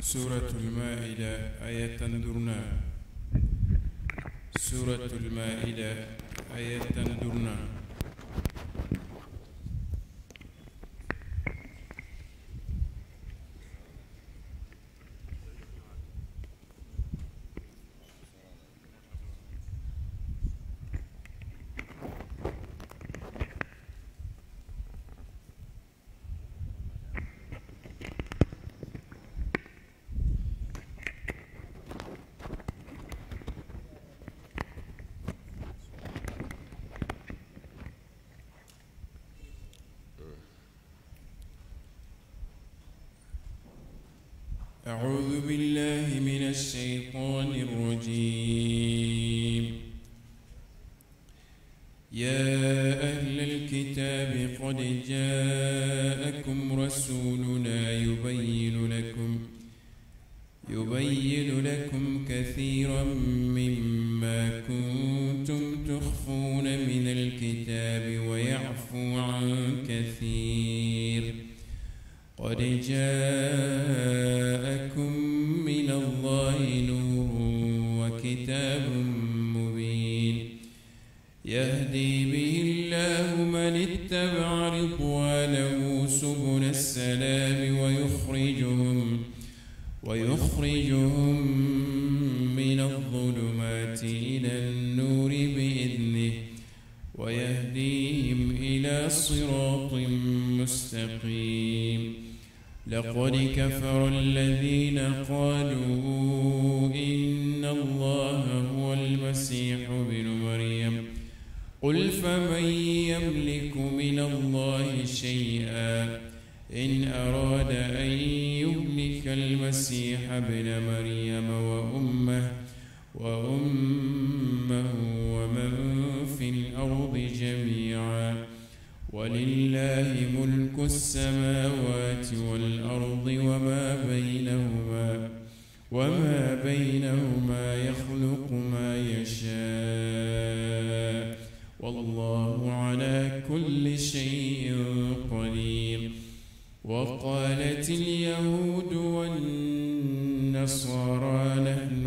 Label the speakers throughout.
Speaker 1: سورة المائدة آية درنا. سورة المائدة آية درنا. أعوذ بالله من الشيطان الرجيم. يا أهل الكتاب قد جاءكم رسولنا يبين لكم كثيرا مما كنتم تخفون من الكتاب ويعفو عن كثير. قد جاءكم من الله نور وكتاب مبين يهدي به الله من اتبع رضوانه سبل السلام ويخرجهم من الظلمات إلى النور بإذنه ويهديهم إلى صراط مستقيم. لقد كفر الذين قالوا إن الله هو المسيح ابن مريم. قل فمن يملك من الله شيئا إن أراد أن يهلك المسيح ابن مريم وأمه ومن في الأرض جميعا ولله ملك السماوات والأرض وما بينهما يخلق ما يشاء والله على كل شيء قدير. وقالت اليهود والنصارى نحن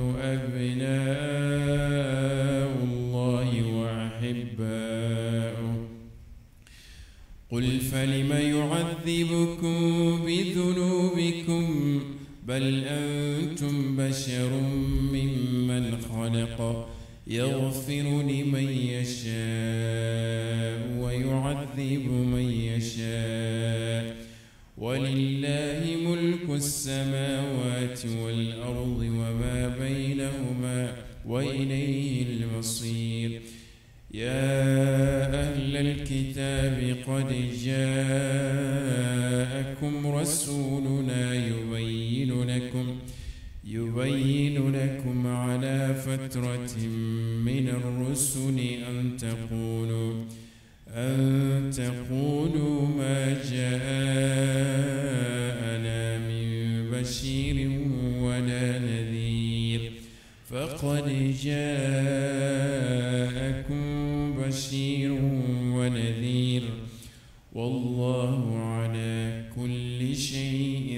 Speaker 1: أبناء الله وأحباؤه. قل فلم يعذبكم بذنوبكم بل أنتم بشر ممن خلق يغفر لمن يشاء ويعذب من يشاء ولله ملك السماوات والأرض وما بينهما وإليه المصير. يا أهل الكتاب قد جاءكم رسولنا يبين لكم على فترة من الرسل أن تقولوا ما جاءنا من بشير ولا نذير فقد جاءكم بشير ونذير والله على كل شيء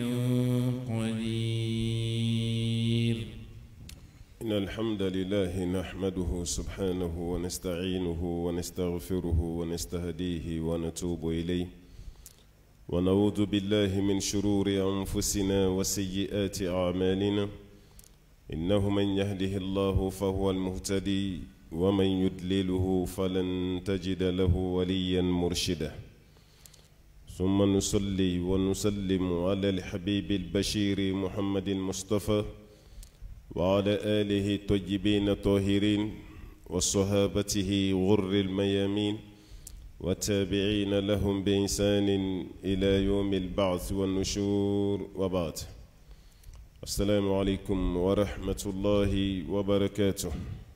Speaker 1: قدير.
Speaker 2: إن الحمد لله نحمده سبحانه ونستعينه ونستغفره ونستهديه ونتوب إليه ونعوذ بالله من شرور أنفسنا وسيئات أعمالنا. إنه من يهده الله فهو المهتدي ومن يدلله فلن تجد له وليا مرشدا. ثم نصلي ونسلم على الحبيب البشير محمد المصطفى وعلى آله الطيبين الطاهرين وصحابته غر الميامين والتابعين لهم بإحسان إلى يوم البعث والنشور وبعد. السلام عليكم ورحمة الله وبركاته.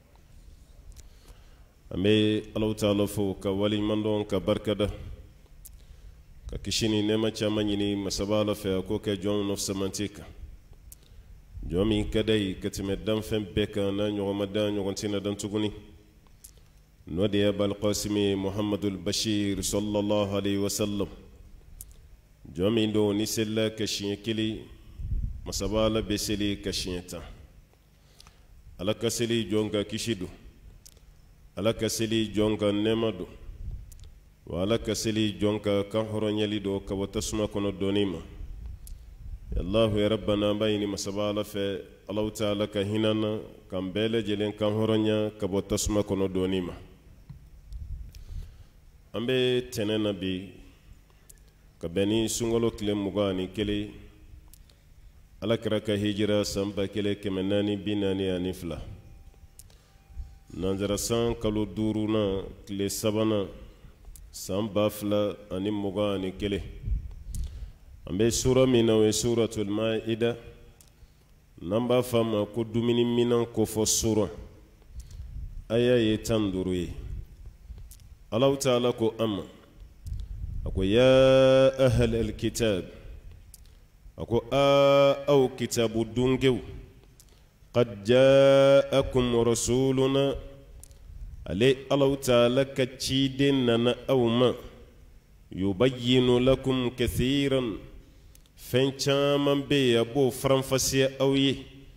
Speaker 2: أمي الله تعالى فوق ولي مندون كبركة ككشيني نما تشامنيني مسبالة في أكوك جون نفس منتيكا جومي كداي كتمدان فم بكا نان يومدان يوغنتينا دان تغني نودي أبا القاسم محمد البشير صلى الله عليه وسلم جومي دو نسلا كشين كلي masabala beseli kashieta ala kaseli jonga kishidu ala kaseli jonga nemadu wa ala kaseli jonga kan horonyali do ka watasuma kono donima Allahu ya rabbana bayni masabala fe Allah ta'ala ka hinana kan bele jelen kan horonya ka watasuma kono donima ambe tenena bi ka beni sungolo kile mugani kele ala karaka hijira samba kele kemenani binani anifla nanzara san kalo duruna kile sabana samba fla ani mugani kele ambe sura mina we suratul maida namba fama ko dumini minan ko fo sura aya ye tanduru ye Allah ta'ala ko amma ako ya ahl alkitab ako au kitabu dungew qad ja'akum rasuluna ale Allah ta'ala ka ciden nana awma yubayyinu lakum kathiran fenchaman be abo faranfasiya awye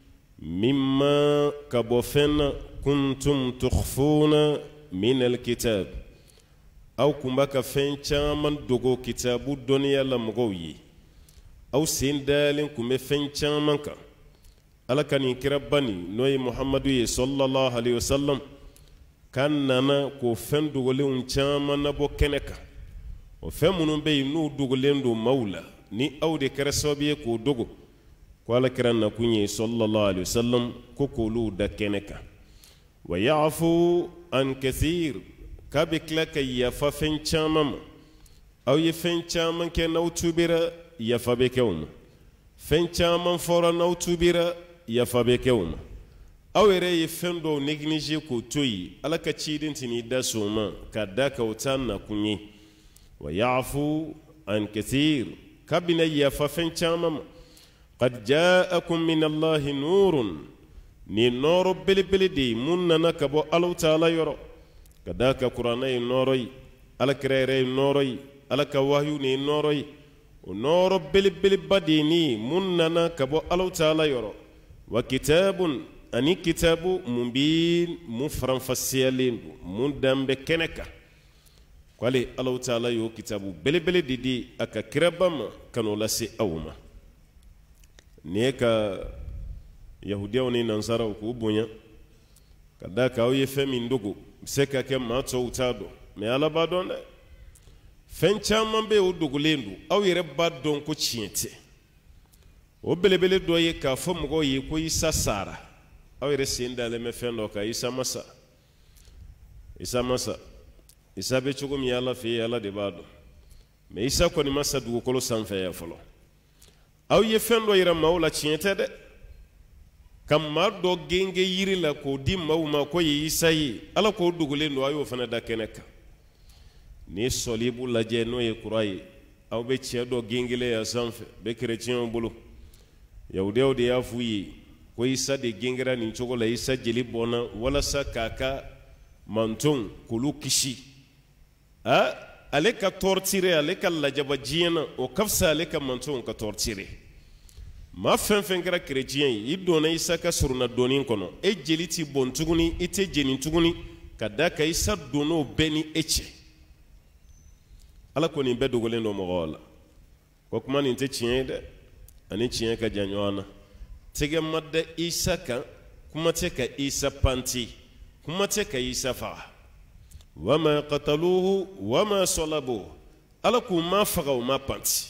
Speaker 2: mimma kabo fenna kuntum tukhfuna min alkitab aw kumbaka fenchaman dogo kitabu doniya la mogoyi aw sindalin kumbe fenchaman ka alakani kirabani noy muhammadu sallallahu alaihi wasallam kannana ko fen dogolin chaman na bo keneka o femunu be nu dogolendo maula ni awde karasobiye ko dogo ko ala kiranna kunyi sallallahu alaihi wasallam ko kolu da keneka wa ya'fu an kathir kabikla kay yafa fen chamam aw ye fen chaman ke naw tubira yafa be kewum fen chaman fora naw tubira yafa be kewum awere ye fen do neglige ko toyi ala ka cidin tini da soma ka da ka utanna kunyi wa ya'fu an kathir kabina yafa fen chamam qad ja'akum min allahi nurun ni noro belbelidi munna nakabo Allah ta'ala yoro kadaka qur'anay noroy ala kirere noroy ala ka wahyu ni noroy o noro belbel badini munna nakabo Allah ta'ala yoro wa kitabun ani kitabu mubin mufran fasilin mundambe keneka kwale Allah ta'ala yo kitabu belbel didi aka kirabam kanola si awma neka yahudiya ni nansara ko bunya kadaka o ye femi ndugo seka ke mato utado me ala badon fen chaman be o dugulendu aw yere badon ko chiente o belebele do ye ka fo mo ye ko isa sara aw yere sindale me fen do ka isa masa isa be chugo mi ala fi ala de bado me isa ko ni masa dugo kolo sanfe ya folo aw ye fen do yere mawla chiente de kamma do genge yiri la ko di mawma ko yi sayi ala ko dugule no ayo fana da keneka ni solibu la je no ye kurai aw be che do gengele ya sanfe be chrétien bulu yawde ya fuyi ko isa de gengera ni chogo la isa jeli bona wala sa kaka manton kulu kishi ale ka tortire ale ka lajaba jiena o kafsa ale ka manton ka tortire ma fen kɛra chrétien yi donna isa ka suruna donin kono e jeliti bon tuguni ite jeni tuguni kada ka isa dono beni eche ala ko ni be dogolen do mogola ko kuma ni te chien de ani chien ka janyoana tege madda isa ka kuma te ka isa panti kuma te ka isa fa wama qataluhu wama salabuhu ala ko ma faga o ma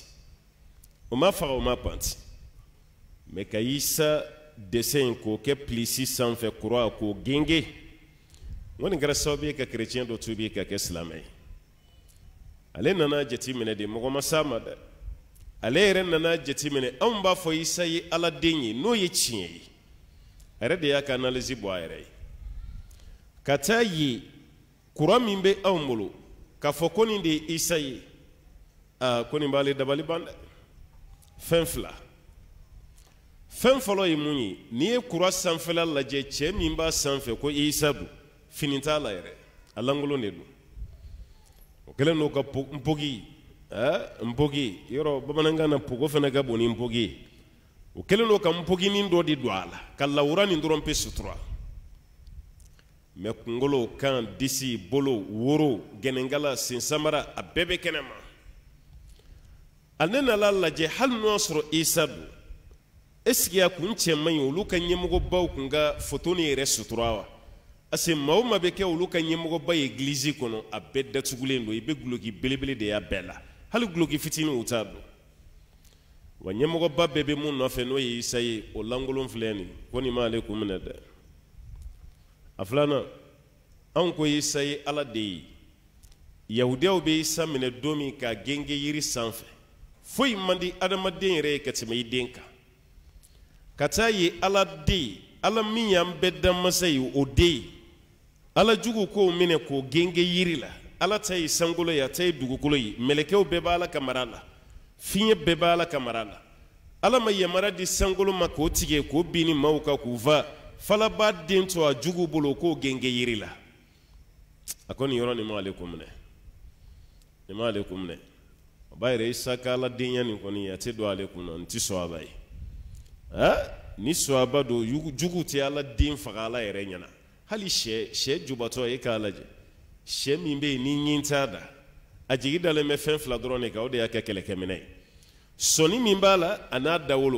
Speaker 2: panti mais ka isa dessin ko ke plisi sans fait croire ko genge woni gara sabe ka chrétien do tubi ka ke islamai ale nana jeti mene de mo ma sama de ale ren nana jeti mene an ba fo isa yi ala denyi no ye chie are de ya ka analyse bo ayre kata yi kura mimbe awmulo ka fo koni de isa yi koni bale dabali bande fenfla fen folo yi munyi ni e kura sanfela laje che mimba sanfe ko isa du fininta la yere alangulo ne du o kele no ka mpogi mpogi yoro babananga na pogo fena ga boni mpogi o kelen do kam poginin do di doala kala urani ndoron pe sutura me kungolo kan disi bolo woro genengala sin samara a bebe kenema alnena lalla je hal nosro isa do eskiya kun cemman yulu kan yemugo baw kunga fotoni re suturawa ase mawma be ke ulu kan yemugo bay église kono a bedda tugulendo ibe gluki belebele de ya bella hal gluki fitini utado wa yemugo babbe be mun no fe no yi say o langolon fleni koni ma alaikum nada aflana an ko yi say ala de yahudiyaw be samine domi ka genge yiri sanfe foy mandi adama den re katime denka kata ye ala de ala min yam bedda masay o de ala jugu ko mine ko genge yiri la ala tay sangolo ya tay dugukolo yi melekew be bala kamarala fiye be bala kamarala ala ma yamara di sangolo ma ko tige ko bini mawka ku va fala ba den to a jugu bolo ko genge yiri la akoni yoro ni ma alaikum ne bayre sakala dinya ni koni ya te do alaikum non ti so abai ni so abado jugu ti ala din fagala yere nyana hali she jubato e kalaje she mimbe ni nyintada ajigi dale me fen fla drone ka o de yakekele kemene soni mimbala ana dawolo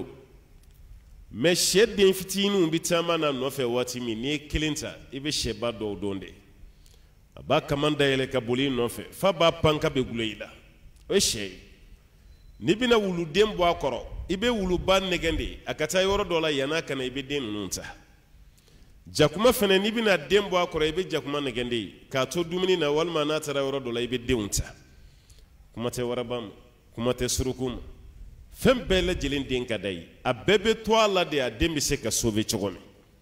Speaker 2: me she din fitinu bitama na no fe wati mi ni kilinta ibe she bado donde ba kamanda yele ka boli no fe fa ba panka be guleida o she ni bina wulu dembo akoro ibe wulu ban negende akata yoro dola yana kana ibe den nunta jakuma fene ni bina dembo akoro ibe jakuma negende ka to dumini na walma na tara yoro dola ibe deunta kuma te warabam kuma te surukum fem bele jilin den kadai abebe to ala de adembi se ka sobe chogome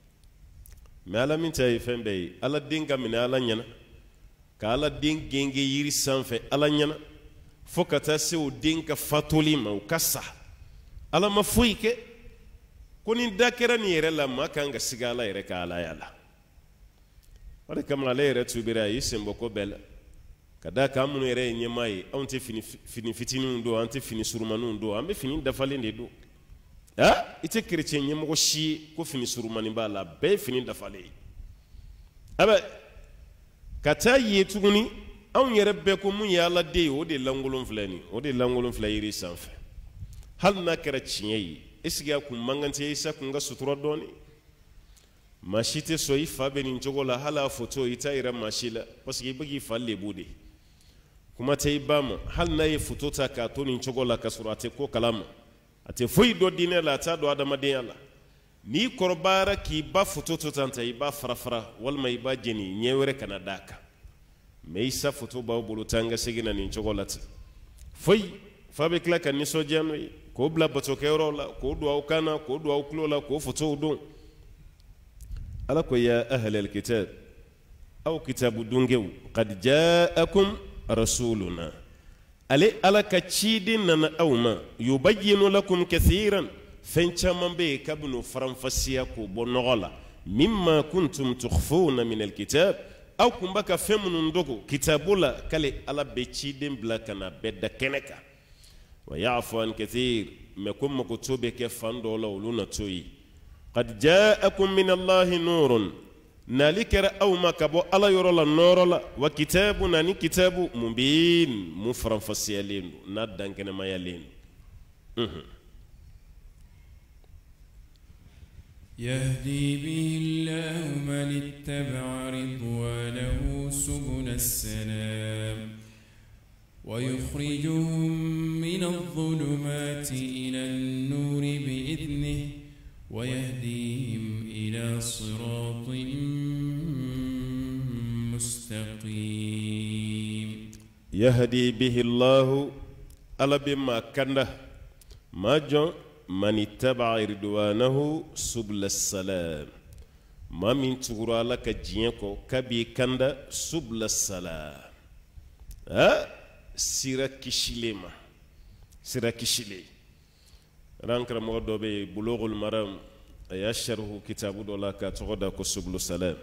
Speaker 2: me ala min tay fem be ala dinga min ala nyana ka ala den genge yiri sanfe ala nyana fokata se o dinka fatoli ma o kasa ala ma foike koni dakera ni yere la makanga sigala yere ka ala yala wala kamla le yere tubira yisembo ko bela kada kamunu yere nyemai onte fini fitini ndo ante fini surumanu ndo ambe fini dafale ndo ite chrétien nyemo shi ko fini surumani bala be fini dafale aba kata yetuguni an yere be ko mun ya la de o de langolon flani o de langolon flayiri sanfe hal na kera cinye esiga kun mangante isa kun ga sutura doni mashite so ifa be nin jogola hala foto ita ira mashila parce que bagi falle bude kuma tay bam hal na ye foto ta ka to nin jogola ka surate ko kalama ate foi do dine la ta do adama de yalla ni korbara ki ba foto to tanta iba farafara wal mai ba jeni nyewere kana daka me isa foto ba bulu tanga segina nin chocolate foi fabe kla kan ni sojano ko bla bato kero la ko do kana ko do kulo la ko foto do ala ko ya ahli alkitab aw kitabu dungew qad jaakum rasuluna ale ala ka cidin nan awma yubayyinu lakum kathiran fenchaman be kabnu faramfasiya ko bonogola mimma kuntum tukhfuna min alkitab aw kumbaka femunun dogo kitabula kale ala be cidin bla kana bedda keneka wa ya'fu an kathir makum makutobe ke fandola uluna toyi qad ja'akum min allahi nurun nalikara aw makabo ala yorola norola wa kitabuna ni kitabu mubin muframfasiyalin nadankene mayalin
Speaker 1: يهدي به الله من اتبع رضوانه سبل السلام ويخرجهم من الظلمات إلى النور بإذنه ويهديهم إلى صراط مستقيم
Speaker 2: يهدي به الله ألا بما كان ما جون من اتبع رضوانه سبل السلام ما من تغرى لك جينكو كبي كندا سبل السلام سيرا كشيلما سيرا كشيلي رانكر مودو بي بلوغ المرام يشره كتاب دولا كتغدا سبل السلام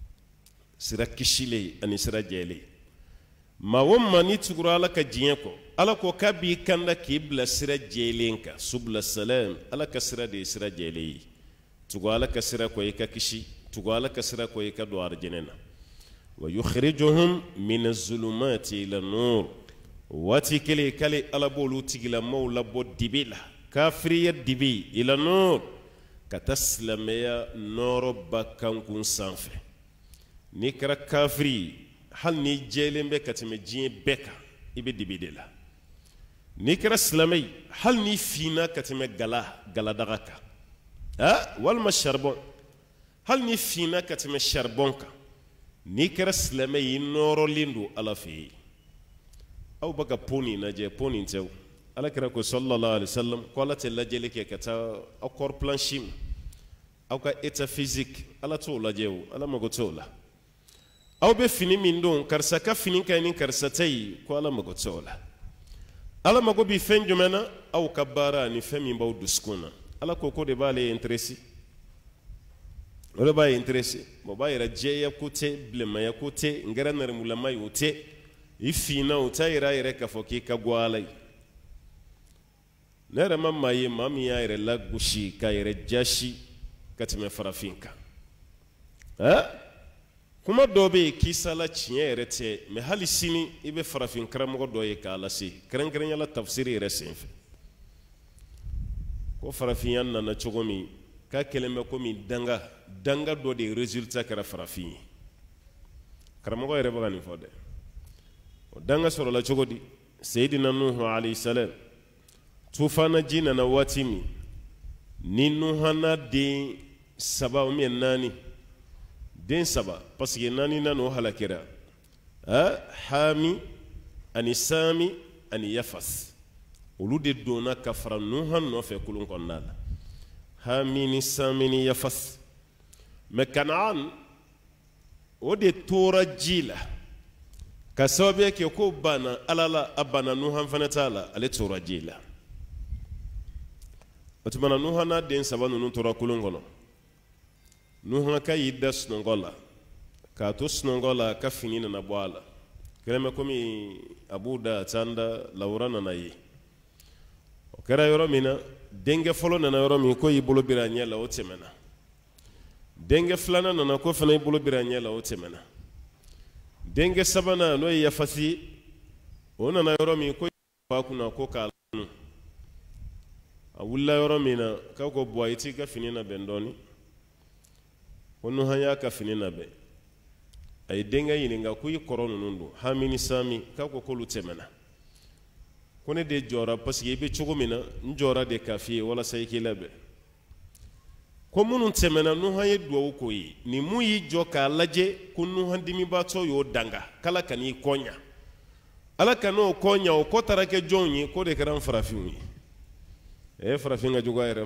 Speaker 2: سيرا كشيلي اني سيرا جيلي ما وما ني تغرى لك جينكو ala ko kabi kanda kibla sira jelenka subla salam ala kasira de sira jeli tugo ala kasira ko ka kishi tugo ala kasira ko ka do arjenena wa yukhrijuhum min az-zulumati ila nur wati kale ala bolu tigila mawla bo dibila kafriya dibi ila nur kataslamaya noro bakankun sanfe ni kara kafri hal ni jelembe katime jie beka ibe dibidela ni kara slamay hal ni fina katime gala dagaka wal masharbon hal ni fina katime charbonka ni kara slamay noro lindu ala fi aw baka poni naje poni tew ala kira ko sallallahu alaihi wasallam ko ala tella jele ke kata akor planchim aw ka eta physique ala to la jew ala mago to la aw be fini min don karsa ka fini kay ni karsa tay ko ala mago to la ala mago bi fen jumena aw kabara ni femi mbaw duskuna ala ko de bale interesi wala ba interesi mo ba ira jeya kote blema ya kote ngara nar mulama yote ifina utaira ire kafoki ka gwalai nere mamma yi mami ya ire lagushi ka ire jashi katime farafinka kuma dobe kisala chiye ire te me hali sini ibe farafin karamogo doye ka alasi keren yala tafsiri ire senfe ko farafin yanna na chogomi ka keleme komi danga do de resultat kara farafin karamogo ire bagani fode danga soro la chogodi sayidina nuhu alayhi salam tufana jina na watimi ni nuhana de saba mi nani den saba parce que nani nano halakira hami ani sami ani yafas ulu de dona kafara nuhan no fe kulun konnala hami ni sami ni yafas me kanaan o de tora jila ka sababu ke ko bana alala abana nuhan fana taala ale tora jila otumana nuhana den saba nunu tora kulungono nuhan ka yidda snongola ka to snongola ka finina na bwala keleme komi abuda tanda laurana na yi okera yoro mina denge folo na yoro mi ko yibolo biranya la otemena denge flana na ko fana yibolo biranya la otemena denge sabana no yafasi ona na yoro mi ko fa kuna ko kala awulla yoro mina ka ko boyti ka finina bendoni onu hanya ka finina be ay denga yininga ku yi koronu nundu hamini sami ka ko kolu temena kone de jora parce que be chugumina njora de kafi wala sayki labe ko munun temena nu haye duwo ko yi ni mu yi joka laje kunu handimi bato yo danga kala kani konya ala kano konya o ko tarake jonyi ko de karam farafini farafinga juga iram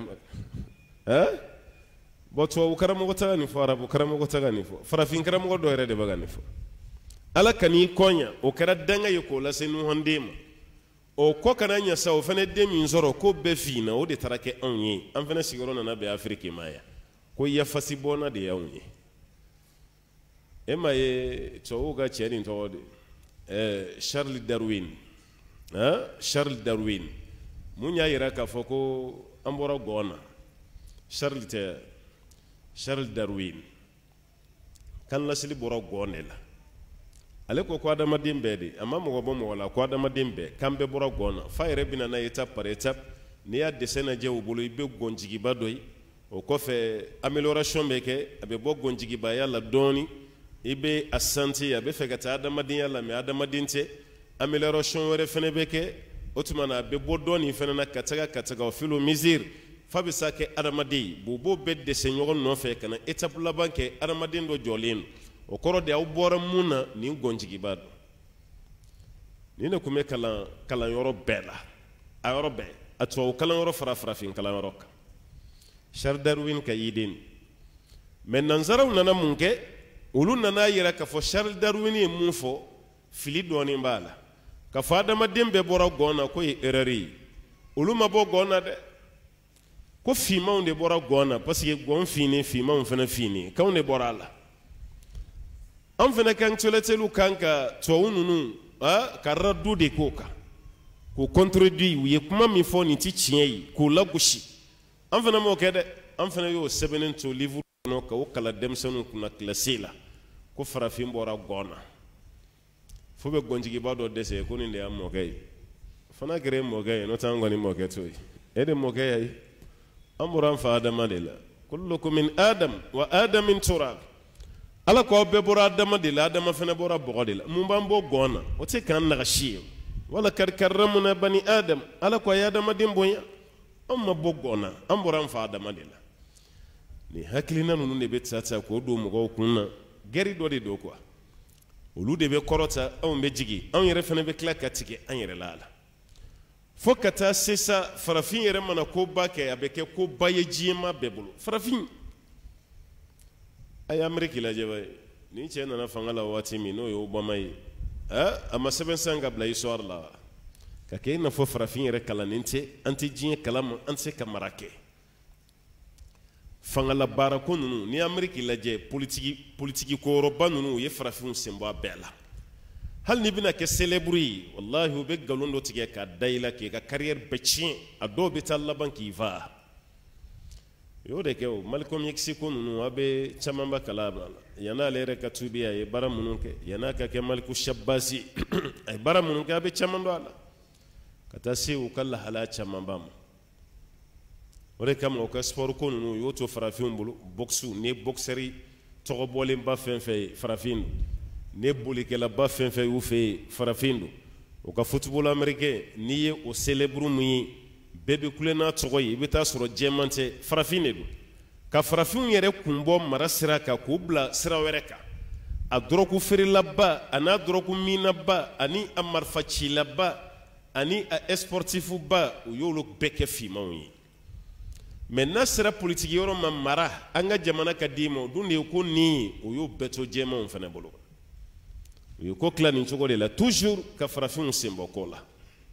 Speaker 2: boto karamo ko tagani fo arabu karamo ko tagani fo farafin karamo ko do rede bagani fo ala kani konya o kara danga yoko la senu hondema o ko kana nya sa o fene demi nzoro ko be fina o de tarake anyi an fene sigoro na be afrique maya ko ya fasibona de yawnyi emaye to ga cheni to de Charles Darwin munya yira ka foko ambora gona Charles Darwin kan la sili boro gonela ale ko ko adama dimbe de amma mo go mo wala ko adama dimbe kambe boro gona fayre bina na étape par étape ni ya desena je wo bolo ibe gonjigi badoy o ko fe amélioration beke abe bo gonjigi ba yalla doni ibe asanti abe fe gata adama din yalla me adama dinte amélioration wore fene beke otumana be bo doni fene na kataga o filo misir fabi sake adamadi bobo bedde senyogon no fe kana étape la banque adamadin do jolin o koro de awbora muna ni gonjigi bad ni ne kume kala yoro bela a yoro be atwa kala yoro fara fin kala yoro ka Charles Darwin ka yidin men nanzaraw nana munke ulun nana yira ka fo Charles Darwin e mun fo fili doni mbala ka fa adamadin be bora gona ko erari uluma bo gona de ko fima de bora gona parce que gon fini fima on fena fini ka on de bora la on fena kan toletelu kanka to ununu ka raddu de koka k'o contredit u ye kuma min fɔ nin ti tiɲɛ ye k'o lagosi an fana m'o kɛ dɛ an fana y'o sɛbɛnnen to livre kɔnɔ k'o kala denmisɛnninw kunna classe la ko farafin bɔra gɔn na fo bɛ gɔntigiba dɔ dɛsɛ ko nin de y'a mɔkɛ ye fana kɛra mɔkɛ ye n'o tɛ an kɔni mɔkɛ to ye e de mɔkɛ ye an bɔra an fa Adama de la kullukum min Adam wa Adam min turab ala k'aw bɛɛ bɔra Adama de la Adama fana bɔra bɔgɔ de la mun b'an bɔ gɔn na o tɛ k'an nagasi ye wala kad karramna bani Adam ala ko a ye adamaden bonya an ma bɔ gɔn na an bɔra an fa Adama de la ni hakilina ninnu de bɛ ta k'o don mɔgɔw kun na gɛri dɔ de don quoi olu de bɛ kɔrɔta anw bɛ jigin anw yɛrɛ fana bɛ tila ka tigɛ an yɛrɛ la fo ka taa se sa farafin yɛrɛ mana koba kɛ a bɛ kɛ koba ye diɲɛma bɛɛ bolo farafin a ye Ameriki lajɛ ba ye ni cɛ nana fanga la waati min n'o ye Obama ye a ma sɛbɛn san ka bila histoire la ka kɛ i n'a fɔ farafin yɛrɛ kalannen tɛ an tɛ diɲɛ kalama an tɛ se ka mara kɛ fangala baara ko ninnu ni Ameriki lajɛ politiki kɔrɔba ninnu u ye farafinw sen bɔ a bɛɛ la hali ni bɛna kɛ célèbre ye wallahi u bɛ nkalon dɔ tigɛ k'a da i la k'i ka carrière bɛɛ tiɲɛ a dɔw bɛ taa laban k'i fa o y'o de kɛ o Malcolm X ko ninnu a bɛ camanba kala la yan'ale yɛrɛ ka tuubi a ye baara minnu kɛ yan'a ka kɛ Maliku Shabasi a ye baara minnu kɛ a bɛ caman dɔn a la ka taa se u ka lahalaya camanba ma o de kama u ka sport ko ninnu u y'o to farafinw bolo boxe ni boxeur tɔgɔbɔlenba fɛn fɛn ye farafin don ni bolikɛlaba fɛn fɛn y'u fɛ yen farafin don u ka football américain n'i ye o célèbre mun ye bɛɛ bɛ kule n'a tɔgɔ ye i bɛ taa sɔrɔ jɛman tɛ farafin de don ka farafinw yɛrɛ kun bɔ mara sira kan k'u bila sira wɛrɛ kan a dɔrɔgu feerelaba a n'a dɔrɔgu minaba ani a marifacilaba ani a sportifuba u y'olu bɛɛ kɛ finmanw ye mais n'a sera politiki yɔrɔ ma mara an ka jamana ka di ma o dun de ye ko nin o y'o bɛɛ to jɛmanw fana bolo u ye ko tila nin cogo de la toujours ka farafinw sen bɔ ko la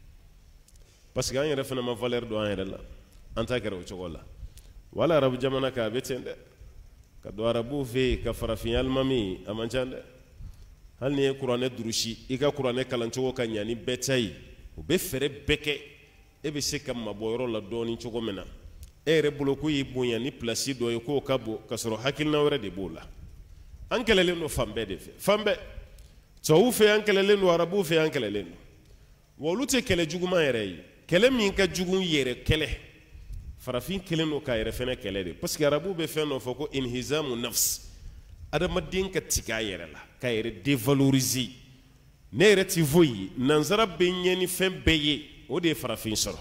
Speaker 2: parce que an yɛrɛ fana ma valeur dɔn an yɛrɛ la an t'a kɛra o cogo la wala arabu jamana kan a bɛ ten dɛ ka don arabuw fɛ yen ka farafin alimami a man ca dɛ hali ni ye kuranɛ durusi i ka kuranɛ kalancogo ka ɲa ni bɛɛ ta ye u bɛ fɛɛrɛ bɛɛ kɛ e bɛ se ka mabɔ yɔrɔ la dɔɔni cogo min na e yɛrɛ bolo ko y'i bonya ni place dɔ ye k'o ka bon ka sɔrɔ hakilina wɛrɛ de b'o la an kɛlɛlen don fan bɛɛ de fɛ fan bɛɛ tubabuw fɛ an kɛlɛlen don arabuw fɛ an kɛlɛlen don wa olu tɛ kɛlɛ juguman yɛrɛ ye kɛlɛ min ka jugu yɛrɛ kɛlɛ farafin kelen don k'a yɛrɛ fɛnɛ kɛlɛ de parce que arabuw bɛ fɛn dɔ fɔ ko inhizamu nafs adamaden ka tigɛ a yɛrɛ la k'a yɛrɛ dévaloriser ne yɛrɛ ti foyi ye nansara bɛ ɲɛ ni fɛn bɛɛ ye o de ye farafin sɔrɔ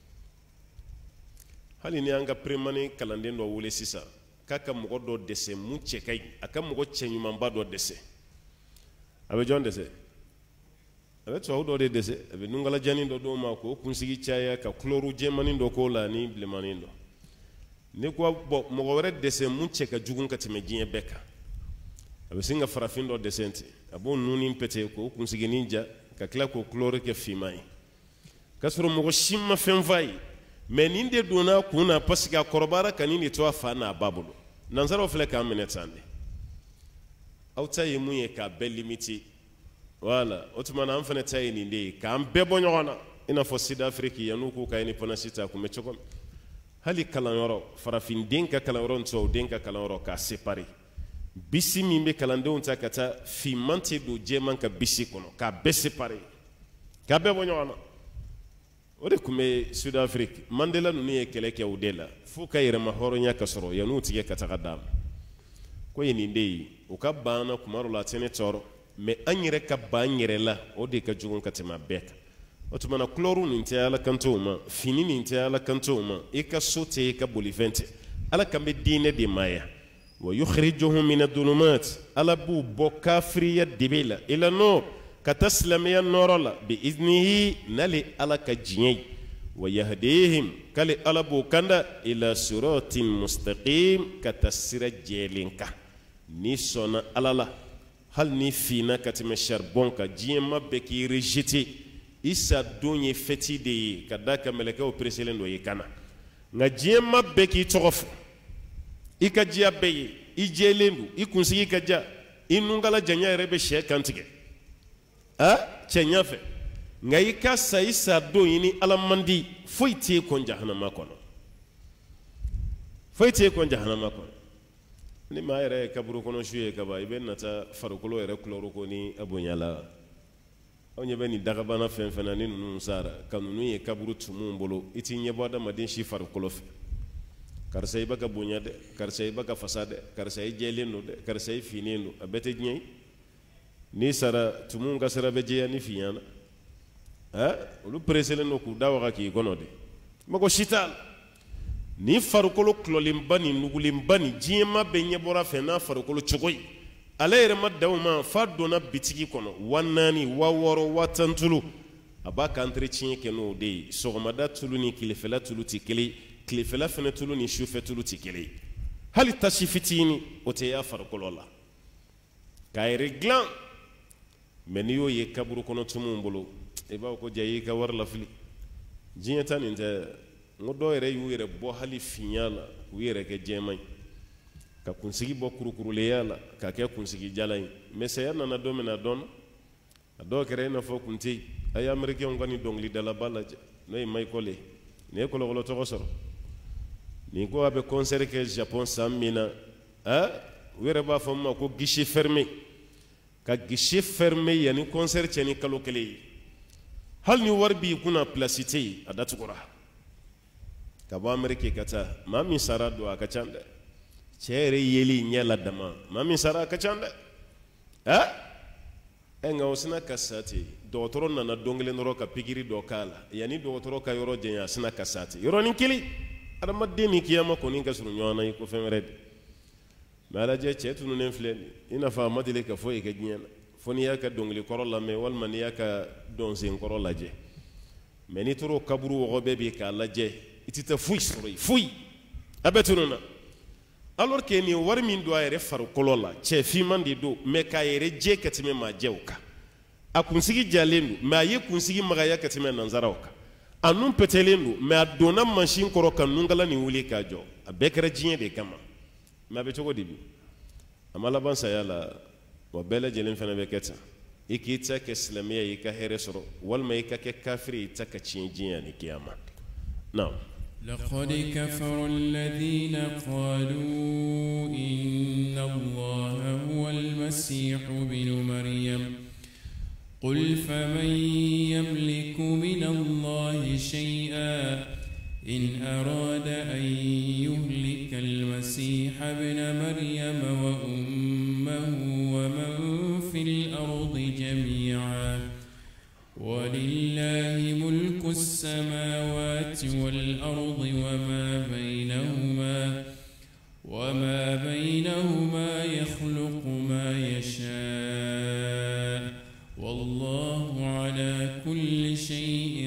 Speaker 2: hali ni an ka prémani kalanden dɔ wele sisan k'a ka mɔgɔ dɔ dɛsɛ mun cɛ ka ɲi a ka mɔgɔ cɛɲumanba dɔ dɛsɛ a bɛ jɔn dɛsɛ a bɛ tubabu dɔ de dɛsɛ a bɛ nungalajani dɔ d'o ma k'o kunsigi caya ka couleur jɛmani dɔ k'o la ni bilenmani dɔ ni ko bɔn mɔgɔ wɛrɛ dɛsɛ mun cɛ ka jugu ka tɛmɛ diɲɛ bɛɛ kan a bɛ sin ka farafin dɔ dɛsɛ ten a b'o nuni pɛtɛ k'o kunsiginin ja ka tila k'o couleur kɛ finman ye k'a sɔrɔ mɔgɔ si ma fɛn f'a ye mais nin de donna kun na parce que a kɔrɔbayara ka nin de to a fa n'a ba bolo nansaraw filɛ k'an minɛ tan de aw ta ye mun ye k'a bɛɛ limiter voilà o tuma na an fana ta ye nin de ye k'an bɛɛ bɔ ɲɔgɔn na i n'a fɔ Sud-Afrique yan'u k'u ka indépendance ta kun bɛ cogo min hali kalanyɔrɔ farafin ka kalanyɔrɔ ni tubabu ka kalanyɔrɔ k'a séparer bisi min bɛ kalandenw ta ka taa finman tɛ don jɛman ka bisi kɔnɔ k'a bɛɛ séparer k'a bɛɛ bɔ ɲɔgɔn na o de tun bɛ Sud-Afrique Mandela ninnu ye kɛlɛ kɛ o de la fo ka yɛrɛma hɔrɔnya ka sɔrɔ yan'u tigɛ ka taga d'a ma ko ye nin de ye o ka ban na kuma dɔ la a tɛ ne tɔɔrɔ mais an yɛrɛ ka ban yɛrɛ la o de ka jugu ka tɛmɛ a bɛɛ kan o tuma na couleur nin tɛ Ala kantow ma fini nin tɛ Ala kantow ma i ka so tɛ i ka bolifɛn tɛ Ala kan bɛ diinɛ de maaya wa yukhrijuhum mina dulumat Ala b'u bɔ kafiriya dibe la ila nur ka taa silamɛya nɔrɔ la bi iznihi n'ale Ala ka diɲɛ ye wa yahdihim k'ale Ala b'o kanda ila siratin mustaqim ka taa sira jɛlen kan n'i sɔnna Ala la hali ni finna ka tɛmɛ charbon kan diɲɛma bɛɛ k'i rejeter i sa don ye fɛti de ye ka da ka mɛlɛkɛw pereselen dɔ i kana nka diɲɛma bɛɛ k'i tɔgɔ fɔ i ka diya bɛɛ ye i jɛlen don i kunsigi ka diya i nunkala janya yɛrɛ bɛ sɛ kantigɛ cɛɲa fɛ ngai ka sai sa do yini alamandi foite kon jahannama kono foite kon jahannama kono ni ma yere kaburu kono shuye kaba iben nata farukolo yere kloro ko ni abunyala onye beni daga bana fen fenani nunu sara kanunu ye kaburu tumu mbolo iti nyeboda madin shi farukolo fe karsay baka bunya de karsay baka fasade karsay jeleno de karsay fineno abete nyai ni sara tumu ngasara beje ni fiyana olu presele no ku dawa ki gonode mako shital ni farukolo klolimbani nugulimbani jima benye bora fena farukolo chogoy ala yere madawma fadona bitigi kono wanani waworo watantulu abaka entretien ke no de sogomada tulu ni kilefela tulu tikeli kilefela fena tulu ni shufe tulu tikeli hali tashifitini ote ya farukolo la kay reglan meniyo ye kaburu kono tumumbolo eba ko jayi ka war la fili jinyata ninte ngodo yere yure bo hali finyala yere ke jemay ka kunsigi bo kurukuru yala ka ke kunsigi jalay mesaya na domina don ado kere na fo kunti ay amerike ngani dongli dala balaje no may kole ne ko lo to soro ni ko abe concert ke Japon samina yere ba fo ma ko guichet fermé ka guichet fermé yani concert cheni kalo kele hal ni warbi kuna placité adatukura ka ba amerike kata mami sarado akachanda chere yeli nyala dama mami sara akachanda enga osina kasati dotoro na dongle noro ka pigiri do kala yani dotoro ka yoro jenya sina kasati yoro ni kili adama deni kiyama ko ninga sunu nyona ko femred mala je chetu nu nenfle ina fa madile ka foye ka nyana foni ya ka dongle korola me wal man ya ka donzen korola je meni toro kaburu wo bebe ka laje itita fuy soroy fuy abetununa alors que ni war min do ayre faru kolola che fi mandi do me ka yere je katime ma jewka akunsigi jalendu ma ye kunsigi magaya katime nanzarawka anum petelendu me adona machine koro kan nungala ni wuli ka jo abekra jinye de kama ma be togo dibi amala ban sayala wa bela jelen fana be keta ikita ke islamiya yika here soro wal ma yika ke kafiri taka cinjinya ni kiyama now
Speaker 1: لقد كفر الذين قالوا إن الله هو المسيح ابن مريم قل فمن يملك من الله شيئا إن أراد أن يهلك المسيح ابن مريم وأمه ومن في الأرض جميعا ولله ملك السماوات والأرض وما بينهما يخلق ما يشاء والله على كل شيء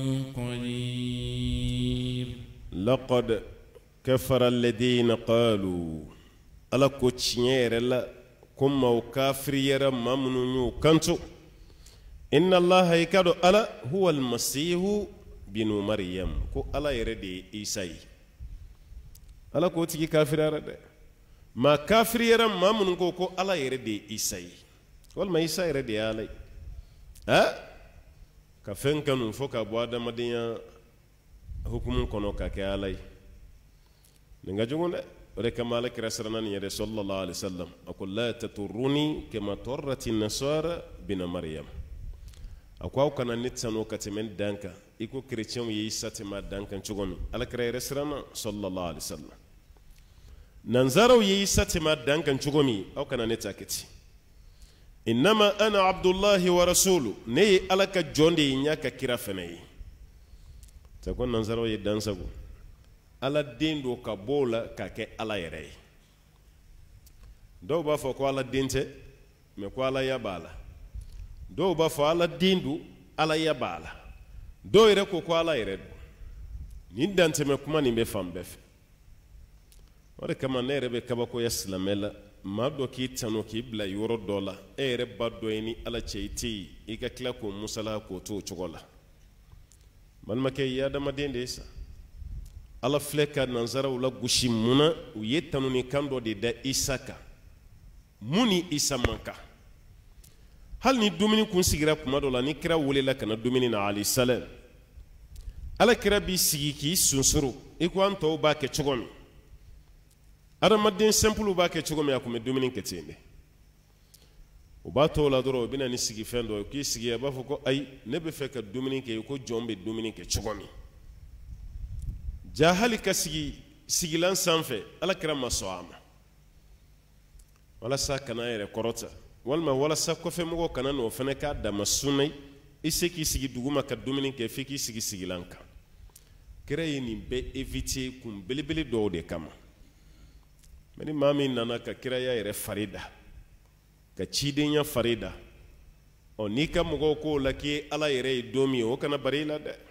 Speaker 1: قدير
Speaker 2: لقد كفر الذين قالوا ألا كوتشير لا كم أو كافر يرى ممنوع كنتو إن الله يكاد ألا هو المسيح بن مريم كو ألا يردي إيساي ألا كو تيجي كافر يرد ما كافر يرى ما من كو ألا يردي إيساي والما إيساي يردي علي كفن كانوا فوق أبو آدم مدينة حكم كنو كاكي علي نجاجون ولكما لك رسولنا نيري صلى الله عليه وسلم أقول لا تطروني كما طرت النصارى بن مريم akwa kana nitsano katimen danka iko chrétien yi satima danka chugomi alakra resrama sallallahu alaihi wasallam nanzaro yi satima danka chugomi au kana nitakiti inma ana abdullahi wa rasulu ne alaka jonde nyaka kira fenei takon nanzaro yi dansago ala dindo kabola kake ala yere do ba fo ko ala dinte me ko ala yabala do ba fa ala dindu ala yabala do ire ko ala ire ni dante me kuma ni be fam bef wala kama nere be kaba ko yaslamela ma do ki tano ki bla yoro dola ere baddo ni ala cheiti ika kla ko musala ko to chogola man make ya da madende sa ala fleka nanzara wala gushimuna u yetanu ni kando de da isaka muni isamanka hal ni dumuni kun sigira kuma dɔ la ni kira welela kana dumuni na alayhi salam ala kira bi sigi k'i sunsuru i ko an tɔw b'a kɛ cogo min adamaden simple b'a kɛ cogo min a kun bɛ dumuni kɛ ten de o b'a tɔ la dɔrɔn o bɛ na ni sigifɛn dɔ ye k'i sigi a b'a fɔ ko ayi ne bɛ fɛ ka dumuni kɛ i ko jɔn bɛ dumuni kɛ cogo min ja hali ka sigi sigilan sanfɛ ala kira ma sɔn a ma walasa kana yɛrɛ kɔrɔta walima walasa kɔfɛmɔgɔ kana n'o fana k'a dama sunna i se k'i sigi duguma ka dumuni kɛ f'i k'i sigi sigilan kan kira ye nin bɛɛ éviter kun belebele dɔw de kama mais ni maa min nana ka kiraya yɛrɛ fari da ka cidenya fari da ɔ n'i ka mɔgɔw k'o la k'i ala yɛrɛ ye don min ye o kana bari i la dɛ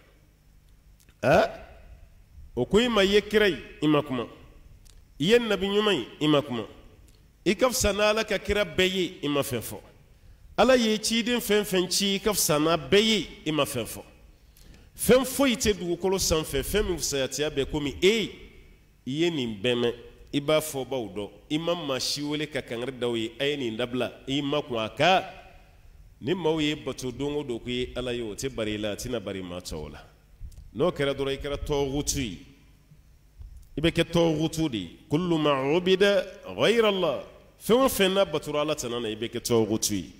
Speaker 2: o ko i ma i ye kira ye i ma kuma i ye nabi ɲuman ye i ma kuma i ka fisa n'ala ka kira bɛɛ ye i ma fɛn fɔ ala ye ciden fɛn fɛn ci i ka fisa n'a bɛɛ ye i ma fɛn fɔ fɛn foyi tɛ dugukolo sanfɛ fɛn min fisayatiya bɛɛ komi i ye nin bɛɛ mɛn i b'a fɔ baw dɔn i ma maa si wele ka kangari d'aw ye a ye nin dabila i ma kun a ka ni maaw ye bato don o don ko ye ala ye o tɛ bari i la a tɛna bari maa tɔw la n'o kɛra dɔrɔn i kɛra tɔgutu ye i bɛ kɛ tɔgutu de ye kullu ma ubida ghayra Allah fɛn o fɛn n'a batura ala tana na i bɛ kɛ tɔgutu ye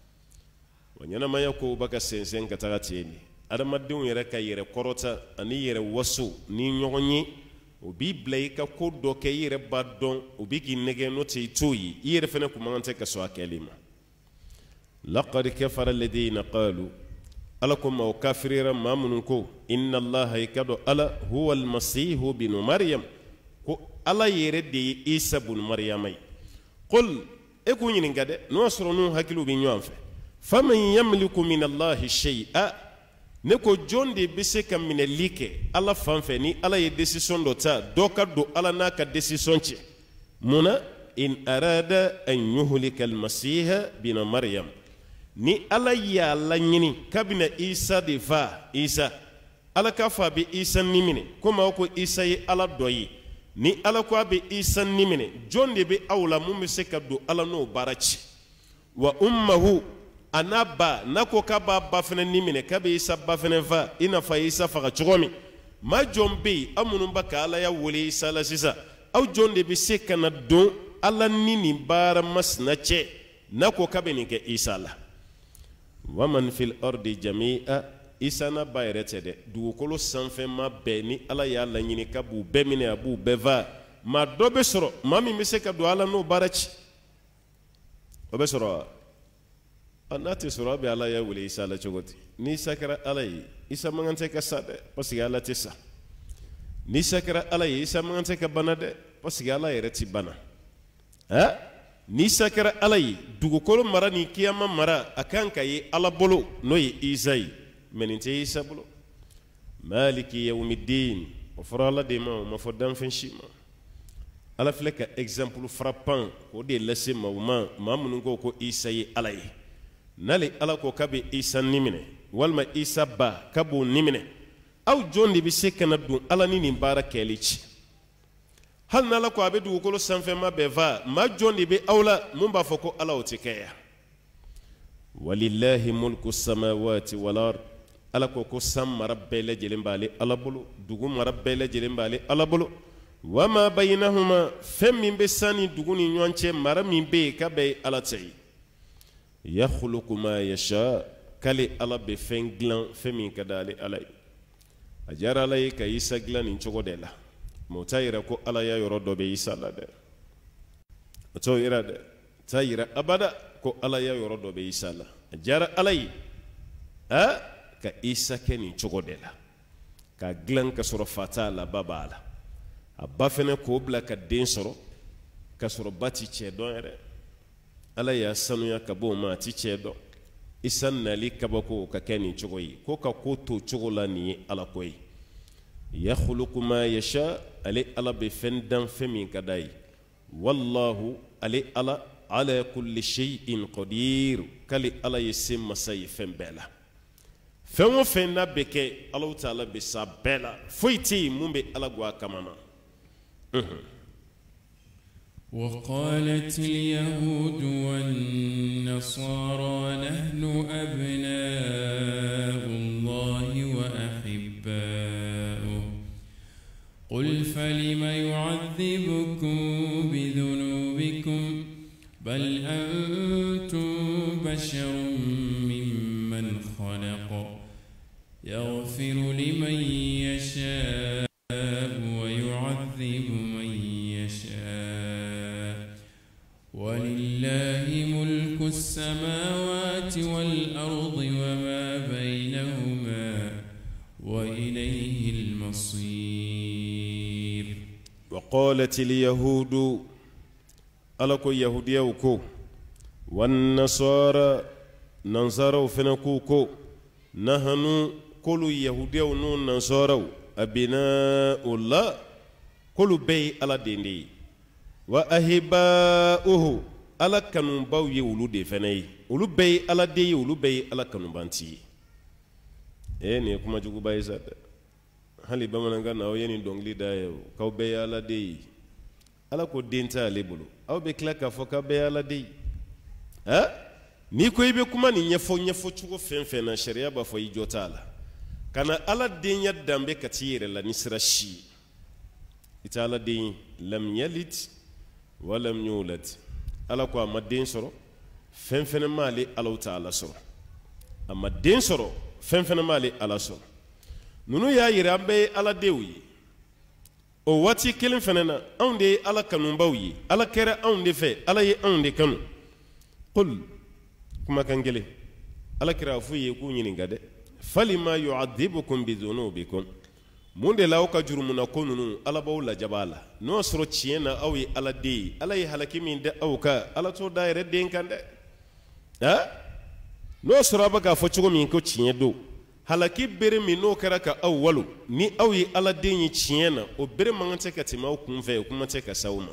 Speaker 2: wa ɲɛnamaya kow bɛ ka sɛnsɛn ka taga ten de adamadenw yɛrɛ ka yɛrɛ kɔrɔta ani yɛrɛ waso ni ɲɔgɔn ye o b'i bila i ka ko dɔ kɛ i yɛrɛ b'a dɔn o b'i k'i nɛgɛ n'o tɛ i t'o ye i yɛrɛ fana kun man kan tɛ ka sɔn a kɛli ma laqad kafara alladhina qalu ala ko maa o kafirira maa minnu ko inna allaha i ka dɔn ala huwa almasihu binu maryam ko ala yɛrɛ de ye isa bunu maryama ye qul e k'u ɲininka dɛ n'o y'a sɔrɔ n'u hakiliw bɛ ɲɔgɔn fɛ faman yamliku min allahi shay'a ne ko jɔn de bɛ se ka minɛli kɛ ala fan fɛ ni ala ye décision dɔ ta dɔ ka don ala n'a ka décision cɛ munna in arada an yuhlika almasiha bina maryam ni ala y'a laɲini k'a bɛna isa de fa isa ala k'a fɔ a bɛ isa ni minɛ komi aw ko isa ye ala dɔ ye ni ala ko a bɛ isa ni minɛ jɔn de bɛ aw la mun bɛ se ka don ala n'o baara ci wa ummahu a n'a ba n'a ko k'a b'a ba fana ni minɛ k'a bɛ isa ba fana fa i n'a fɔ a ye isa faga cogo min maa jɔn bɛ yen aw minnu bɛ ka ala ya wele isa la sisan aw jɔn de bɛ se ka na don ala ni nin baara masina cɛ n'a ko k'a bɛ nin kɛ isa la waman fil ardi jami'a isa n'a ba yɛrɛ tɛ dɛ dugukolo sanfɛ maa bɛɛ ni ala y'a laɲini k'a b'u bɛɛ minɛ a b'u bɛɛ fa maa dɔ bɛ sɔrɔ maa min bɛ se ka don ala n'o baara ci o bɛ sɔrɔ wa n'a tɛ sɔrɔ a bɛ ala ya wele isa la cogo di ni isa kɛra ala ye isa man kan tɛ ka sa dɛ parce que ala tɛ sa ni isa kɛra ala ye isa man kan tɛ ka bana dɛ parce que ala yɛrɛ tɛ bana ni isa kɛra ala ye dugukolo mara ni kiyama mara a kan ka ye ala bolo n'o ye isa ye mɛ nin tɛ isa bolo maliki yawmiddin o fɔra ala de ma o ma fɔ danfɛn si ma ala filɛ ka exemple frappant o de lase maaw ma maa minnu ko isa ye ala ye n'ale ala ko k'a bɛ isa ni minɛ walima isa ba k'a b'o ni minɛ aw jɔn de bɛ se ka na don ala ni nin baara kɛli ci hali n'ala ko a bɛ dugukolo sanfɛ maa bɛɛ fa maa jɔn de bɛ aw la mun b'a fɔ ko ala o tɛ kɛ yan walillahi mulku samawati wal ard ala ko san mara bɛɛ lajɛlen b'ale ala bolo dugu mara bɛɛ lajɛlen b'ale ala bolo wa ma baynahuma fɛn min bɛ san ni dugu ni ɲɔgɔn cɛ mara min bɛ yen k'a bɛɛ ye ala ta ye yakhluqu ma yasha k'ale ala bɛ fɛn dilan fɛn min ka d'ale ala ye a diyara ala ye ka isa dilan nin cogo de la mɛ o t'a yira ko ala ya yɔrɔ dɔ bɛ isa la dɛ o t'o yira dɛ t'a yira abada ko ala ya yɔrɔ dɔ bɛ isa la a diyara ala ye ka isa kɛ nin cogo de la ka dilan ka sɔrɔ fa t'a la ba b'a la a ba fɛnɛ k'o bila ka den sɔrɔ ka sɔrɔ ba ti cɛ dɔn yɛrɛ ala y'a sanuya ka bɔ o ma a ti cɛ dɔn isa nali kabako ka kɛ nin cogo ye ko ka ko to cogo la nin ye ala ko ye yakhluqu ma yasha ale ala bɛ fɛn dan fɛn min ka d'a ye wallahu ale ala ala kulli shay'in qadir k'ale ala ye se masa ye fɛn bɛɛ la fɛn o fɛn n'a bɛ kɛ ala ta'ala bɛ sa bɛɛ la foyi tɛ yen mun bɛ ala gɔ a kama ma
Speaker 1: وقالت اليهود والنصارى نحن أبناء الله وأحباؤه قل فلم يعذبكم بذنوبكم بل أنتم بشر ممن خلق يغفر لمن يشاء ويعذب من يشاء ولله ملك السماوات والأرض وما بينهما وإليه المصير.
Speaker 2: وقالت اليهود ألكو يهوديوكو والنصارى ننصارو فنكوكو نحن كل يهوديو نون ننصارو أبناء الله كل بي على ديني وأحباؤه على كنون باوي ولود فني ولود بي على دي ولود بي على كنون بانتي ني كما جوجو باي زاد hali bamananga na oyeni dongli dayo ka be ala de ala ko denta lebulu aw be kla ka foka be ala de ni ko ibe kuma ni nyefo chugo fenfe na sharia ba fo ijotala kana ala de nya dambe katire la nisra shi ita ala de lam yalid wa lam yulad ala ko amadin soro fenfe na mali ala taala soro amadin soro fenfe na mali ala soro nunu ya yira be ala dewi o wati kelin fenena onde ala kanun bawi ala kera onde fe ala ye onde kanu qul kuma kangele ala kira fu ye ku nyini ngade falima yu'adhibukum bi dhunubikum munde law ka jurumuna konunu ala bawla jabala no soro chiena awi ala de ala ye halakimi de awka ala to daire de kande no soro baga fo chugo min ko chiedo halaki bere mi no kara ka awwalu ni awi ala denyi chiena o bere mangante ka tima kunve kuma te ka sauma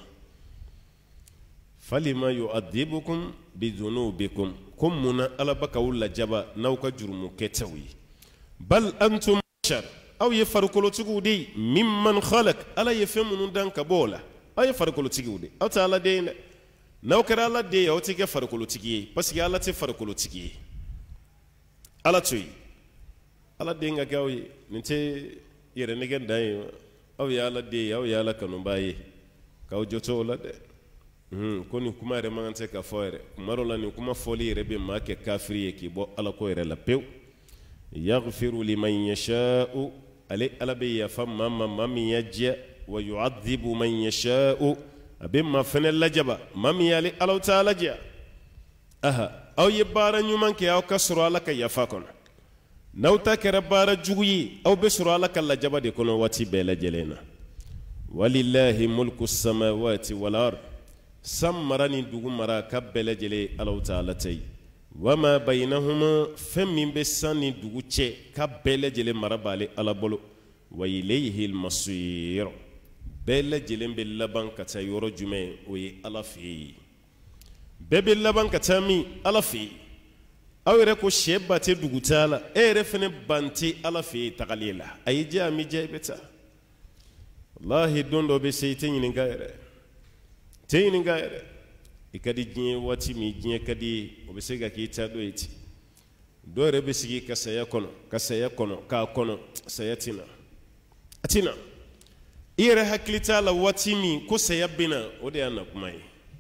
Speaker 2: falima yu'adhibukum bi dhunubikum kumuna ala baka wala jaba nauka jurmu ketawi bal antum shar aw yafarqulu tugudi mimman khalaq ala yafhamunu dan kabola ay farqulu tugudi aw ta ala de naukara ala de ya otige farqulu tigi parce que ala te farqulu tigi ala tuy ala denga gawi ninte yere negen dai aw ya ala de aw ya ala kanu baye kaw joto la de koni kuma re mangante ka foire kumaro la ni kuma foli re be make kafiri ki bo ala ko re la pew yaghfiru liman yasha'u ali ala be ya famma mami yajja wa yu'adhibu man yasha'u abimma fanal lajaba mami ali ala ta'ala ja aw yibara nyuman ke aw kasro ala ka yafakon nauta kera bara juguyi aw be sura ala kala jaba de kono wati bela jelena walillahi mulku samawati wal ard sammarani dugu mara ka bela jele ala taala tay wama bainahuma famin be sanni dugu che ka bela jele mara bale ala bolo wa ilayhi al masir bela jele be laban ka tay yoro jume o yi ala fi bebe laban ka tami ala fi awere ko sheba te dugutala ere fene banti ala fi tagalila ay jami jaybeta wallahi dondo be seyte nyini gaere te nyini gaere ikadi jin wati mi jin kadi obe sega ki ta do eti do re be sigi kasaya kono ka kono sayatina atina ire haklita la wati mi ko sayabina ode anakumai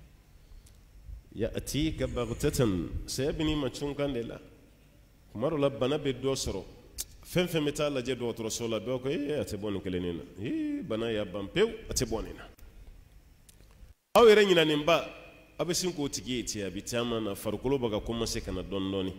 Speaker 2: يأتيك بغتة سيبني ما تشونكان لا كمارو لبنا بدوسرو فين متى لا جدو رسول بيوكو اتبوني كلينينا بنا يا بامبيو اتبونينا او يرينا نمبا abesinko tigeti ya bitama na farukolo baka komase kana dondoni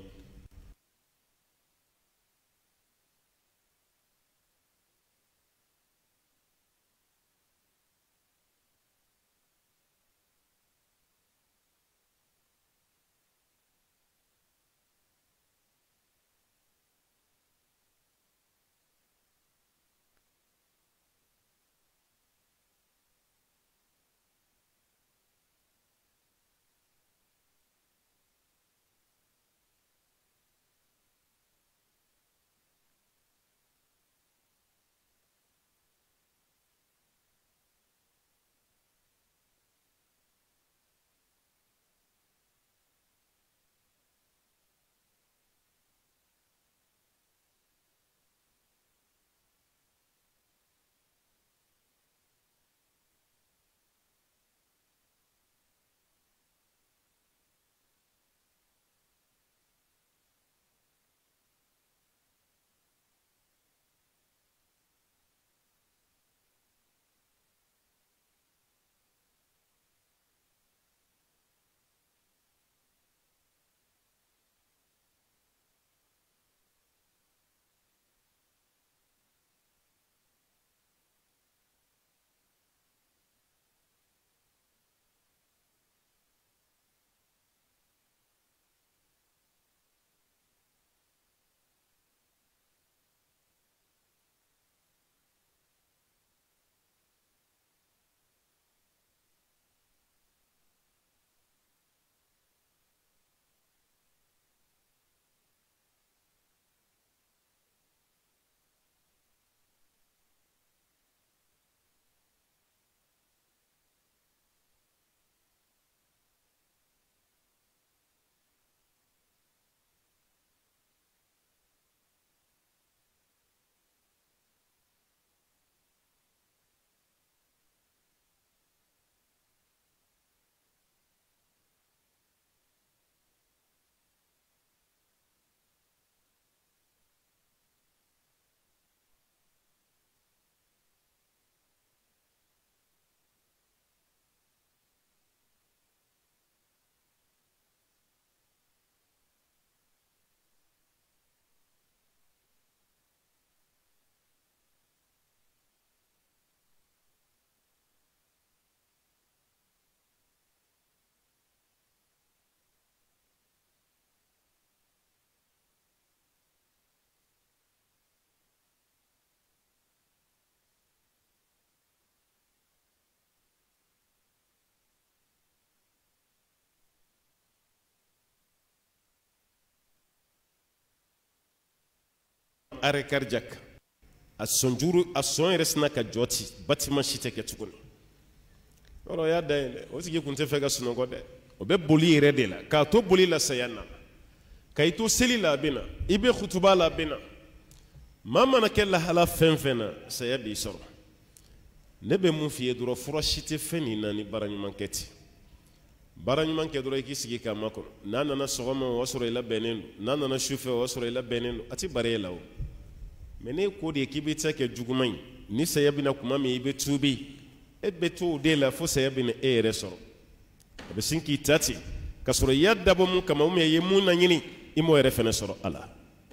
Speaker 2: are cardiaque a sonjuru a son resna ka joti bâtiment chite ke tukuni oro ya dai o sigi kunte fega suno gode o be boli rede la ka to boli la sayana kay to seli la bina ibe khutuba la bina mama na kella hala fenfena sayabi soro nebe mun fiye duro fura chite feni nani baranyman keti baranyman ke duro iki sigi ka mako nana na sogoma wasoro ila benendo nana na shufe wasoro ila benendo ati barela o mene ko de kibita ke jugumai ni sayabi na kuma me ibe tubi e beto de la fo sayabi na e resoro be sinki tati kasoro yadda bo mun kama me yemu na nyini imo refene soro ala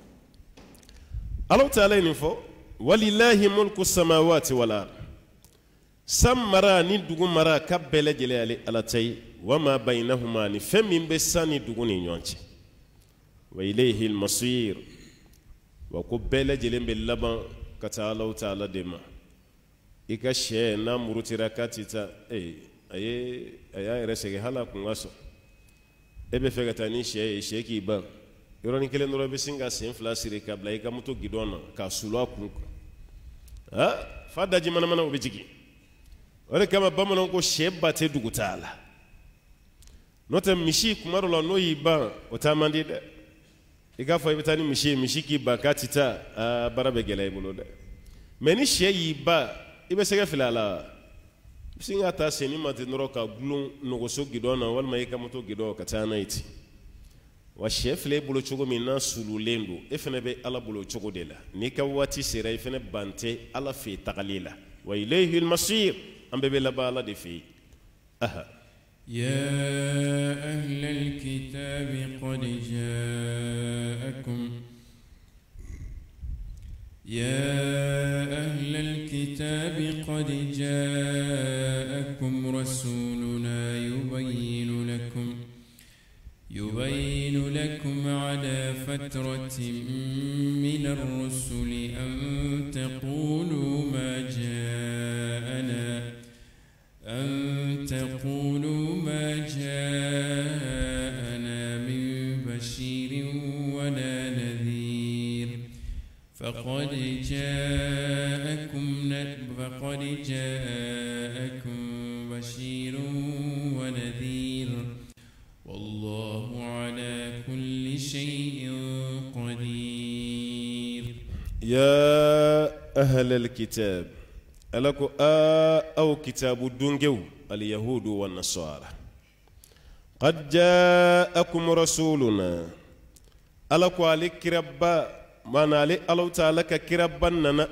Speaker 2: Allah ta'ala ni fo walillahi mulku samawati wal ard samara ni dugu mara kabele jele ale ala tay wama bainahuma ni femin be sani dugu ni nyonche wa ilayhi al-masir wa ko bele jele be laban kata Allah ta'ala dema ika she na murutira katita aya resege hala kungaso ebe fegata ni she ki ban yoroni kele ndoro be singa sen flasiri kabla ika muto gidona ka sulwa kunko fada jimana mana obejigi wale kama bamanan ko sheba te dugutala nota mishi kumaro la no yiba otamandi de igafa ibitani mishi ki bakatita barabe gele bolo de meni she yiba ibe sege filala singa ta seni mate noroka glun no so gidona wal mayika moto gido katana iti wa chef le bolo chogo mina sulu lendo efene be ala bolo chogo de la ni ka wati sera efene bante ala fi taqlila wa ilayhi al-masir ambe la bala de fi aha
Speaker 1: يا أهل الكتاب قد جاءكم رسولنا يبين لكم على فترة من الرسل أن تقولوا ما جاءنا من بشير ولا نذير فقد جاءكم بشير ونذير والله على كل شيء قدير.
Speaker 2: يا أهل الكتاب ألكو أو كتاب الدنجو اليهود والنصارى قد جاءكم رسولنا ألكو عليك ربا ما نالي الله تعالى كربنا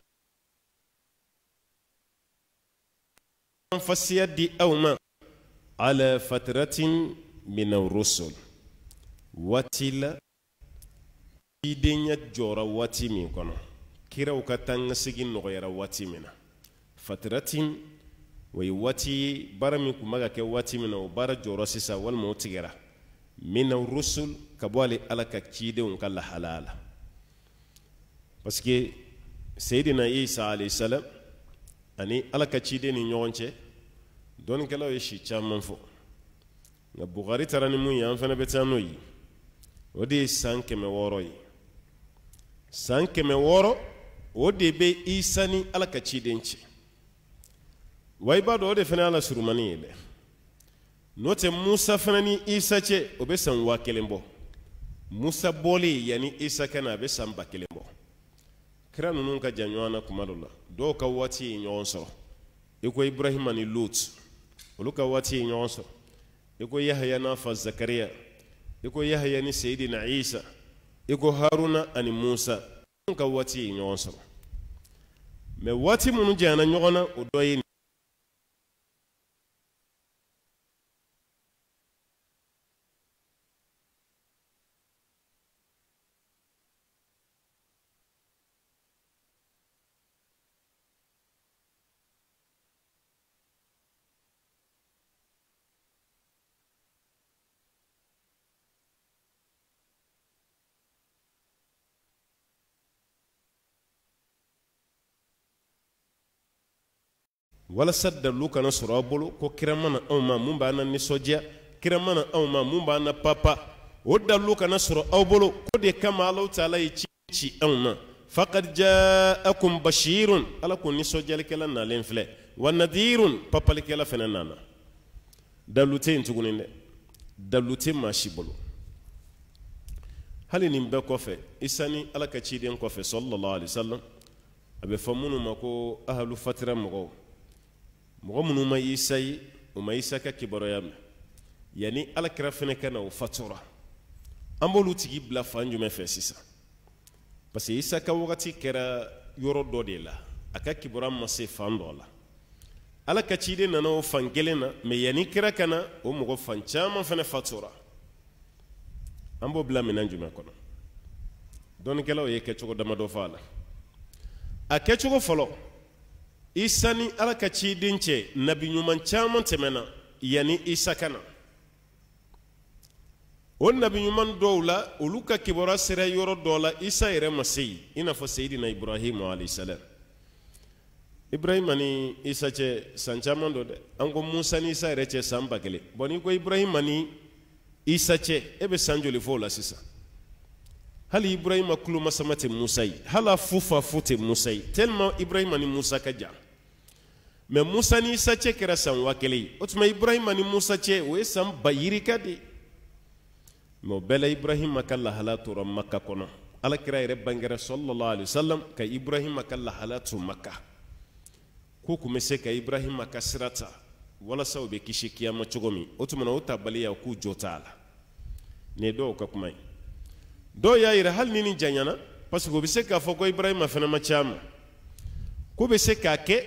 Speaker 2: فسيدي أو ما على فترة من الرسل واتلا إيدينيا جورا واتي من كنا كيرا وكتان سجين نغير واتي منا فترة ويواتي برمي كماغا كواتي منا وبارا جورا سيسا والموتيرا من الرسل كبوالي على كيدي ونكال حلال باسكي سيدنا عيسى عليه السلام أني على كيدي نيونشي دون كلا يشي تشامن فو nga Bukhari tarani mu yan fana betano yi odi sankeme woro odi be isani alaka chidenchi way bado odi fana ala surumani ile note Musa fana ni Isa che obesan wakelembo Musa boli yani Isa kana be samba kelembo kranu nunka janywana kumadola do ka wati nyonso iko Ibrahim ni Lut oluka wati nyonso iko Yahya nafa Zakaria iko Yahya ni Sayyidina Isa iko Haruna ani Musa nka wati nyonso me wati munu jana nyogona odoyi wala sadda luka na surabulu ko kiramana awma mumba na nisoja kiramana awma mumba na papa wadda luka na sura awbulu ko de kama Allah taala yi ci awma faqad ja'akum bashirun ala ko ni sojal kala na len fle wa nadirun papal kala fena nana dalute ntuguninde dalute mashibolo hali nin be kofe isani ala ka ciden kofe sallallahu alaihi wasallam abe famunu mako ahlu fatira mo munu ma isai o ma isaka kibaroyam yani ala kira fene kana o fatura ambolu tigi bla fanju me fe sisa parce que isaka wakati kera yoro do de la aka kibaram ma se fando la ala ka ciden nana o fangelena me yani kira kana o mo fanchama fene fatura ambo bla minanju me kono don kala o yeke choko dama do fala a ke choko folo isani ala ka ci dince nabi nyuman chaman temena yani isa kana on nabi nyuman dowla uluka kibora sere yoro dola isa ere masi ina fo sayidina ibrahim alayhi salam ibrahim ani isa che sanchaman do de ango musa ni isa ere che samba kele boni ko ibrahim ani isa che ebe sanjoli fo la sisa hali ibrahim akulu masamate musa yi hala fufa fute musa yi tellement ibrahim ani musa kaja mais musa ni isa che kera san wakele otuma ibrahim ani musa che we san bayiri kadi mo bela ibrahim akalla halatu ram makka kono ala kira ire bangere sallallahu alaihi wasallam ka ibrahim akalla halatu makka ko kuma se ka ibrahim akasirata wala saw be kishi kiyama chogomi otuma no tabaliya ku jotala ne do ka kuma do ya ira hal nini janyana parce que be se ka foko ibrahim fana machama ko be se ka ke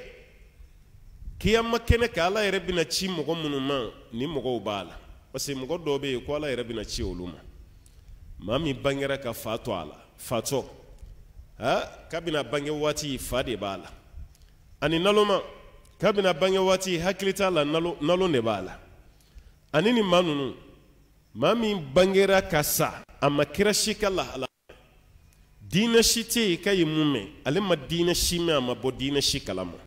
Speaker 2: kiyama kene ka ala ire bina chi mo munuma ni mo bala parce que mo do be ko ala ire bina chi oluma mami bangera ka fato ala fato ha kabina bange wati fade bala ani naloma kabina bange wati haklita la nalo ne bala anini manunu mami bangera kasa amakira shikala ala dina shite kay mumme ale madina shime amabo dina shikalama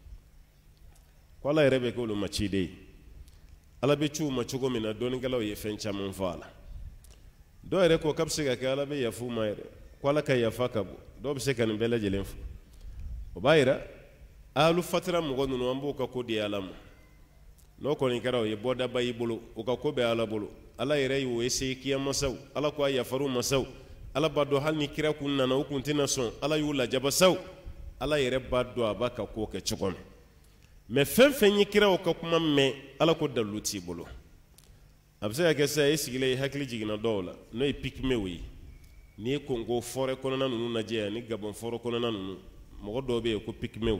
Speaker 2: kwala rebe ko lu machide ala be chu machugo mina doni galaw ye fencha mon fala do ere ko kapsiga ka ala be yafu mayre kwala kay yafakabu do be se kan bela jelenfu o bayira alu fatra mo gonu no ambo ka ko di alamu no ko ni karaw ye boda bayi bulu o ka ko be ala bulu ala yere yo ese kiyama saw ala ko ya faru masaw ala bado hal ni kira kunna na ukuntina son ala yu la jaba saw ala yere bado abaka ko ke chukon me fen yi kira o ka kuma me ala ko daluti bulu abse ya ke say sigile hakli jigina dola no epikme wi ni kongo fore kono na nunu na je ni gabon fore kono na nunu mo do be ko pikme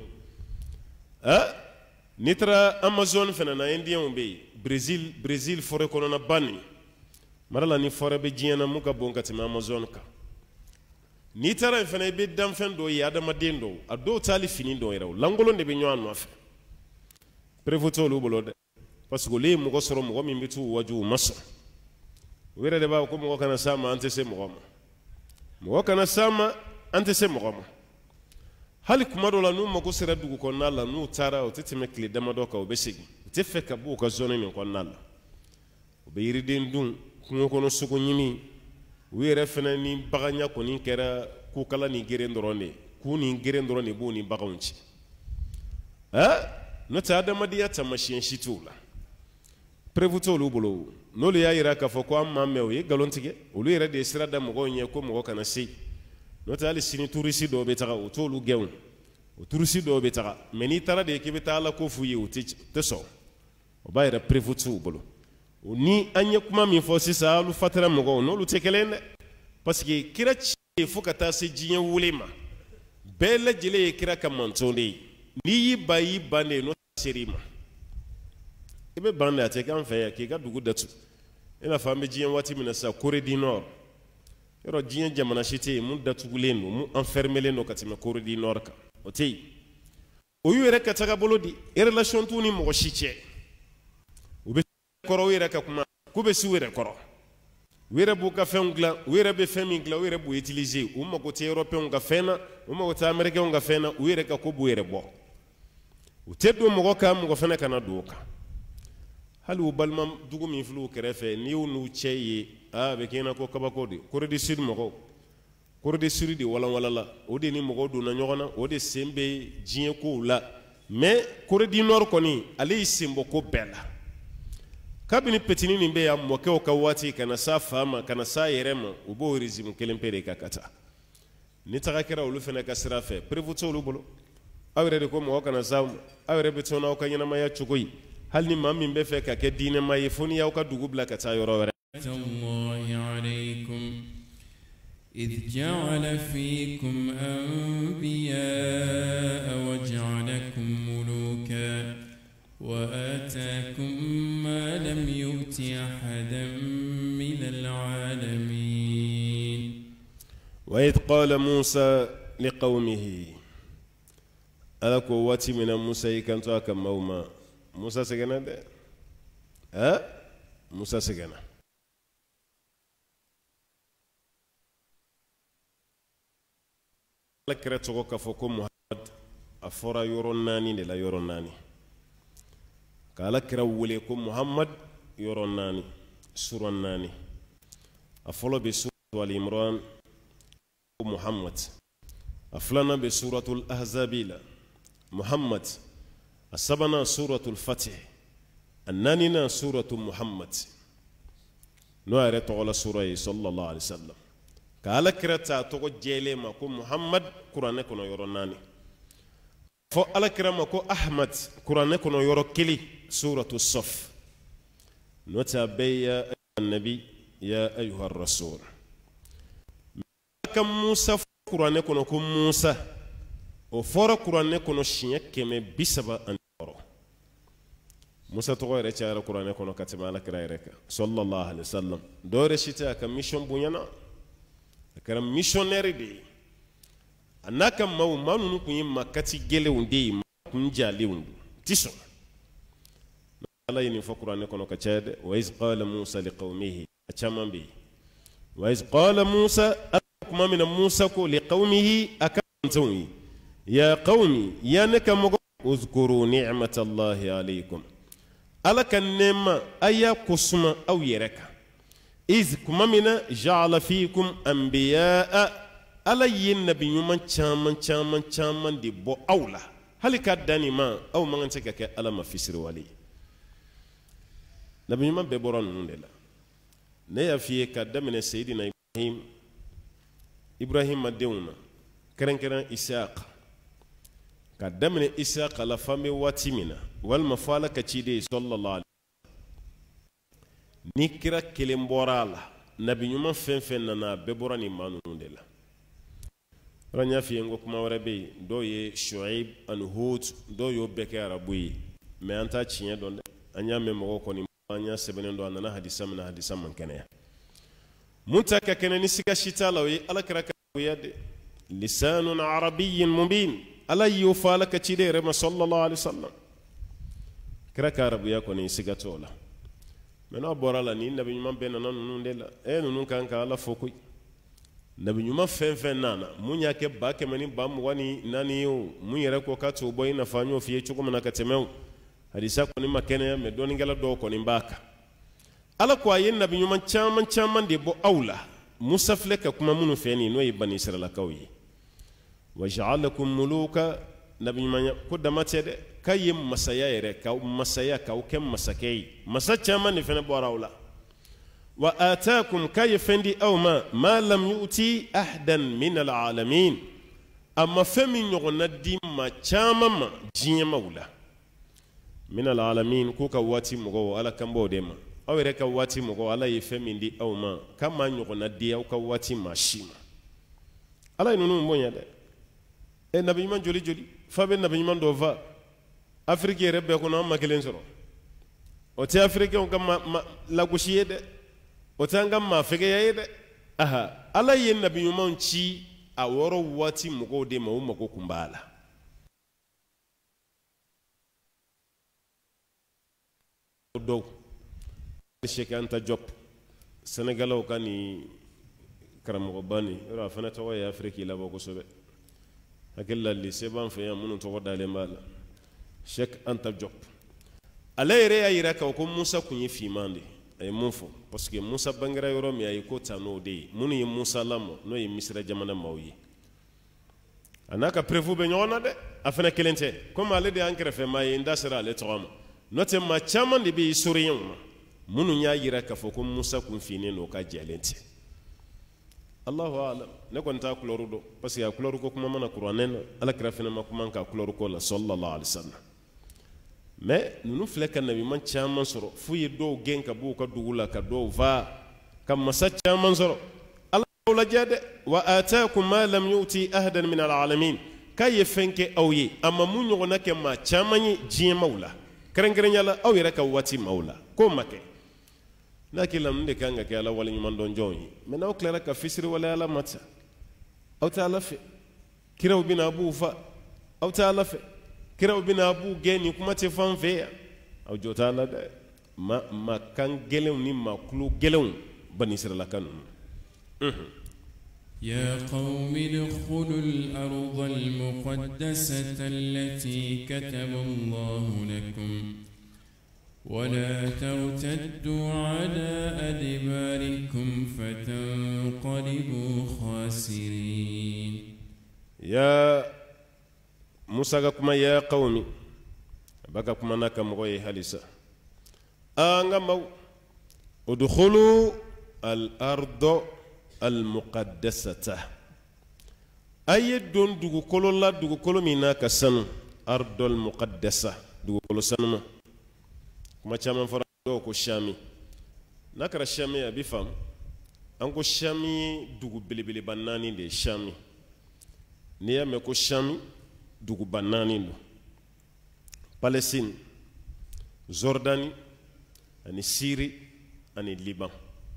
Speaker 2: nitra amazon fena na indian be brazil fore kono na bani marala ni fore be jiena muka bonka ti amazon ka nitra fena be dam fen do ya adama dendo ado tali fini do yero langolo de be nyoan no afa prevoto lu bolo de parce que le mugo soro mugo mi bitu waju maso were de ba ko mugo kana sama ante se mugo kana sama ante se mugo hali kuma do la nu mako sera dugu ko nalla nu tara o tetime kle dama do ka o besigi te feka bu ka zone ni ko nalla o be yiridin dun kungo kono suko nyimi were fena ni baganya ko ni kera ku kala ni gere ndorone ku ni gere ndorone bu ni bagawnci no ta adama dia tamashin shitula prevuto lu bolo no le yayira ka fo ko amma mewe galontige o lu yere de sira da mo nye ko mo kana sei no ta ali sini turisi do be taga o tolu gewn o turisi do be taga meni tara de ke be tala ko fu yi o te so o bayra prevutu bolo o ni anya kuma mi fo sisa lu fatara mo no lu tekelende parce que kira ci fo kata se jinya wulema bele jile kira kamantonde ni yi bayi bande no serima ibe bande ate kan fe ya ke ga dugu datu ina fambe jinya wati mina sa Corée du Nord yoro jinya jamana shite mun datu guleno mu enfermer no katima Corée du Nord ka otei o yere ka taga bolodi relation tuni mo shiche ube koro yere ka kuma kube si were koro were bu ka fengla were be femingla were bu utiliser o mo ko te européen ga fena o mo ko te américain ga fena were ka ko bu were bo o teddo mo ka mo fena kana doka halu balmam dugu mi flu kerefe ni unu cheye be kena ko kabako de Corée du Sud mo korde suri de wala la o de ni mogo donna ɲɔgɔn na o de sen bɛ diɲɛ kow la mais Corée du Nord kɔni ale y'i senbɔ ko bɛɛ la kabini petini nin bɛ yan mɔkɛw ka waati kana sa fa ma kana sa yɛrɛ ma u b'o régime kelen pe de kan ka taa ni taga kɛra olu fana ka sira fɛ prévu tɛ olu bolo aw yɛrɛ de ko mɔgɔ kana sa aw yɛrɛ bɛ to n'aw ka ɲɛnamaya cogo ye hali ni maa min bɛ fɛ ka kɛ diinɛma ye fo ni y'aw ka dugu bila ka taa yɔrɔ wɛrɛ.
Speaker 1: إذ جعل فيكم أنبياء وجعلكم ملوكا وآتاكم ما لم يؤت أحدا من العالمين
Speaker 2: وإذ قال موسى لقومه على قوة من موسى كنتوا كموما موسى سجنا ده موسى سجنا lakira togo ka fɔ ko Muhammad a fɔra yɔrɔ naani de la yɔrɔ naani ka alakira wele ko Muhammad yɔrɔ naani sura naani a fɔlɔ bɛ suratu Al-Imran ko Muhammad a filanan bɛ suratul Ahzabi la Muhammad a sabanan suratul Fatih a naaninan suratu Muhammad n'o yɛrɛ tɔgɔ la sura ye sallallahu alaihi wasallam ka alakira ta tɔgɔ jɛlen ma ko Muhammad kuranɛ kɔnɔ yɔrɔ naani fɔ alakira ma ko Ahmad kuranɛ kɔnɔ yɔrɔ kelen suratu Saf n'o tɛ a bɛɛ ya nabi ya ayuha rasul ka Musa kuranɛ kɔnɔ ko Musa o fɔra kuranɛ kɔnɔ siɲɛ 136 Musa tɔgɔ yɛrɛ cayara kuranɛ kɔnɔ ka tɛmɛ alakira yɛrɛ kan sallallahu alaihi wasallam dɔ yɛrɛ si tɛ a ka mission bonyana a kɛra missionnaire de ye a n'a ka maaw maa ninnu tun ye makati gɛlɛnw de ye maa kun jalenw ti sɔn ala ye nin fɔ kuranɛ kɔnɔ ka caya dɛ wa iz qala Musa liqawmihi a caman bɛ yen wa iz qala Musa kuma min na Musa ko liqawmihi a ka mɔgɔw ye ya qawmi ya ne ka mɔgɔ uzkuru ni'matallahi alaykum ala ka nɛɛma a y'a kosuma aw yɛrɛ kan iz kuma min na ja'ala fiikum anbiya'a ala ye nabi ɲuman caman de bɔ aw la hali ka danni ma aw man kan tɛ ka kɛ ala ma fisiriwale ye nabi ɲuman bɛɛ bɔra ninnu de la ne y'a f'i ye ka daminɛ Seydina Ibrahima denw na kɛrɛnkɛrɛn Isaac ka daminɛ Isaac la fo an bɛ waati min na walima fo ala ka ciden sallallahu alaihi ni kira kelen bɔra a la nabi ɲuman fɛn fɛn nana bɛɛ bɔra nin maa ninnu de la n y'a f'i ye n ko kuma wɛrɛ bɛ yen dɔw ye Shuaib ani Hud dɔw y'o bɛɛ kɛ arabu ye mais an t'a tiɲɛ dɔn dɛ an y'a mɛn mɔgɔw kɔni an y'a sɛbɛnnen dɔn a nana hadisa min na hadisa man kɛnɛya mun ta ka kɛnɛ ni siga si t'a la o ye ala kɛra ka arabuya de lisanun arabiyyin mubin ala y'o fɔ ala ka ciden yɛrɛ ma sallallahu alaihi wasallam kɛra ka arabuya kɔni siga t'o la mais n'a bɔra la ni nabi ɲuman bɛɛ nana ninnu de la ninnu kan ka ala fɔ koyi nabi ɲuman fɛn fɛn nana mun y'a kɛ 124 ye o mun yɛrɛ ko ka t'o bɔ i nafa an y'o f'i ye cogo min na ka tɛmɛ o hadisa kɔni ma kɛnɛya mais dɔɔnikɛla dɔw kɔni b'a kan ala ko a ye nabi ɲuman caman de bɔ aw la Musa filɛ ka kuma minnu fɛ nin n'o ye bani Israilakaw ye wa ja'alakum muluka nabi ɲuman ko dama tɛ dɛ k'a ye masaya yɛrɛ k'aw masaya k'aw kɛ masakɛ ye masa caman de fɛnɛ bɔra aw la wa ataakum k'a ye fɛn di aw ma lam yu'ti ahdan min al-alamin a ma fɛn min ɲɔgɔnna di maa caman ma diɲɛmaw la min al-alamin k'u ka waati mɔgɔw ala kan b'o de ma aw yɛrɛ ka waati mɔgɔw ala ye fɛn min di aw ma k'a ma ɲɔgɔnna di aw ka waati maa si ma ala ye ninnu bonya dɛ nabi ɲuman joli fa bɛ nabi ɲuman dɔ fa Afrique yɛrɛ bɛɛ kɔnɔ an ma kelen sɔrɔ o tɛ africain ka lagosi ye dɛ o tɛ an ka maafɛgɛya ye dɛ ala ye nabi ɲumanw ci a wɔɔrɔ waati mɔgɔw de ma o mago kun b'a la dɔw Cheikh Anta Diop Sénégalaw ka nin karamɔgɔba nin yɔrɔ a fana tɔgɔ ye Afrique labɔ kosɛbɛ hakili la lycée b'an fɛ yan minnu tɔgɔ dalen b'a la Cheikh Anta Diop ale yɛrɛ y'a yira k'a fɔ ko Musa kun ye finman de ay mun fo parce que Musa bangira yoro mi ay ko tano de munu yi Musa lamo no yi Misra jamana mawyi anaka prévu be nyona de afana kelente comme ale de ankre fe may indasira le tawama note ma chaman de bi suriyon munu nya yira ka fo ko Musa kun fini no ka jalente Allahu a'lam ne kon ta kuloru do parce que ya kuloru ko kuma mana qur'anen ala krafina ma kuma ka kuloru ko la sallallahu alaihi wasallam mais nunu filɛ ka nabi man caman sɔrɔ f'u ye dɔw gɛn ka b'u ka dugu la ka dɔw va ka masa caman sɔrɔ ala y'aw lajɛ dɛ wa ataakum ma lam yu'ti ahadan min alalamin k'a ye fɛn kɛ aw ye a ma mun ɲɔgɔnna kɛ maa caman ye diɲɛmaw la kɛrɛnkɛrɛnya la aw yɛrɛ ka waati maaw la k'o ma kɛ n'a k'i la ninnu de kan ka kɛ ala waleɲuman dɔn jɔnw ye mais n'aw tilara ka fisiri waleya ma ta aw tɛ ala fɛ kiraw bɛna a b'u fa aw tɛ ala fɛ kiraw bina abu geni kuma te fan fe aw jota la de ma kan gelew ni ma kulu gelew bani sirala kanu
Speaker 1: يا قوم ادخلوا الأرض المقدسة التي كتب الله لكم ولا ترتدوا على أدباركم فتنقلبوا خاسرين
Speaker 2: يا Musa ga kuma ya qaumi baka kuma naka mogoy halisa anga maw udkhulu al-ardo al-muqaddasata ayedon dugu kolola dugu kolomina ka sanu ardo al-muqaddasa dugu kolo sanu kuma chama fara ko shami nakara shami abi fam anko shami dugu belebele banani de shami niya me ko shami dugu banani do Palestine Jordanie ani Syrie ani Liban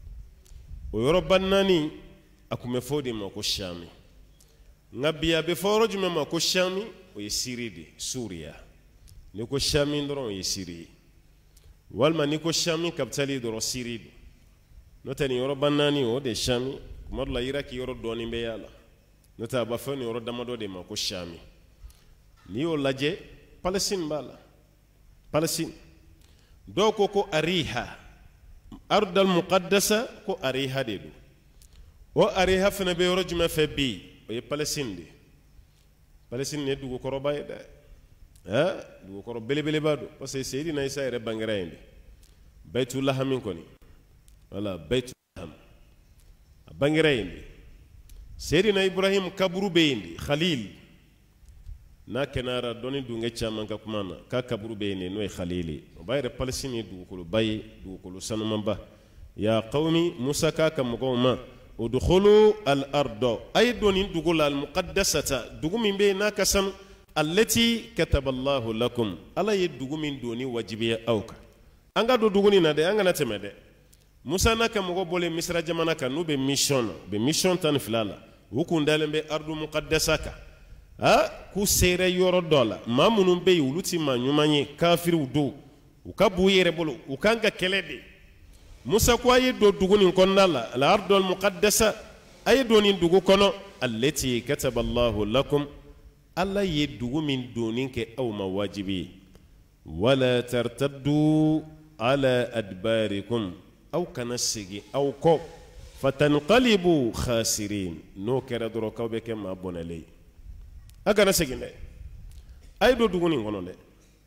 Speaker 2: o yoro banani akume fodi ma ko shami ngabia be foro jume ma ko shami o ye Syrie de Suria ni ko shami ndoro ye Syrie walma ni ko shami kapitali do Syrie notani yoro banani o de shami modla Iraki yoro doni be yala nota ba fani yoro damado de ma ko shami ni o laje Palestine bala Palestine do ko ariha ardal muqaddasa ko ariha de do o ariha fana be yoro juma fe bi o ye Palestine de Palestine ne dugu koroba ye da dugu koro belebele ba do parce que Seydina Isa yere bangira yende Baytullah min koni wala Baytullah bangira yende Seydina Ibrahim kaburu be yende Khalil na kenara doni dunge chaman ka kumana ka kaburu be ne no e Khalili o bayre Palestine dugu kolo baye dugu kolo sanumamba ya qaumi Musa ka kam ko ma udkhulu al-ardo ay doni dugu al muqaddasata dugu min be na kasam allati kataba Allah lakum ala ye dugu min doni wajibiya awka anga do dugu ni na de anga na temede Musa na kam ko bole Misra jamana ka no be mission tan filala wukundale be ardu muqaddasaka ku sere yoro dola mamunun be uluti manyumanye kafiru do ukabu yere bolo ukanga kelede Musa ko ayi do duguni konnala al ardu al muqaddasa ayi doni dugu kono allati kataba Allah lakum alla ye dugu min doni ke aw mawajibi wala tartaddu ala adbarikum aw kana sigi aw ko fatanqalibu khasirin no kera doro kawbe ke ma bonale agana seginde ay do duguni ngono de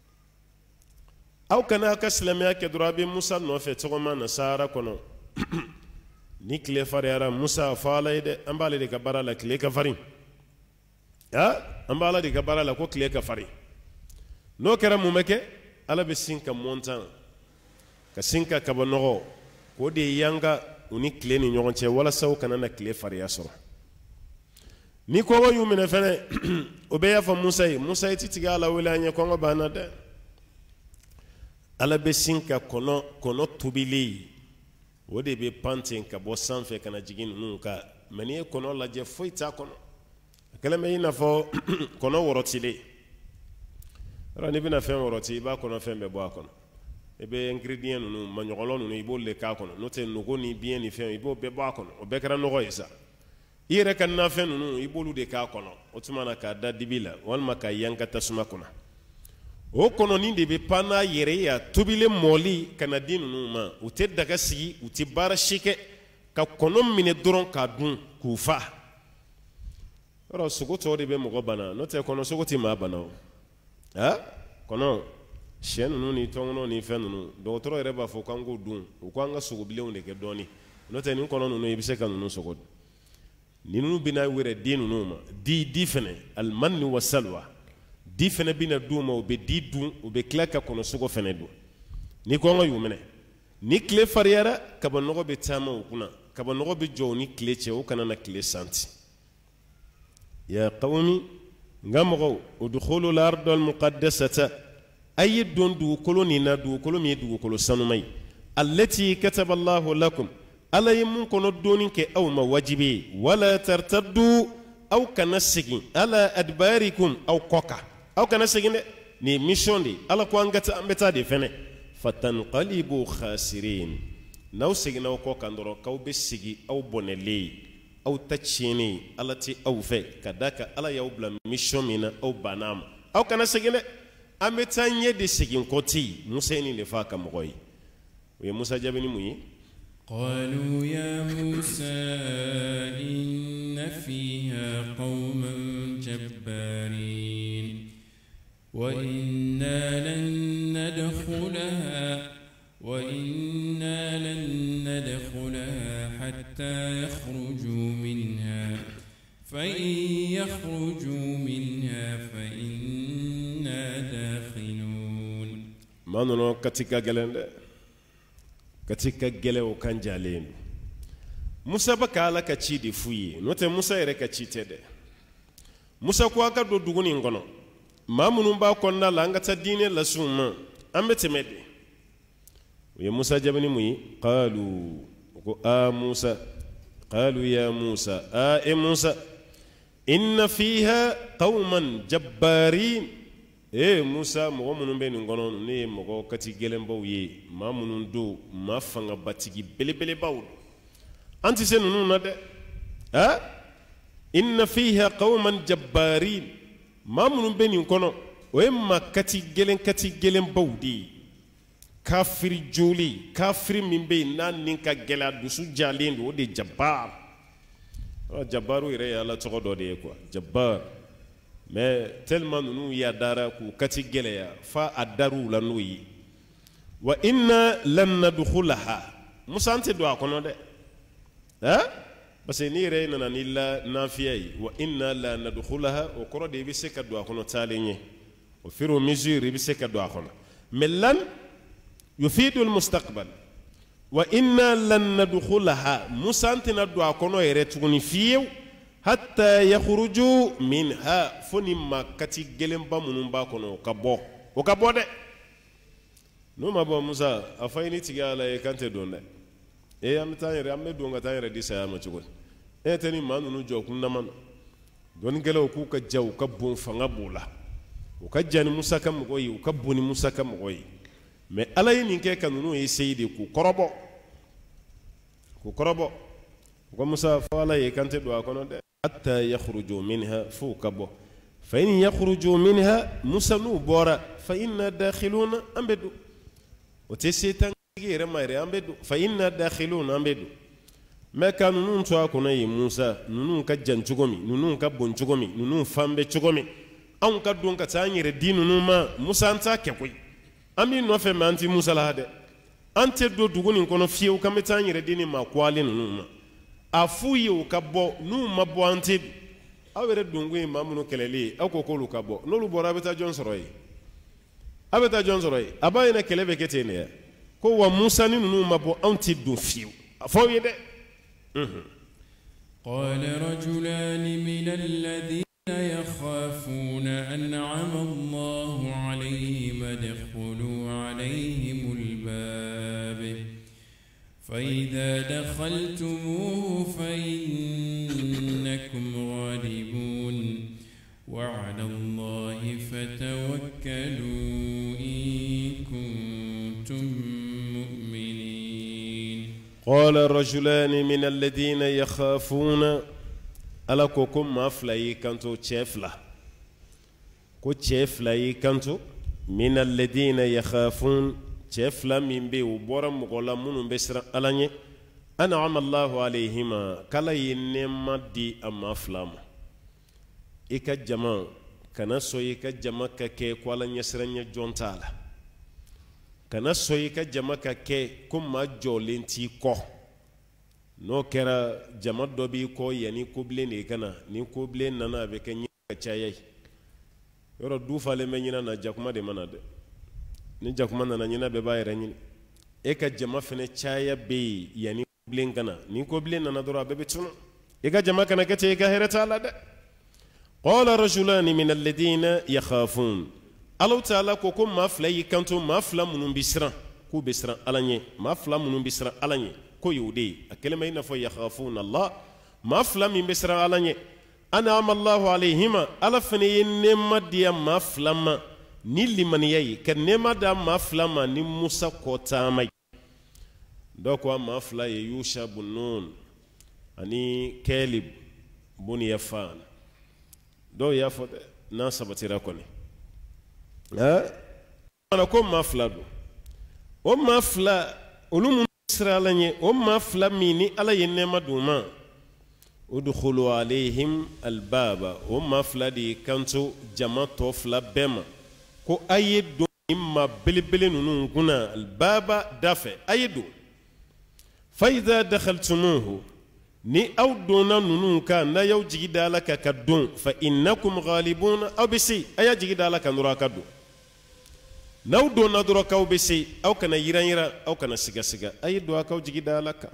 Speaker 2: aw kana ka silamiya ke durabi Musa no fe togoma nasara kono ni kle fariara Musa faala de ambale de kabara la kle ka fari ambala de kabara la ko kle ka fari no kera mumeke ala be sinka montan ka sinka kabanogo ko de yanga uni kle ni nyogonche wala saw kana na kle fariya soro ni ko wayu mine fene o be ya fa Musa titiga ala wala nya ko ngobana de ala be sinka kono tubili o de be pantin ka bo sanfe kana jigin nunka mani kono la je foita kono kala me ina fo kono worotile ra ni bina fe woroti ba kono fe be bo kono e be ingredient nu manyogolo nu ibo le ka kono no te no ni bien ni fe ibo be bo kono o be kara no go isa ire kan na fe nu ibo lu de ka kono o tumana ka da dibila wal maka yanka tasuma kono o kɔnɔni de bɛ pan n'a yɛrɛ ye a tobilen mɔli ka na di ninnu ma u tɛ daga sigi u tɛ baara si kɛ ka kɔnɔ minɛ dɔrɔn k'a dun k'u fa yɔrɔ sogo tɔw de bɛ mɔgɔ bana n'o tɛ kɔnɔ sogo tɛ maa bana o kɔnɔ sɛ ninnu ni tɔnkɔnɔ ni fɛn ninnu dɔgɔtɔrɔ yɛrɛ b'a fɔ k'an k'o dun u k'an ka sogobilenw de kɛ dɔɔnin n'o tɛ nin kɔnɔ ninnu i bɛ se ka ninnu sogo dun ni ninnu bɛna wɛrɛ di ninnu ma di fɛnɛ alimani wa salwa di fɛnɛ bɛna di u ma u bɛ di dun u bɛ tila ka kɔnɔ sogo fɛnɛ dun ni kɔngɔ y'u minɛ ni tile fariyara kabanɔgɔ bɛ taama u kunna kabanɔgɔ bɛ jɔ u ni tile cɛ u kana na tile santi ya qawmi n ka mɔgɔw udkhulu lardal muqaddasata a ye don dugukolo nin na dugukolo min ye dugukolo sanuma ye allati kataballahu lakum ala ye mun kɔnɔ doni kɛ aw ma wajibi ye wala tartaddu aw kana segin ala adbarikum aw kɔka aw kana segin dɛ nin ye mission de ala ko an bɛ taa de fɛnɛ fatanqalibu khasirin n'aw seginna aw kɔ kan dɔrɔn k'aw bɛ sigi aw bɔnɛlen aw ta tiɲɛnen ala tɛ aw fɛ ka da kan ala y'aw bila mission min na aw banna a ma aw kana segin dɛ an bɛ taa ɲɛ de segin kɔ ti musa ye nin de fɔ a ka mɔgɔ ye o ye musa jaabi ni mun ye
Speaker 1: قالوا يا موسى إن فيها قوما جبارين وإنا لن ندخلها حتى يخرجوا منها فإن يخرجوا منها فإنا داخلون
Speaker 2: ما ننو كتيكا جلند katika gɛlɛw kan jalen musa ba ka ala ka ci de fu ye n'o tɛ musa yɛrɛ ka ci tɛ dɛ musa ko a ka don dugu nin kɔnɔ maa minnu b'a kɔnɔna la an ka taa diinɛ lasiw ma an bɛ tɛmɛ de o ye musa jaabi ni mun ye qalu ko musa qalu ya musa musa inna fiha qauman jabbarin musa mɔgɔ minnu bɛ nin kɔnɔ ne ye mɔgɔ kati gɛlɛnbaw ye maa minnu don maa fangabatigi belebelebaw don an tɛ se ninnu na dɛ inna fiha qauman jabbarin maa minnu bɛ nin kɔnɔ o ye maa kati gɛlɛnbaw de ye kafiri joli kafiri min bɛ yen n'a ni ka gɛlɛ a dusu jalen don o de ye jabbar jabbaru yɛrɛ ye ala tɔgɔ dɔ de ye quoi jabbar mais tellement nunu ya dara ku kati geleya fa adaru la nuyi wa inna lan nadkhulaha musa ante do akono de parce que ni re nana ni la nafiyai wa inna la nadkhulaha o koro de bi se ka do akono talenye o firo mesure bi se ka do akono mais lan yufidu al mustaqbal wa inna lan nadkhulaha musa ante na do akono ere tuguni fiyew hatta yakhruju minha foni makati gelemba munun ba kono o ka bɔ dɛ no ma bɔ musa afa ini tiga ala e kante don dɛ am tan yɛrɛ am don ka tan yɛrɛ di saya ma cogo tani ma nunu jɔ kun naman don gɛlɛw ku ka jaw ka bon fanga bola o ka jani musa ka mɔgɔ ye o ka boni musa ka mɔgɔ ye mais ala ye nin kɛ ka nunu ye seyide ku kɔrɔbɔ ko musa fa ala ye kante do a kɔnɔ dɛ hatta yakhruju minha fukabo fa in yakhruju minha musa nu bora fa inna dakhiluna ambedu o te setan yere mayre ambedu fa inna dakhiluna ambedu me kanu nun to akona yi musa nunun ka jancugomi nunun ka boncugomi nunun fambe cugomi an ka don ka tan yere dinu ma musa anta ke koy ami no fe manti musa la hade ante do dugunin kono fiu ka me tan yere dinu ma kwali nunun ma afu ye o ka bɔ n'u ma bɔ an tɛ aw yɛrɛ donko ye maa minnu kɛlɛli aw ko k'olu ka bɔ n'olu bɔra a bɛ taa jɔn sɔrɔ yen a bɛ taa jɔn sɔrɔ yen a b'a ɲɛna kɛlɛ bɛ kɛ ten de ya ko wa musa ni ninnu ma bɔ anw tɛ don fiyewu a fɔ aw ye dɛ.
Speaker 1: قال رجلان من الذين يخافون أنعم الله عليهم ادخلوا عليهم الباب فإذا دخلتموه فإنكم غالبون وعلى الله فتوكلوا إن كنتم مؤمنين
Speaker 2: قال الرجلان من الذين يخافون ala ko maa fila y'i kanto cɛ fila ko cɛ fila y'i kanto min alladina yakhafun chefla min be ubora mugola munun be sira alanye an'ama Allahu alayhima kala yinema di amma flama ika jama kana soyi ka jama ka ke kwala nyesranya jontala kana soyi ka jama ka ke kuma jolenti ko no kera jama dobi ko yani kuble ne kana ni kuble nana be ka nyaka chayai yoro dufale me nyina na jakuma de manade ni jakuma nana nyina be bayere nyini e ka jama fene chaya be yani kuble kana ni kuble nana dora be betunu e ka jama kana ke te ka herata la de qala rajulani min alladhina yakhafun Allah ta'ala ko ko mafla yikanto mafla munun bisran ku bisran alanye mafla munun bisran alanye ko yudi akelema ina fo yakhafun Allah mafla min bisran alanye an'ama Allahu alayhima alafani yinma diya maflama ni liman yayi kan nema da maflama ni Musa ko tamai doko mafla Yusha bun Nun ani Kalib bun Yafan do ya fo na sabatira koni ana ko mafla do o mafla ulum israelanye o mafla mini ala yinema duma udkhulu alaihim albaba o mafla di kanto jamato fla bema ko ayedo imma bilbili nunun kuna albaba dafe ayedo fa idha dakhaltumuhu ni aw dona nunun ka na yaw jigida laka kadun fa innakum ghalibuna aw bisi aya jigida laka nura kadu naw dona dura kaw bisi aw kana yiranyira aw kana siga siga ay do akaw jigida laka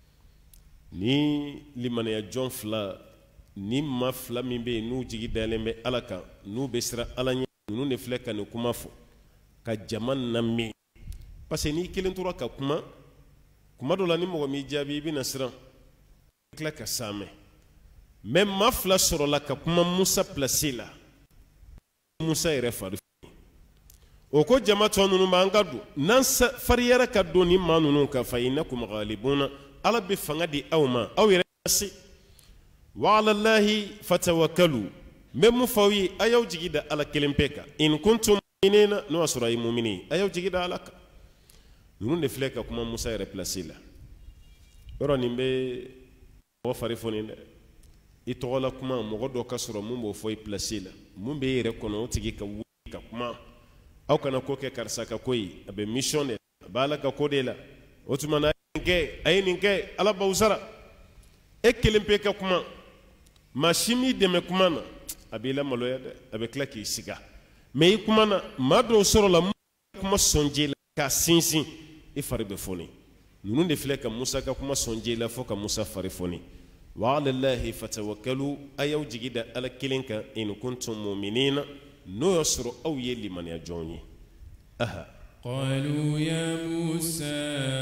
Speaker 2: ni limana ya jon fla ni mafla min be nu jigida lembe alaka nu besra alanya nu ne fleka ne kuma fo ka jaman nammi parce ni kilen tura ka kuma do la ni mo mi jabi bi nasran kla ka same même mafla soro la ka kuma Musa placila Musa ire faru o ko jamato nunu mangadu nan fariyara ka do ni manunu ka fa innakum ghalibuna ala bi fanga di awma aw irasi wa ala allahi fatawakkalu même fawi ayaw jigida ala kelempeka in kuntum mu'minina no asrai mu'mini ayaw jigida alaka nunu ne fleka kuma Musa ire placila oro nimbe o fari foni de itola kuma mogo do kasoro mumbo foi placila mumbe yere kono tigi ka wuka kuma aw kana ko ke karsa ka koyi abe mission de bala ka kodela otumana nke ayinke ala bawsara ekelempe ka kuma mashimi de me kuma na abila maloya de abe klaki siga me kuma na mado soro la kuma sonjela ka sinsin e fari be foni nunu de fleka Musa ka kuma sonjela fo ka Musa fari foni wa ala allahi fatawakkalu ayaw jigida ala kilinka in kuntum mu'minina no yasru aw yeli man yajoni aha
Speaker 1: qalu ya Musa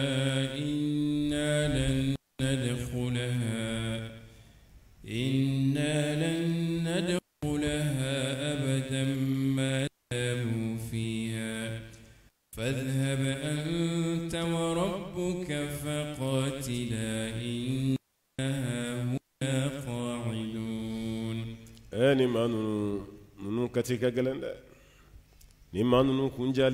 Speaker 1: inna lan nadkhulaha abadan ma damu fiha fadhhab anta wa rabbuka faqatila innaha huna qa'idun
Speaker 2: ani manu katika galanda ni manu kunjali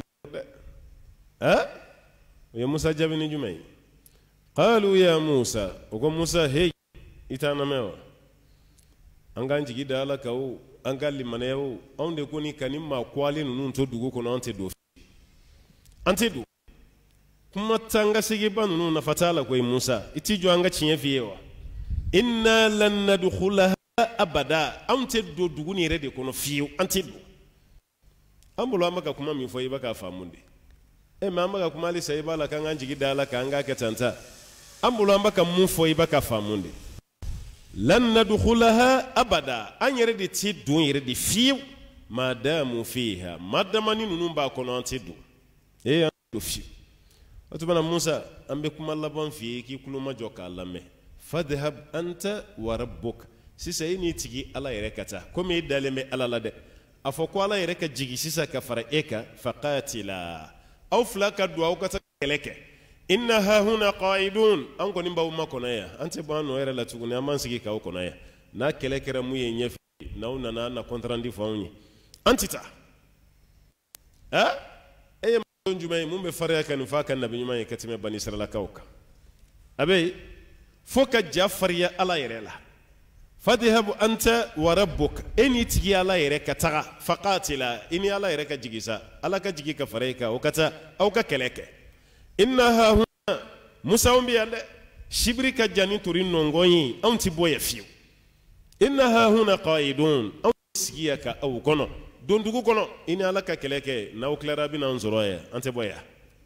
Speaker 2: ya Musa jabini jumai qalu ya Musa ugo Musa hey itana mewa anga njigi dala kawo anga limanewo onde koni kanima kwali nunu to dugo kono ante do kuma tanga sigi banu na fatala ko Musa itijo anga cinye fiyewa inna lan nadkhulaha abada ante do dugu ni rede kono fiyo ante do ambulo amaka kuma mi foyi baka famunde mama kuma ali sai bala kan an jigi dala kan ga ketanta ambulo amaka mu foyi baka famunde lan nadkhulaha abada an yere de ti dun yere de fiyo madamu fiha madamani nunu ba kono ante do do fiyo atubana Musa ambe kuma labon fiye ki kuluma joka lame fadhhab anta wa rabbuka sisa ini tigi ala yere kata komi daleme ala lade afoko ala yere ka jigi sisa ka fara eka faqatila aw flaka duwa aw kata keleke inna ha huna qaidun an ko nimba umma konaya ante bano yere la tuguni aman sigi ka konaya na kelekere mu ye nyefi na una na contrandi fawnyi antita e ma jumay mum be fariya kan fa kan nabi nyumay katime bani israila kawka abe foka jafariya ala yerela fadhhabu anta wa rabbuk eni tigi ala yere kataga faqatila ini ala yere ka jigisa ala ka jigi ka fareka o kata au ka keleke innaha huna musa umbi ande shibri ka jani turin nongoyi anti boye fiu innaha huna qaidun aw sigiyaka aw kono dondugu kono ini ala ka keleke na o clara bina nzoroya ante boya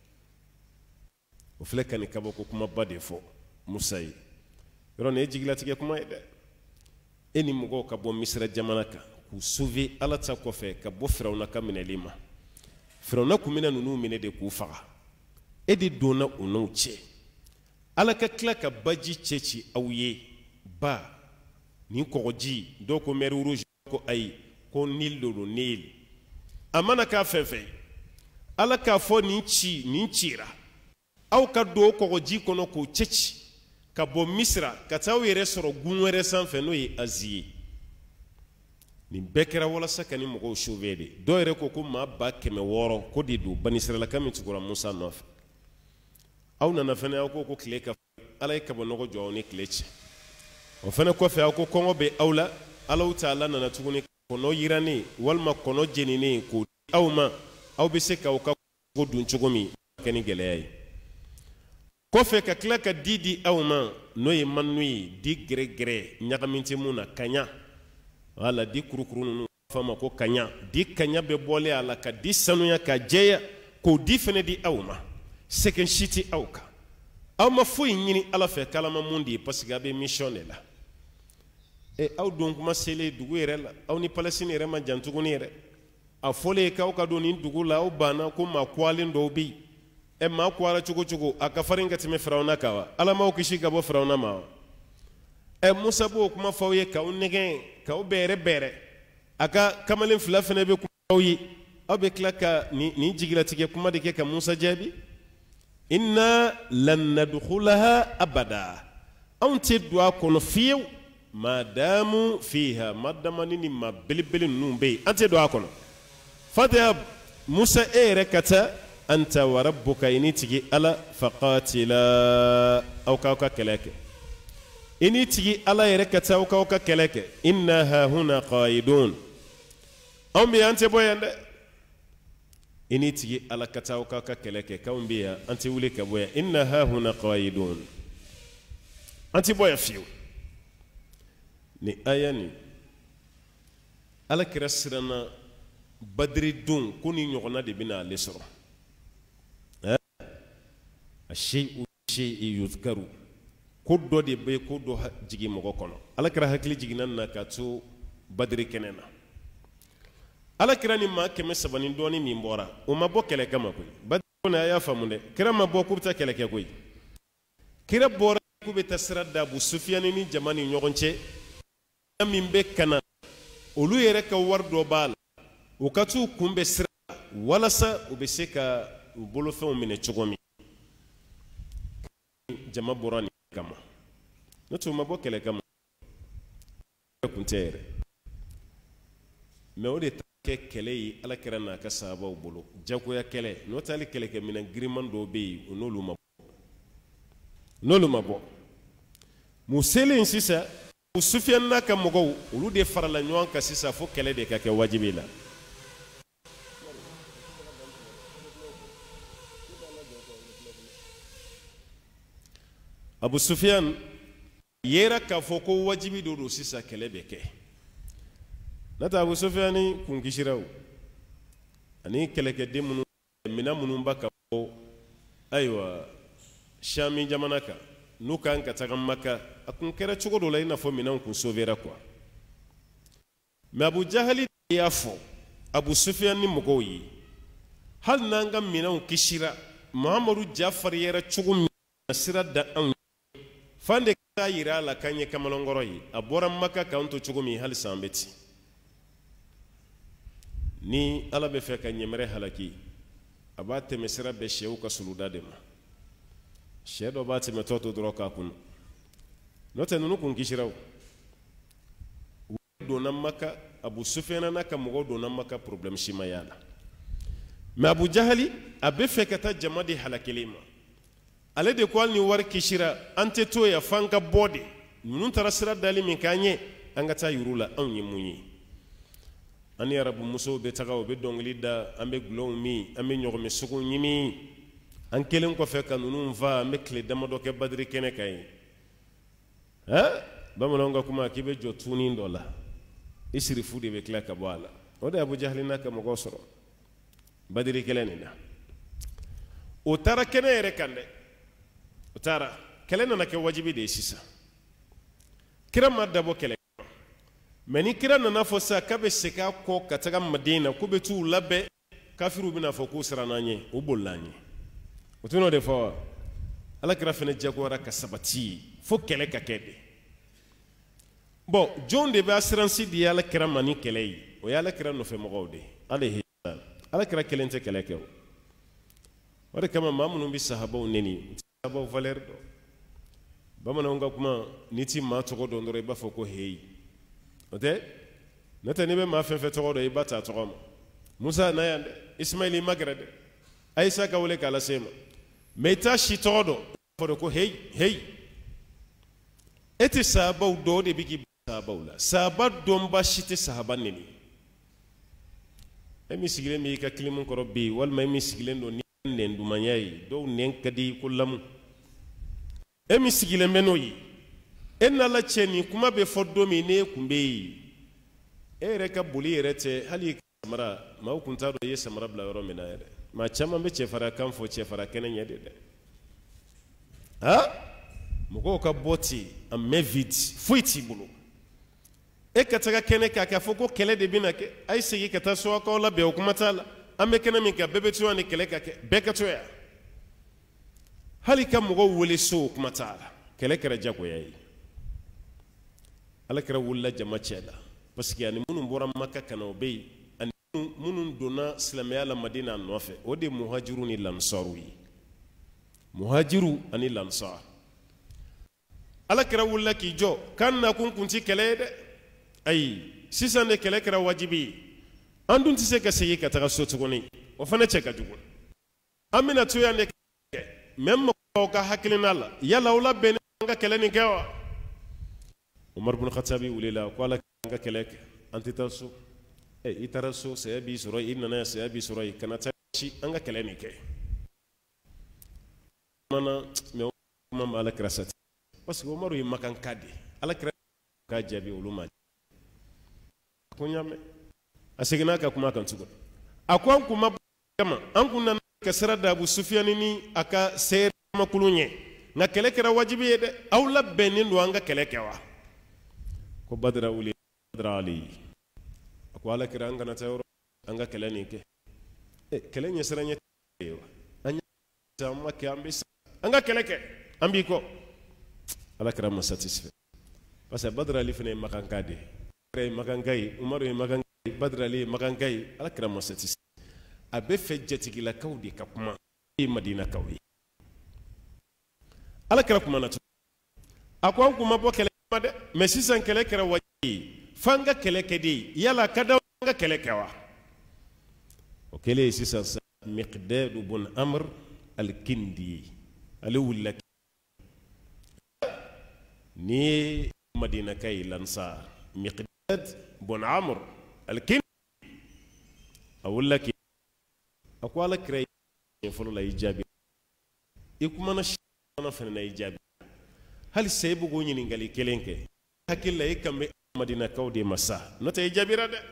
Speaker 2: o flekani kaboko kuma bade fo musa yi rone jigila tige kuma ide eni mugo ka bo misra jamana ka ku sauver ala ta ko fe ka bo firawna ka minelima firawna ku mina nunu mine de ku faga edi dona uno che ala ka kla ka baji chechi awye ba ni kogoji do ko mer rouge ko ay ko nil do nil amana ka fefe ala ka fo ni chira aw ka do kogoji kono ko chechi ka bo misra ka taw yere soro gunwere sanfe no yi aziye ni bekera wala sakani mogo shuvede do yere ko ko ma ba keme woro ko di du bani israila kam tukura musa nof aw na fene aw ko kle ka alay ka bo no joni kleche o fene ko fe aw ko kongo be awla alaw taala na tuguni ko no yirani walma kono jenini ko awma aw be se ka ko dun chugumi kani geleyay kofe ka kila ka didi awma no ye manui di gre nyagaminti muna kanya wala di kurukuru nu fama ko kanya di kanya be bole ala ka di sanuya ka jeya ko di fene di awma seken shiti awka awma fuyi nyini ala fe kalama mundi parce que abe mission la e aw don kuma sele dugu yere la aw ni palestine yere ma jantuguni yere a fole ka ka do ni dugu la aw bana ko ma kwalin do bi e ma kwara chugo aka faringa time firawna kawa ala ma kishi ka bo firawna ma e musa bo kuma fawye ka unegen ka bere aka kamalin filafene be kuma yi abe klaka ni jigila tige kuma de ke ka musa jabi inna lan nadkhulaha abada anti dua kono fiu madamu fiha madamani ni mabelbel numbe anti dua kono fadhab musa rekata أنت وربك إنيتي ألا فقاتلا أو كاوكا كلاك إنيتي ألا يركتا أو كاوكا كلاك إنها هنا قائدون أمي أنت بويا إنيتي ألا كتا أو كاوكا كلاك كاوم بيا أنت وليك بويا إنها هنا قائدون أنت بويا فيو ni ayani ala kirasirana badri dun kuni nyogona de bina lesoro الشيء يذكر كودو دي بي كودو جيغي مغو كونو ala kira hakili jiginan na katu badri kenena ala kira ni ma keme sabani doni mi mbora o ma bo kele kama koy badri na ya famunde kira ma bo kubta kele ke koy kira bora kube tasradda bu sufyan ni jamani nyogonche min be kana olu yere ka wardo bal o katu kumbe sira wala sa o be se ka bolo fe o mine chogomi jama borani kama noto mabo kele kama kuntere me ode take kele yi ala kera na ka sahaba bolo jako ya kele no tali kele ke mina griman do be nolu mabo musele insisa Sufyan na ka mogo ulu de farala nyon ka sisa fo kele de ka ke wajibi la Abu Sufyan yera ka foko wajibi do sisa kele beke nata Abu Sufyan kun kishiraw ani kele ke de munu mina munu baka ko aywa shami jamanaka nukan ka tagan maka akun kera chugo do la ina fo mina kun sovera kwa me Abu Jahali ya fo Abu Sufyan ni mogoyi hal nanga mina kishira Muhammadu Jafar yera chugo sira da an fande ka yira la kanye kamalongoro yi abora maka kaunto chugumi hal sambeti ni ala be fe ka nyemere halaki abate mesira be shew ka suluda de ma shedo bate metoto droka kun note nunu kun kishiraw do na maka Abu Sufyan na ka mogo do na maka problem shima yala mais Abu Jahali a bɛ fɛ ka taa jama di halakili ma ale de ko hali ni wari kisira an tɛ to ya f'an ka bɔ de ninnu taara sira dali min k'an ye an ka taa yir'u la anw ye mun ye an ni arabu musow bɛ taga u bɛ dɔnkili da an bɛ gulɔw min an bɛ ɲɔgɔmɛ sugu ɲimi an kelen kɔfɛ ka ninnu fa an bɛ tile damadɔ kɛ badiri kɛnɛ kan ye bamananw ka kuma k'i bɛ jɔ tuunin dɔ la i sirifu de bɛ tila ka bɔ a la o de ye Abu Jahali n'a ka mɔgɔw sɔrɔ badiri kɛlɛ nin na o taara kɛnɛ yɛrɛ kan dɛ o taara kɛlɛ nana kɛ wajibi de ye sisan kira ma dabɔ kɛlɛ mais ni kira nana fɔ sa k'a bɛ segin a kɔ ka taga Madina k'u bɛ t'u labɛn kafiriw bɛna fɔ k'u siranna an ɲɛ u bolila an ɲɛ o tun y'o de fɔ wa ala kira fana jagoyara ka sabati fo kɛlɛ ka kɛ de bon jɔn de bɛ assurance di ala kira ma ni kɛlɛ ye o ye ala kira nɔfɛmɔgɔw de ale ala kira kelen tɛ kɛlɛ kɛ o o de kama maa minnu bɛ sahabaw neni sahabaw valeur dɔn bamananw ka kuma n'i ti maa tɔgɔ dɔn dɔrɔn i b'a fɔ ko heyi o tɛ n'o tɛ n'i bɛ maa fɛn fɛn tɔgɔ dɔn i ba t'a tɔgɔ ma Musa na yan dɛ Ismail i ma gɛrɛ dɛ Ayisa ka wele k'a lase ma mais i t'a si tɔgɔ dɔn fɔ de ko heyi heyi e tɛ sahabaw dɔn o de bɛ k'i sahabaw la sahaba dɔnba si tɛ sahaba neni e min sigilen b'i ka kilimu kɔrɔ bi walima e min sigilen don ni nɛn dumanya ye dɔw nɛn ka di ko lamu e min sigilen bɛ n'o ye e n'ala cɛ nin kuma bɛ fɔ don min n'e kun bɛ yen e yɛrɛ ka boli yɛrɛ tɛ hali samara maaw kun t'a dɔn i ye samara bila yɔrɔ min na yɛrɛ maa caman bɛ cɛfara kan fɔ cɛfara kɛnɛ ɲɛ de dɛ mɔgɔw ka bɔ ten a mɛ vide foyi t'i bolo e ka taga kɛnɛ k'a k'a fɔ ko kɛlɛ de bɛna kɛ a ye segin ka taa sɔgɔkaw labɛn o kuma t'a la an bɛ kɛnɛ min kan bɛɛ bɛ to yan ni kɛlɛ ka kɛ bɛɛ ka to yan hali ka mɔgɔw wele so o kuma t'a la kɛlɛ kɛra jagoya ye ala kɛra wulila jama cɛ la parce que ani minnu bɔra Maka kana o bɛ yen ani minnu donna silamɛya la Madina nɔfɛ o de ye muhajiru ni lansaru ye muhajiru ani lansar ala kɛra wulila k'i jɔ k'an nakun kun ti kɛlɛ ye dɛ ayi sisan de kɛlɛ kɛra wajibi ye an dun tɛ se ka segin ka taga so tuguni o fana cɛ ka jugu an bɛna to yan de kɛ mais mɔgɔw ka hakilina la yala o labɛnnen an ka kɛlɛ nin kɛ wa Umar bin Khattabi wulila ko ala an ka kɛlɛ kɛ an tɛ taa so i taara so saya b'i sɔrɔ i nana yan saya b'i sɔrɔ yen kana taa ci an ka kɛlɛ nin kɛ mana mais kuma ma ala kira sati parce que Umaru ye makanka de ala kira ka jaabi olu ma ko ɲamɛ a seginna ka kuma kan tuguni a ko an kun ma kama an kun nana ka sira da Abu Sufiyani ni a ka seyɛri makulu ɲɛ nka kɛlɛ kɛra wajibi ye dɛ aw labɛnnen don an ka kɛlɛ kɛ wa ko Badara wuli Badara Ali a ko ala kira an kana taa yɔrɔ an ka kɛlɛ nin kɛ kɛlɛ ɲɛsiranɲɛ ye wa an ma kɛ an bɛ sa an ka kɛlɛ kɛ an b'i kɔ ala kira ma satisfait parce que Badara Ali fana ye makanka de ye ye makanka ye Umaru ye makanka ye Badara Ali ye makanka ye ala kira ma satisfait a bɛ fɛ jatigilakaw de ka kuma ye Madinakaw ye ala kira kuma na a ko an kun ma bɔ kɛlɛ ma dɛ mais sisan kɛlɛ kɛra wajibi ye f'an ka kɛlɛ kɛ de yala ka da an ka kɛlɛ kɛ wa o kɛlen ye sisan sa Miqdad ibn Amr al-Kindi ale wulila ni Madinaka ye Lansar Miqdad ibn Amr al-Kindi a wulila ki a ko ala kira ye fɔlɔ la i jaabi i kumana fana fana na i jaabi hali sa i bɛ k'o ɲininkali kelen kɛ hakili la i kan bɛ Madinakaw de ma sa n'o tɛ i jaabira dɛ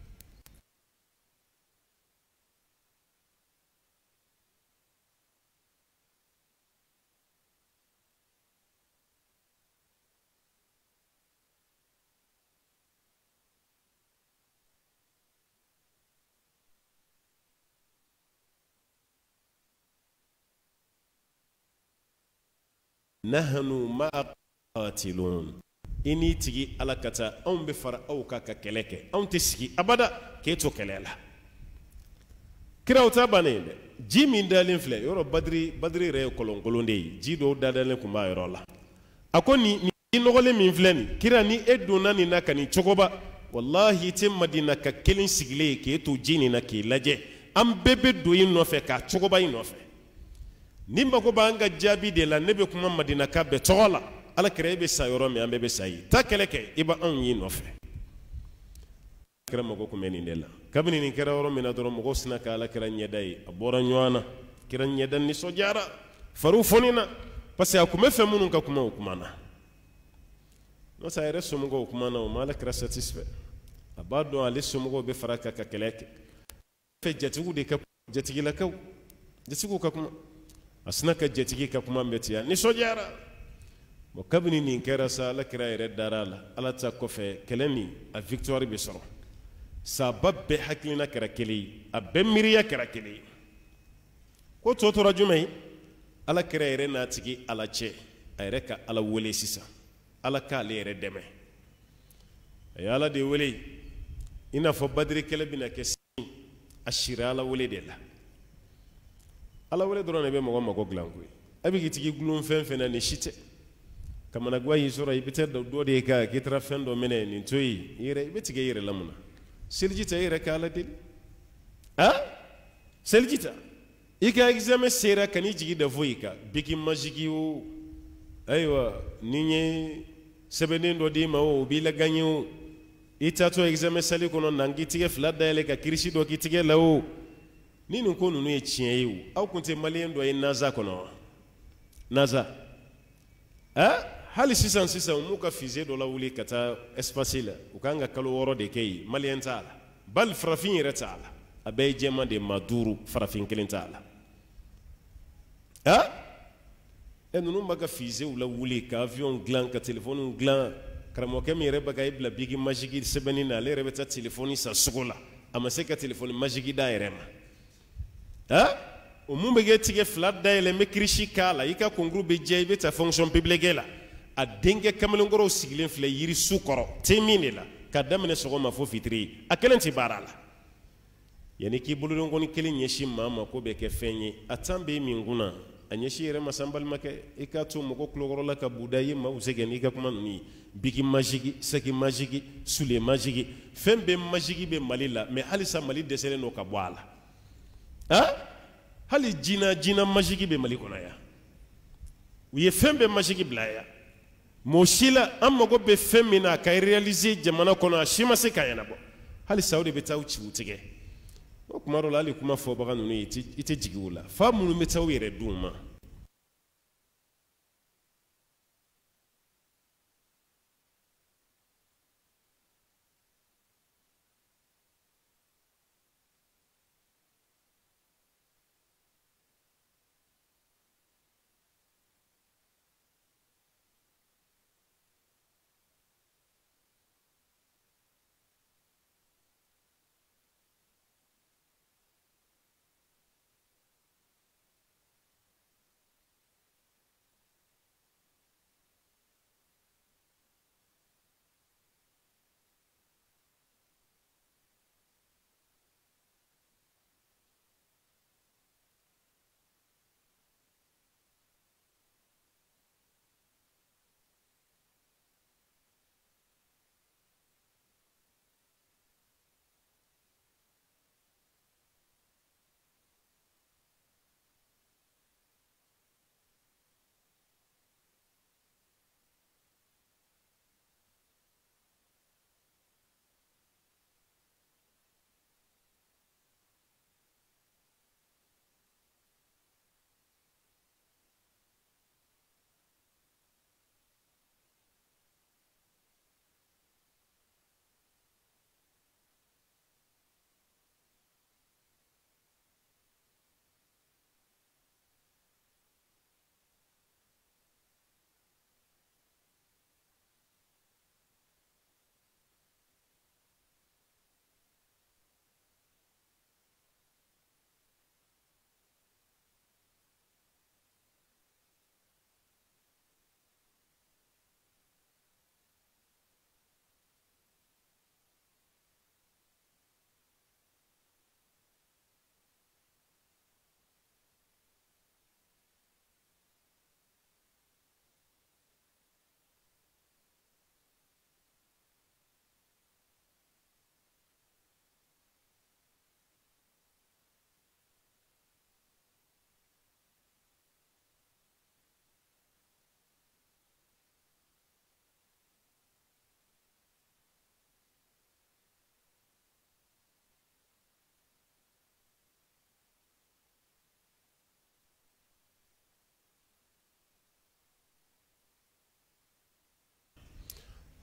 Speaker 2: nahnu ma'a qatilun ini tigi ala kata anw bɛ fara aw ka kɛlɛ kɛ anw tɛ sigi abada k'e to kɛlɛ la kiraw ta bannen dɛ ji min dalen filɛ yɔrɔ badiri yɛrɛ ye kɔlɔnkolon de ye ji dɔw dadalen tun b'a yɔrɔ la a ko nin ji nɔgɔlen min filɛ nin kira ni e donna nin na ka nin cogoba wallahi i tɛ Madina ka kelen sigilen k'e to ji nin na k'i lajɛ an bɛɛ bɛ don i nɔfɛ k'a cogoba i nɔfɛ ni mago b'an ka jaabi de la ne bɛ kuma madinaka bɛɛ tɔgɔ la alakira i bɛ sa yɔrɔ min an bɛɛ bɛ sa yen taa kɛlɛ kɛ i b'anw y'i nɔfɛ alakira mago tun bɛ nin de la kabini nin kɛra yɔrɔ min na dɔrɔn mɔgɔw sina ka alakira ɲɛda ye a bɔra ɲɔgɔn na kira ɲɛda nisɔndiyara fariw fonina parce que a tun bɛ fɛn minnu ka kuma o kumana n'o tɛ a yɛrɛ somɔgɔw o kumana o ma alakira satisfait a b'a dɔn ale somɔgɔw bɛ fara ka kɛlɛ kɛ fɛ jatigiw de ka jatigilakaw jatigiw ka kuma a sina ka jatigi ka kuma bɛ tiya nisɔndiyara bon kabini nin kɛra sa alakira yɛrɛ dara a la ala ta kɔfɛ kɛlɛ nin a victoire bɛ sɔrɔ saba bɛɛ hakilina kɛra kelen ye a bɛɛ miiriya kɛra kelen ye ko tɔ tora jumɛn ye alakira yɛrɛ n'a tigi ala cɛ a yɛrɛ ka ala wele sisan ala k'ale yɛrɛ dɛmɛ a ye ala de wele i n'a fɔ badiri kɛlɛ bɛna kɛ sini a sira ala wele de la ala wele dɔrɔn de bɛ mɔgɔ mago dilan koyi a bɛ k'i tigi gulon fɛn fɛn na nin si tɛ kamanaguwa y'i sɔrɔ i bɛ taa dɔ de kan k'i taara fɛn dɔ minɛ nin to yen i bɛ tigɛ i yɛrɛ la mun na seliji ta i yɛrɛ ka ala deli seliji ta i ka examen sera ka n'i jigi da foyi kan biki majigi o ayiwa ni ye sɛbɛnnen dɔ d'i ma o b'i la gagne o i taatɔ examen sali kɔnɔ na k'i tigɛ fila dayɛlɛ ka kirisi dɔ k'i tigɛ la o ni nin ko ninnu ye tiɲɛ ye o aw tun tɛ maliyɛn dɔ ye naza kɔnɔ wa naza hali sisan u m'u ka fise dɔ lawuli ka taa espace la u kan ka kalo 6 de kɛ yen maliyɛn t'a la bali farafin yɛrɛ t'a la a bɛɛ ye jɛman de maa 5 farafin kelen t'a la ninnu b'a ka fisew lawuli ka avion dilan ka telefɔniw dilan karamɔgɔkɛ min yɛrɛ bɛ ka i bila bigi majigi sɛbɛnni na ale yɛrɛ bɛ taa telefɔni san sugu la a ma se ka telefɔni majigi d'a yɛrɛ ma o mun bɛ kɛ tigɛ fila dayɛlɛ n bɛ kirisi k'a la i ka concours bɛ jɛ i bɛ taa fonction publique la a denkɛ kamalenkɔrɔw sigilen filɛ yirisu kɔrɔ te min de la ka daminɛ sɔgɔma fo fitiri a kelen tɛ baara la yanni k'i bolodonkonin kelen ɲɛsin maa ma ko bɛ kɛ fɛn ye a tan bɛ min kunna a ɲɛsin yɛrɛ ma san balimakɛ i k'a to mɔgɔ tulokɔrɔla ka buda i ye maaw sɛgɛn n'i ka kuma ninnu ye bigi majigi sɛki majigi sule majigi fɛn bɛɛ majigi bɛ mali la mais halisa mali dɛsɛlen don ka bɔ a la hali jina majigi bɛ mali kɔnɔ yan u ye fɛn bɛɛ majigi bila yan mɔgɔ si la an mago bɛ fɛn min na a ka réaliser jamana kɔnɔ a si ma se ka ɲɛnabɔ halisa o de bɛ taa u ci u tigɛ o kuma dɔ la hali kuma fɔbaga ninnu i tɛ jigi u la fa minnu bɛ taa u yɛrɛ d'u ma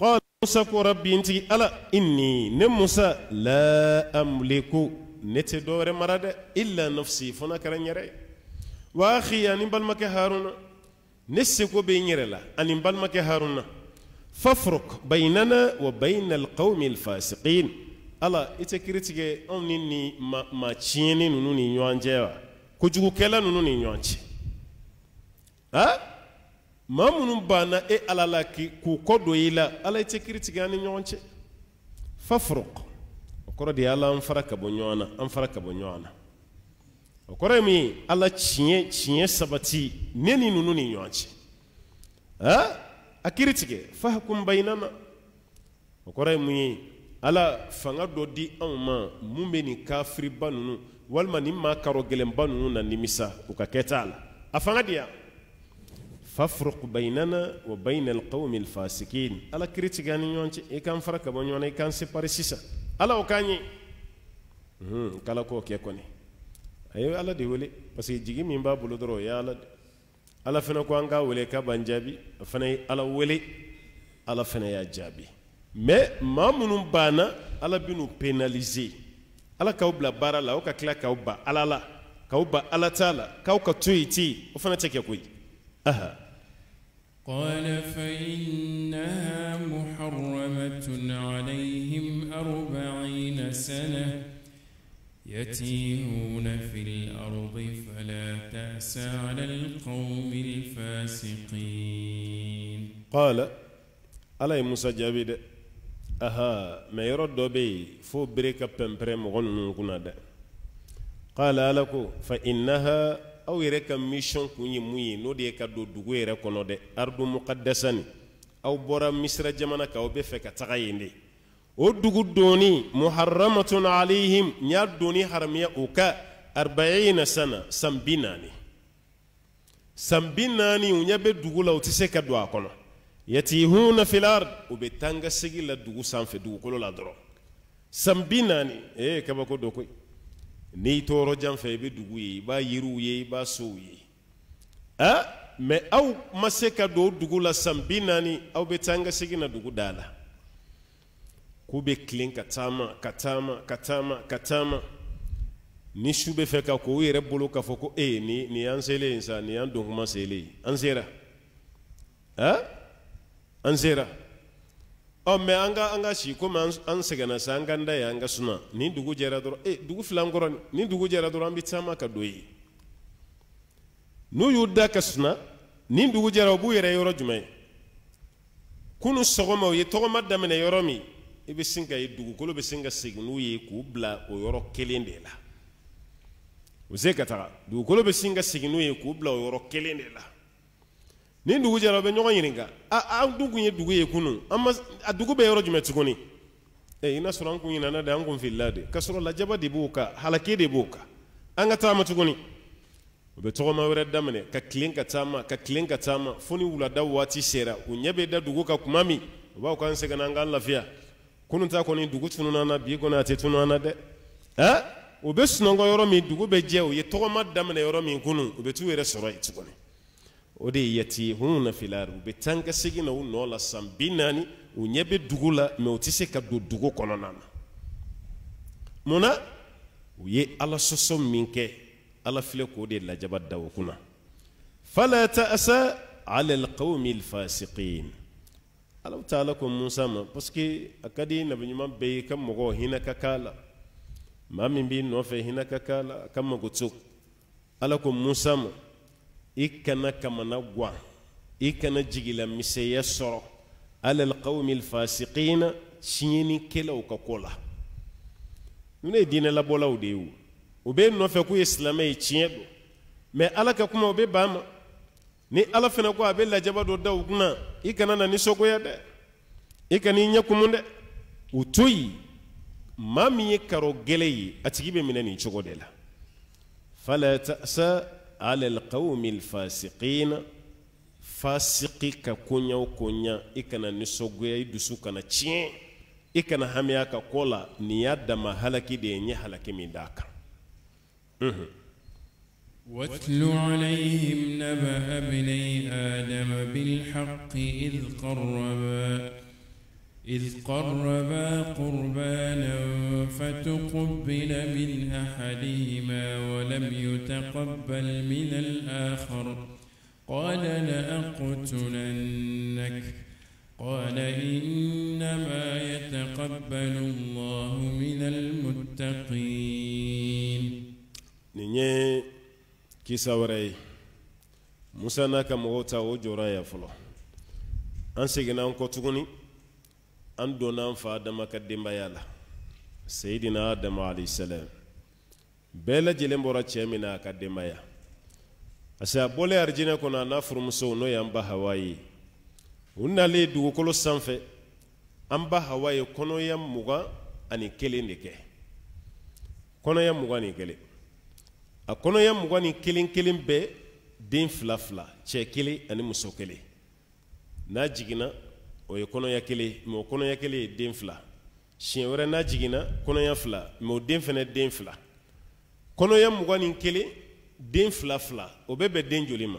Speaker 2: قال موسى كو ربي انتي ألا إني نموسى لا أملك نتدور مراد إلا نفسي فنا كرنيري وأخي أن بالمك هارون نسكو بينيرلا أن بالمك هارون فافرق بيننا وبين القوم الفاسقين ألا إتكريتك أنني ما تشيني نوني نيوانجيوا كجو كلا نوني نيوانجي ما منو بانا على لكي كوكودو إلى على يتكريتك أني نيوانجي فافرق وكرة دي على أنفرك بنيوانا أنفرك بنيوانا وكرة مي على تشين سبتي نيني نوني نيوانجي akiritike fahkum bainana okore muyi ala fanga do di anma mumbe ni kafiri banunu walma ni ma karo gelem banunu na nimisa ukaketala afanga dia fafruq bainana wa bain alqawm alfasikin ala kiritike ani nyonche e kan faraka bonyona e kan separe sisa ala okanyi kala ko ke koni ayo ala de wole parce que jigi min ba bulo doro ya ala fana ko anga wele ka banjabi fana ala wele ala fana ya jabi mais mamunum bana ala binu pénaliser ala ka obla bara la o ka kla ka oba ala la ka oba ala taala ka o ka tuiti o fana teke koy aha
Speaker 1: قال فإنها محرمة عليهم 40 سنة يتيهون في الأرض فلا تأس على القوم الفاسقين
Speaker 2: قال على موسى جابيد أها ما يرد بي فو بريكا بمبرم غنون كنادا قال لكو فإنها أو يركا ميشون كوني موي نودي كدو دوغي ركونو دي أرض مقدساني أو برا مصر جمانا كاو بفكا تغييني ودغ دوني محرمة عليهم نيا دوني حرمية اوكا 40 سنة سمبيناني ونيا بدغ لو تسكا دوا كونو يتيهون في الارض وبتانغا سيغي لا دغ سان في دغ كولو لا درو سمبيناني كباكو دوكوي ني تورو جام في بدغ يي با يرو يي با سو يي مي او مسكا دو دغ لا سمبيناني او بتانغا سيغي نا دغ دالا kube clean katama ni shube feka ko yere bolo ka foko ni ansele insa ni andong masele ansera ansera o me anga shi ko an segana sanga nda ya anga suna ni dugu jera doro dugu flangoro ni dugu jera doro ambi tama ka doyi no yuda ka suna ni dugu jera bu yere yoro jumay kunu sogoma ye togoma damene yoromi ibe singa yidugu kolo be singa signu ye ku bla o yoro kelende la uzekata du kolo be singa signu ye ku bla o yoro kelende la ni dugu jara be nyoga yiringa dugu ye dugu ye kunu amma dugu be yoro jumetukuni ina suran kun ina na da an kun fillade kasro la jaba de buka halake de buka anga tama tukuni be togoma were damane ka klinka tama funi wula da wati sera unyebe da dugu ka kumami ba ko an sega nanga lafiya kunun ta koni dugu tununa na bi gona te tununa de o be sunongo yoro mi dugu be je o ye togoma damane yoro mi kunu o be tu were soro itukuni o de yati hunna filaru be tanga sigina u no la sambinani unyebe dugu la me otise ka do dugu kononana mona uye ala soso minke ala file ko de la jabad daw kuna fala ta'sa ala alqawmi alfasiqin Allah ta'ala ko Musa ma parce que akadi nabi nyuma be kam mogo hina kakala mami bi no fe hina kakala kam mogo tsuk ala ko Musa ma ikana kamana gwa ikana jigila miseya soro ala alqawmi alfasiqin chini kela ukakola nune dina la bola udewu ube no fe ku islamai chiedo mais ala ka kuma ube bama ni ala fena ko abe la jabado dawguna ikana na ni sogoya de ikani nyakumunde utuyi mami karo geleyi atigibe minani chogodela fala ta'sa ala alqawmi alfasiqin fasiqika kunya ikana ni sogoya idusu kana chien ikana hamya ka kola ni yadda mahalaki de nya halaki mindaka
Speaker 1: واتل عليهم نبأ ابني آدم بالحق إذ قربا إذ قربا قربانا فتقبل من أحدهما ولم يتقبل من الآخر قال لأقتلنك قال إنما يتقبل الله من المتقين.
Speaker 2: نيني كيسا وري موسى ناكا موتا وجورا يا فلو أنسيغنا أنكو تغني an donna fa adama ka denbaya la sayidina adam alayhi salam bɛɛ lajɛlen bɔra cɛ min na a ka denbaya parce que a bɔlen arijinɛ kɔnɔ a n'a furumuso n'o y'an ba hawa ye u nalen dugukolo sanfɛ an ba hawa ye kɔnɔya 21 de kɛ kɔnɔya 21 a kɔnɔya 21 bɛɛ den 2 cɛ 1 ani muso 1 n'a jiginna o ye kɔnɔya 1 mais o kɔnɔya 1 ye den 2 siɲɛ wɛrɛ n'a jiginna kɔnɔya 2 mais o den fɛnɛ den 2 kɔnɔya 21 den 2 o bɛ bɛn den joli ma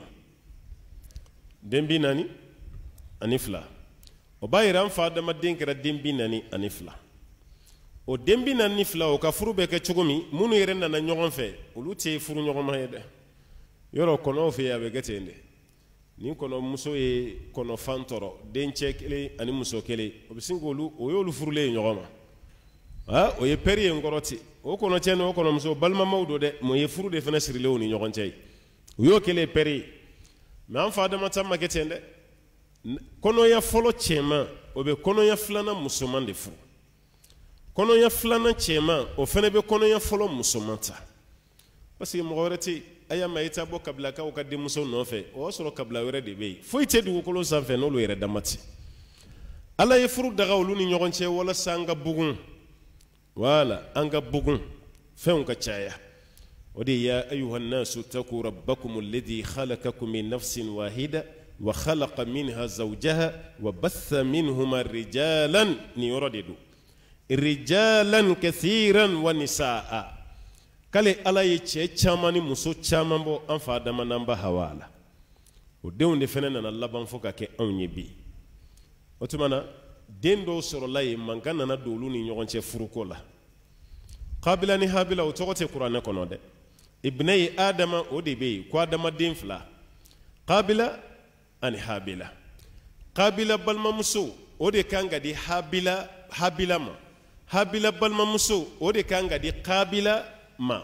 Speaker 2: den 40 ani 2 o b'a yira an fa adamaden kɛra den 40 ani 2 o den 40 ni 2 o ka furu bɛ kɛ cogo min minnu yɛrɛ nana ɲɔgɔn fɛ olu tɛ furu ɲɔgɔnma ye dɛ yɔrɔ kɔnɔw fɛ yen a bɛ kɛ ten de ni kɔnɔ muso ye kɔnɔ fan tɔrɔ den cɛ 1 ani muso 1 o bɛ sin k'olu o y'olu furulen ye ɲɔgɔn ma o ye pɛri ye n kɔrɔ ten o kɔnɔ cɛ n'o kɔnɔ muso balimamaw don dɛ mais o ye furu de fana sirilen u ni ɲɔgɔn cɛ ye u y'o kɛlen pɛri ye mais an fa adama ta ma kɛ ten dɛ kɔnɔya fɔlɔ cɛman o bɛ kɔnɔya 2nan musoman de furu kɔnɔya 2nan cɛman o fana bɛ kɔnɔya fɔlɔ musoman ta parce que mɔgɔ wɛrɛ tɛ a y'a mɛn i t'a bɔ kabilakaw ka denmuso nɔfɛ o y'a sɔrɔ kabila wɛrɛ de bɛ yen foyi tɛ dugukolo sanfɛ n'olu yɛrɛ dama tɛ ala ye furu daga olu ni ɲɔgɔn cɛ walasa an ka bugun wala an ka bugun fɛnw ka caya o de ya ayuha nnasu taku rabbakum alladhi khalaqakum min nafsin wahida wa khalaqa minha zawjaha wa batha minhuma rijalan ni yɔrɔ de don rijalan kathiran wa nisaa kale ala ye cɛ caman ni muso caman bɔ an fa adama n'an ba hawa la o denw de fɛnɛ nana laban fo ka kɛ anw ye bi o tuma na den dɔw sɔrɔla yen mankan nana don olu ni ɲɔgɔn cɛ furuko la kabila ni habila o tɔgɔ tɛ kuranɛ kɔnɔ dɛ ibnayi adama o de bɛ yen ko adamaden 2 kabila ani habila kabila balimamuso o de kan ka di habila ma habila balimamuso o de kan ka di kabila ma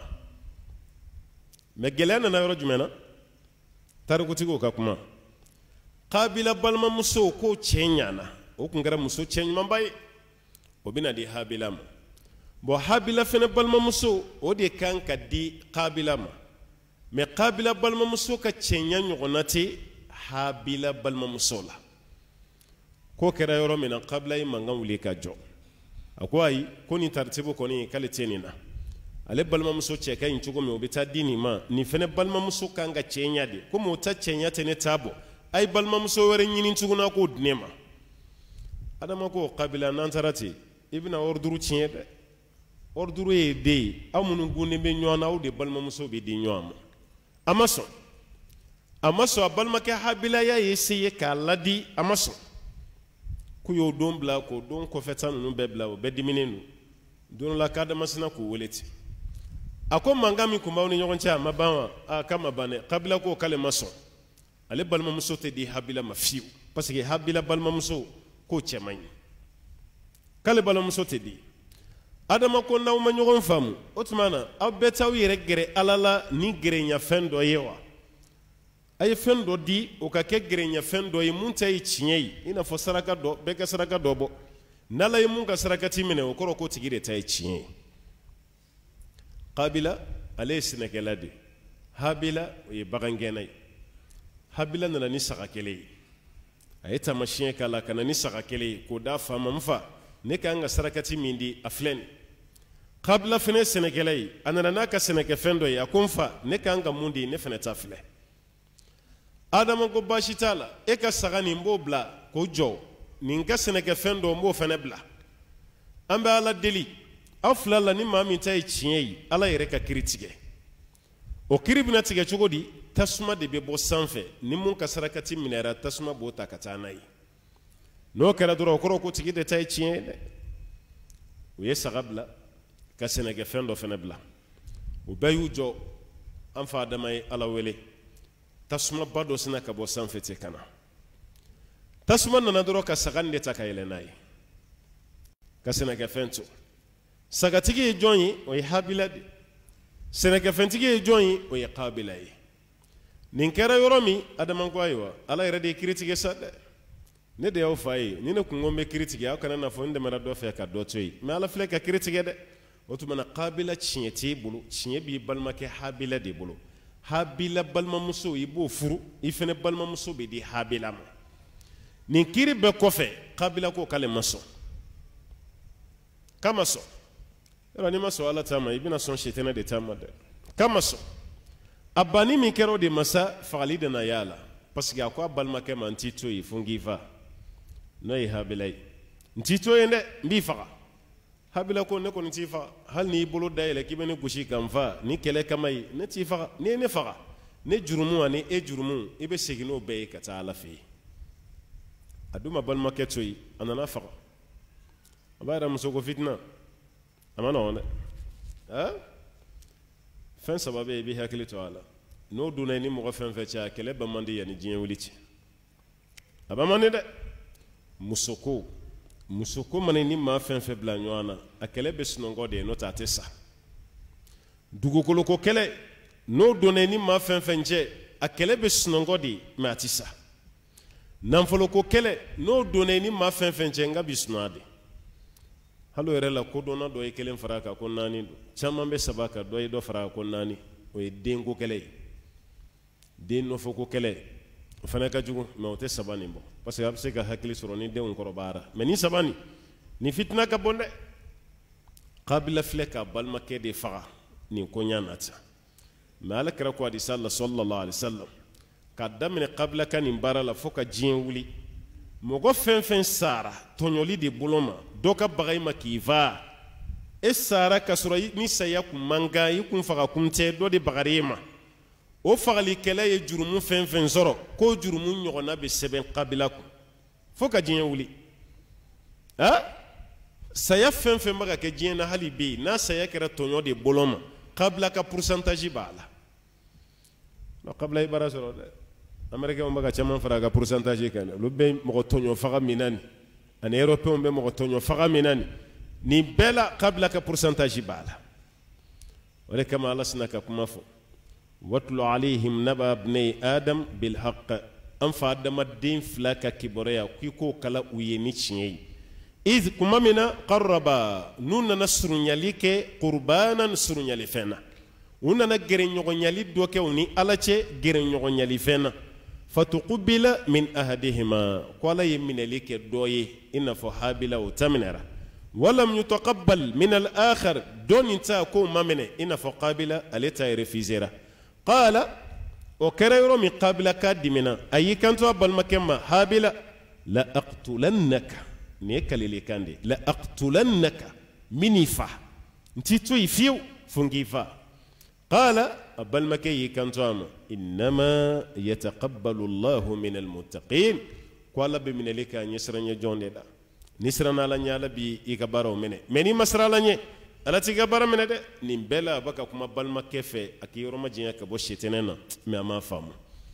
Speaker 2: mais gɛlɛya nana yɔrɔ jumɛn na tarikutigiw ka kuma kabila balimamuso ko cɛ ɲana o tun kɛra muso cɛ ɲumanba ye o bɛna di habila ma bon habila fɛnɛ balimamuso o de kan ka di kabila ma mais kabila balimamuso ka cɛɲa ɲɔgɔnna tɛ habila balimamuso la ko kɛra yɔrɔ min na kabila ye mankan wuli ka jɔ a ko ayi ko nin taritibu kɔni k'ale tɛ nin na ale balimamuso cɛ ka ɲi cogo min o bɛ taa di nin ma nin fɛnɛ balimamuso kan ka cɛɲa de komi o ta cɛɲa tɛ ne t'a bɔ a ye balimamuso wɛrɛ ɲini tuguna k'o di ne ma adama ko kabila n'an taara ten i bɛna orduru tiɲɛ dɛ orduru ye den ye aw minnu gunnen bɛ ɲɔgɔn na aw de balimamuso bɛ di ɲɔgɔn ma a ma sɔn a balimakɛ habilaya ye se ye k'a ladi a ma sɔn k'u y'o don bila k'o don kɔfɛta ninnu bɛɛ bila o bɛɛ diminen don don la k'a damasina k'u wele ten a ko mankan min tun b'aw ni ɲɔgɔn cɛ a ma ban wa k'a ma ban dɛ kabila ko k'ale ma sɔn ale balimamuso tɛ di habila ma fiyewu parce que habila balimamuso k'o cɛ man ɲi k'ale balimamuso tɛ di adama ko n'aw ma ɲɔgɔn faamu o tuma na aw bɛɛ t'aw yɛrɛ gɛrɛ ala la ni gɛrɛɲafɛn dɔ ye wa a ye fɛn dɔ di o ka kɛ gɛrɛɲafɛn dɔ ye mun ta ye tiɲɛ ye i n'a fɔ saraka dɔ bɛɛ ka saraka dɔ bɔ n'ala ye mun ka sarakati minɛ o kɔrɔ ko tigi de ta ye tiɲɛ ye kabila ale ye sɛnɛkɛla de habila o ye bagangɛnna ye habila nana ni saga kelen ye a ye taamasiyɛn k'a la ka na ni saga kelen ye k'o d'a fa ma n fa ne ka kan ka sarakati min di a filɛ nin kabila fɛnɛ ye sɛnɛkɛla ye a nana n'a ka sɛnɛkɛfɛn dɔ ye a ko n fa ne ka kan ka mun di ne fɛnɛ ta filɛ adama ko baasi t'a la e ka saga nin n b'o bila k'o jɔ nin ka sɛnɛkɛfɛn dɔ n b'o fɛnɛ bila an bɛ ala deli aw fila la ni maa min ta ye tiɲɛ ye ala yɛrɛ ka kiri tigɛ o kiri bɛna tigɛ cogo di tasuma de bɛ bɔ sanfɛ ni mun ka sarakati minɛra tasuma b'o ta ka taa n'a ye n'o kɛra dɔrɔn o kɔrɔ ko tigi de ta ye tiɲɛ ye dɛ u ye saga bila ka sɛnɛkɛfɛn dɔ fɛnɛ bila u bɛɛ y'u jɔ an fa Adama ye Ala wele tasumaba dɔ sina ka bɔ sanfɛ ten ka na tasuma nana dɔrɔn ka saga nin de ta ka yɛlɛ n'a ye ka sɛnɛkɛfɛn to sagatigi ye jɔn ye o ye Habila de sɛnɛkɛfɛntigi ye jɔn ye o ye Kabila ye nin kɛra yɔrɔ min Adama ko ayiwa Ala yɛrɛ de ye kiiri tigɛ sa dɛ ne de y'aw fa ye ni ne kun ko n bɛ kiiri tigɛ aw kana na fɔ n dɛmɛra dɔ fɛ ka dɔ to yen mais Ala filɛ ka kiiri tigɛ dɛ o tuma na Kabila tiɲɛ t'e bolo tiɲɛ b'i balimakɛ Habila de bolo Habila balimamuso i b'o furu i fɛnɛ balimamuso bɛ di Habila ma nin kiiri bɛɛ kɔfɛ Kabila ko k'ale ma sɔn k'a ma sɔn yɔrɔ n'i ma sɔn Ala ta ma i bɛna sɔn sitana de ta ma dɛ k'a ma sɔn a banni min kɛra o de masa fagali de na y'a la parce que a ko a balimakɛ ma n t'i to yen fo n k'i fa n'o ye Habila ye n t'i to yen dɛ n b'i faga Habila ko ne kɔni t'i faga hali n'i bolo dayɛlɛ k'i bɛ ne gosi ka n fa ni kɛlɛ kama ye ne t'i faga n'i ye ne faga ne jurumu ani e jurumu i bɛ segin n'o bɛɛ ye ka taa Ala fɛ yen a dun ma balimakɛ to yen a nana faga a b'a yɛrɛ muso ko fitina a ma nɔgɔn dɛ fɛn saba bɛ yen i b'i hakili to a la n'o donna ni mɔgɔ fɛn fɛn cɛ a kɛlɛ ban man di yanni diɲɛ wuli cɛ a ban man di dɛ musoko mana ni maa fɛn fɛn bila ɲɔgɔn na a kɛlɛ bɛ sunɔgɔ de ye n'o tɛ a tɛ sa dugukoloko kɛlɛ n'o donna ni maa fɛn fɛn cɛ a kɛlɛ bɛ sunɔgɔ de ye mais a tɛ sa nafoloko kɛlɛ n'o donna ni maa fɛn fɛn cɛ nka bi sunɔgɔ de hali o yɛrɛ la kodɔnna dɔ ye kelen fara a kan ko naani don caman bɛ saba kan dɔ ye dɔ fara a kan ko naani o ye denko kɛlɛ ye den nɔfɛko kɛlɛ o fana ka jugu mais o tɛ saba nin bɔ parce que a bɛ se ka hakili sɔrɔ ni denw kɔrɔbayara mais ni saba nin ni fitina ka bon dɛ Kabila filɛ ka balimakɛ de faga nin koɲa nata mais Alakira ko hadisa la sallallahu alaihi wasallam ka daminɛ Kabila ka nin baara la fo ka diɲɛ wuli mɔgɔ fɛn fɛn sara tɔɲɔli de bolo ma dɔ ka baga i ma k'i fa e sara ka sɔrɔ ni saya kun man kan i kun faga kun tɛ dɔ de bagari e ma o fagalikɛla ye jurumu fɛn fɛn sɔrɔ ko jurumu ɲɔgɔnna bɛ sɛbɛn Kabila kun fo ka diɲɛ wuli saya fɛn fɛn bɛ ka kɛ diɲɛ na hali bi n'a saya kɛra tɔɲɔ de bolo ma Kabila ka pourcentage b'a la Kabila ye baara sɔrɔ dɛ Américains bɛ ka caman fara a ka pourcentage kan olu bɛ mɔgɔ tɔɲɔ faga min na nin ani Européens bɛ mɔgɔ tɔɲɔ faga min na nin bɛɛ la Kabila ka pourcentage b'a la o de kama Ala sina ka kuma fɔ watlu alayhim naba ibnay adam bil haqq an fa adamaden fila ka kibaruya k'i k'o kala u ye ni tiɲɛ ye iz kuma min na qarraba n'u nana surunyali kɛ qurbanan surunyali fɛn na u nana gɛrɛɲɔgɔnyali dɔ kɛ u ni Ala cɛ gɛrɛɲɔgɔnyali fɛn na fatuqubila min ahadihima ko Ala ye minɛli kɛ dɔ ye i n'a fɔ Habila o ta minɛra walam yutaqabbal min al-akhar dɔ nin ta k'o ma minɛ i n'a fɔ Kabila ale ta refusera qala o kɛra yɔrɔ min Kabila ka dimina a y'i kanto a balimakɛ ma Habila la aqtulannaka nin ye kalilikan de la aqtulannaka min y'i fa n t'i to yen fiyewu fo n k'i fa qala a balimakɛ y'i kanto a ma innama yataqabbalu Allahu min almuttaqin ko Ala bɛ minɛli kɛ a ɲɛsiranɲɛ jɔn de la ni siranna Ala ɲɛ Ala bi i ka baaraw minɛ mais n'i ma siran Ala ɲɛ Ala t'i ka baara minɛ dɛ nin bɛɛ la a bɛ ka kuma balimakɛ fɛ a k'i yɔrɔ ma janya ka bɔ sitɛnɛ na mais a m'a faamu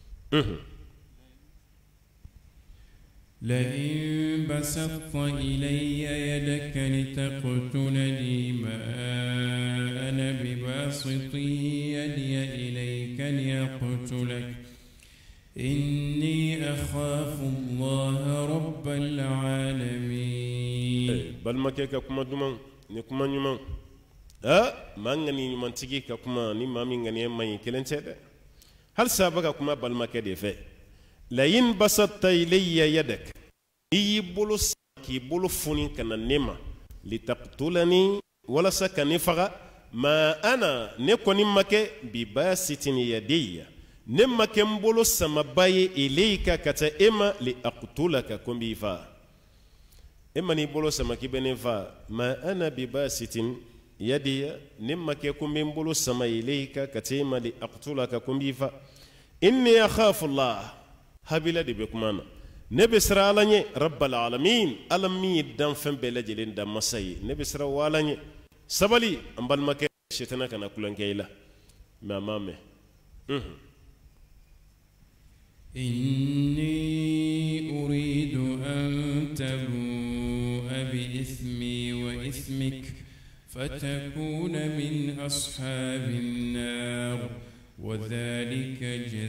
Speaker 1: لئن بسطت إلي يدك لتقتلني ما أنا بباسط يدي إليك لأقتلك إني أخاف الله رب العالمين
Speaker 2: بل ما كيك كما دوما نكما نيما ما غني نيما تيجي كما ني ما مين غني ما يكلن تده هل سابقا كما بل ما كده في لئن بسطت إلي يدك يبولو كي بولو فوني كنا نيما لتقتلني ولا سكني فغا ما أنا نكوني مكة بباسط يدي نما كمبولو سمباي إليك كتا إما لأقتلك كم بيفا إما نبولو سمكي بنفا ما أنا بباسط يدي نما كمبولو سما إليك كتا إما لأقتلك كم بيفا إني أخاف الله هبلا دي بكمانا نبي سرا لني رب العالمين ألمي دم فم بلجلين دم مساي نبي سرا والني سبالي أمبال مكة شيطانا كنا كلن كيلا ما مامه
Speaker 1: إني أريد أن تبوء بإثمي وإثمك فتكون من أصحاب النار وذلك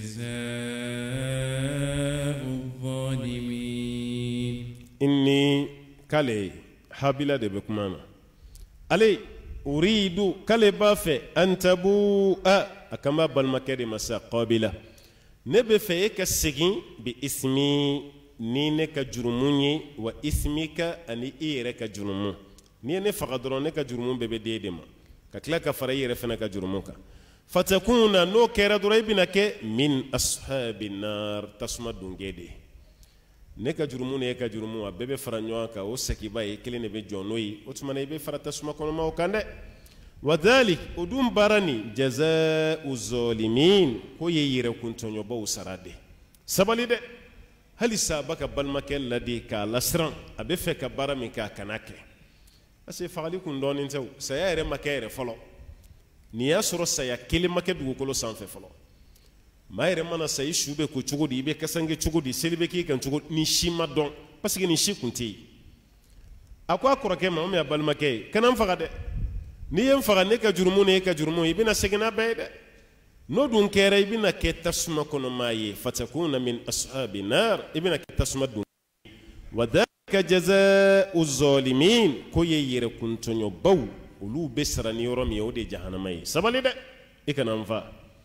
Speaker 1: جزاء الظالمين.
Speaker 2: إني كالي حابلا دي بكمانا علي أريد كالي بافي أن تبوء أكما بالمكة مسا قابلة نبي فيك السجين باسمي نينك جرموني واسمك أني إيرك جرمون نيني فقدرونك جرمون ببدي ديما كتلاك فرأي رفنك جرمونك فتكون نو كيرا دريبنك من أصحاب النار تسمى دونجيدي نك جرمون يك جرمون ببي فرانيوكا وسكي باي كلين بي جونوي وتمنى بي فراتسما كون ما وكاند وذلك ودوم باراني جزاء الظالمين كو ييره كنتو بو سرادي سبالي دي هل سابك بالمك الذي كالاسران ابي فك بارامي كاناكي اسي فالي كون دون انتو سياره مكايره فلو نيا سورو سيا كلمه كدو كولو سانفي فلو maire mana sai shube ko chugudi be kasange chugudi selibe ki kan chugudi ni shima don parce que ni shi kunti akwa korake ma me balmake kanam fagade ni yem fagane ka jurmu ne ka jurmu ibina segina bayde no dun kere ibina ke tasma kono maye fatakuna min ashabi nar ibina ke tasma dun wadaka jazaa'u zalimin ko yeyere kuntonyo baw ulu besrani yoromi yode jahannamai sabalide ikanam fa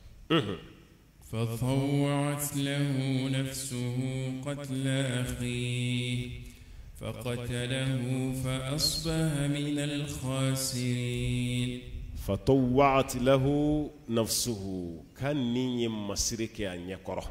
Speaker 1: فطوعت له نفسه قتل أخيه فقتله فأصبح من الخاسرين.
Speaker 2: فطوعت له نفسه كان ني مسرك أن يكره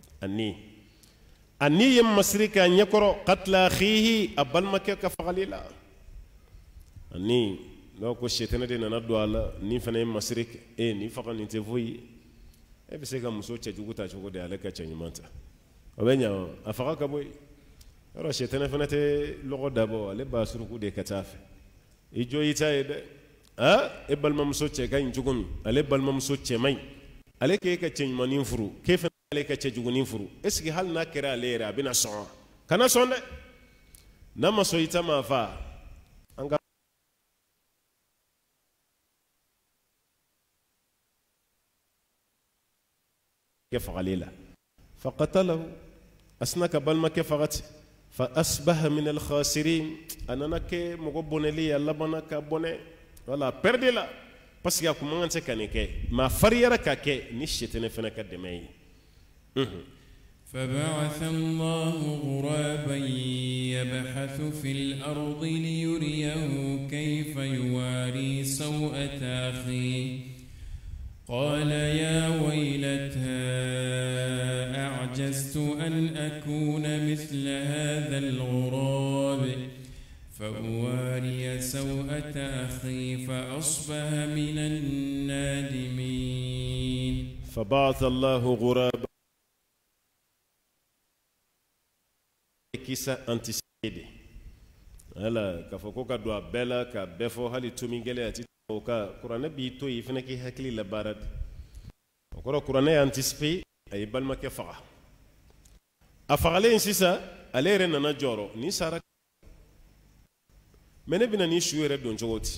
Speaker 2: أني مسرك أن يكره قتل أخيه أبل مكة فغليلا أني لو كو الشيطان دي ندو على ني فني مسرك ني فقط نتفوي بس كم مسوتة جوكتا جوكو على كتشيمانتا وبينما أفرق أبوي رأى الشيطان فنته لغة دابو على باسرقو دي كتاف يجو يتايد إبل ما مسوتة كاين جوكومي على إبل ما مسوتة ماي على كي كتشيمان ينفرو كيف على كتشجوكون ينفرو إسكي هل نكرا ليرا بنا صون كنا صون نما سويتا ما فا كيف غليلا فقتله أسنك بالما كيف غت فأصبح من الخاسرين أنا نك مغبون لي الله بناك بني ولا بردلا بس يا كم أنت كنيك ما فريرك كي نشيت نفنك الدمي
Speaker 1: فبعث الله غرابا يبحث في الأرض ليريه كيف يواري سوءة أخيه قال يا ويلتى أعجزت أن أكون مثل هذا الغراب فأواري سوءة أخي فأصبح من النادمين.
Speaker 2: فبعث الله غرابا كيسا أنتسيدي هلا كفوكوكا دوا بلا كبفو هالي تومينجلي أتي oka kurane bi to yi fene ki hakli la barad okoro kurane anticiper ay balma ke faga afagale insisa alere nana joro ni sara mene bina ni shuere don jogoti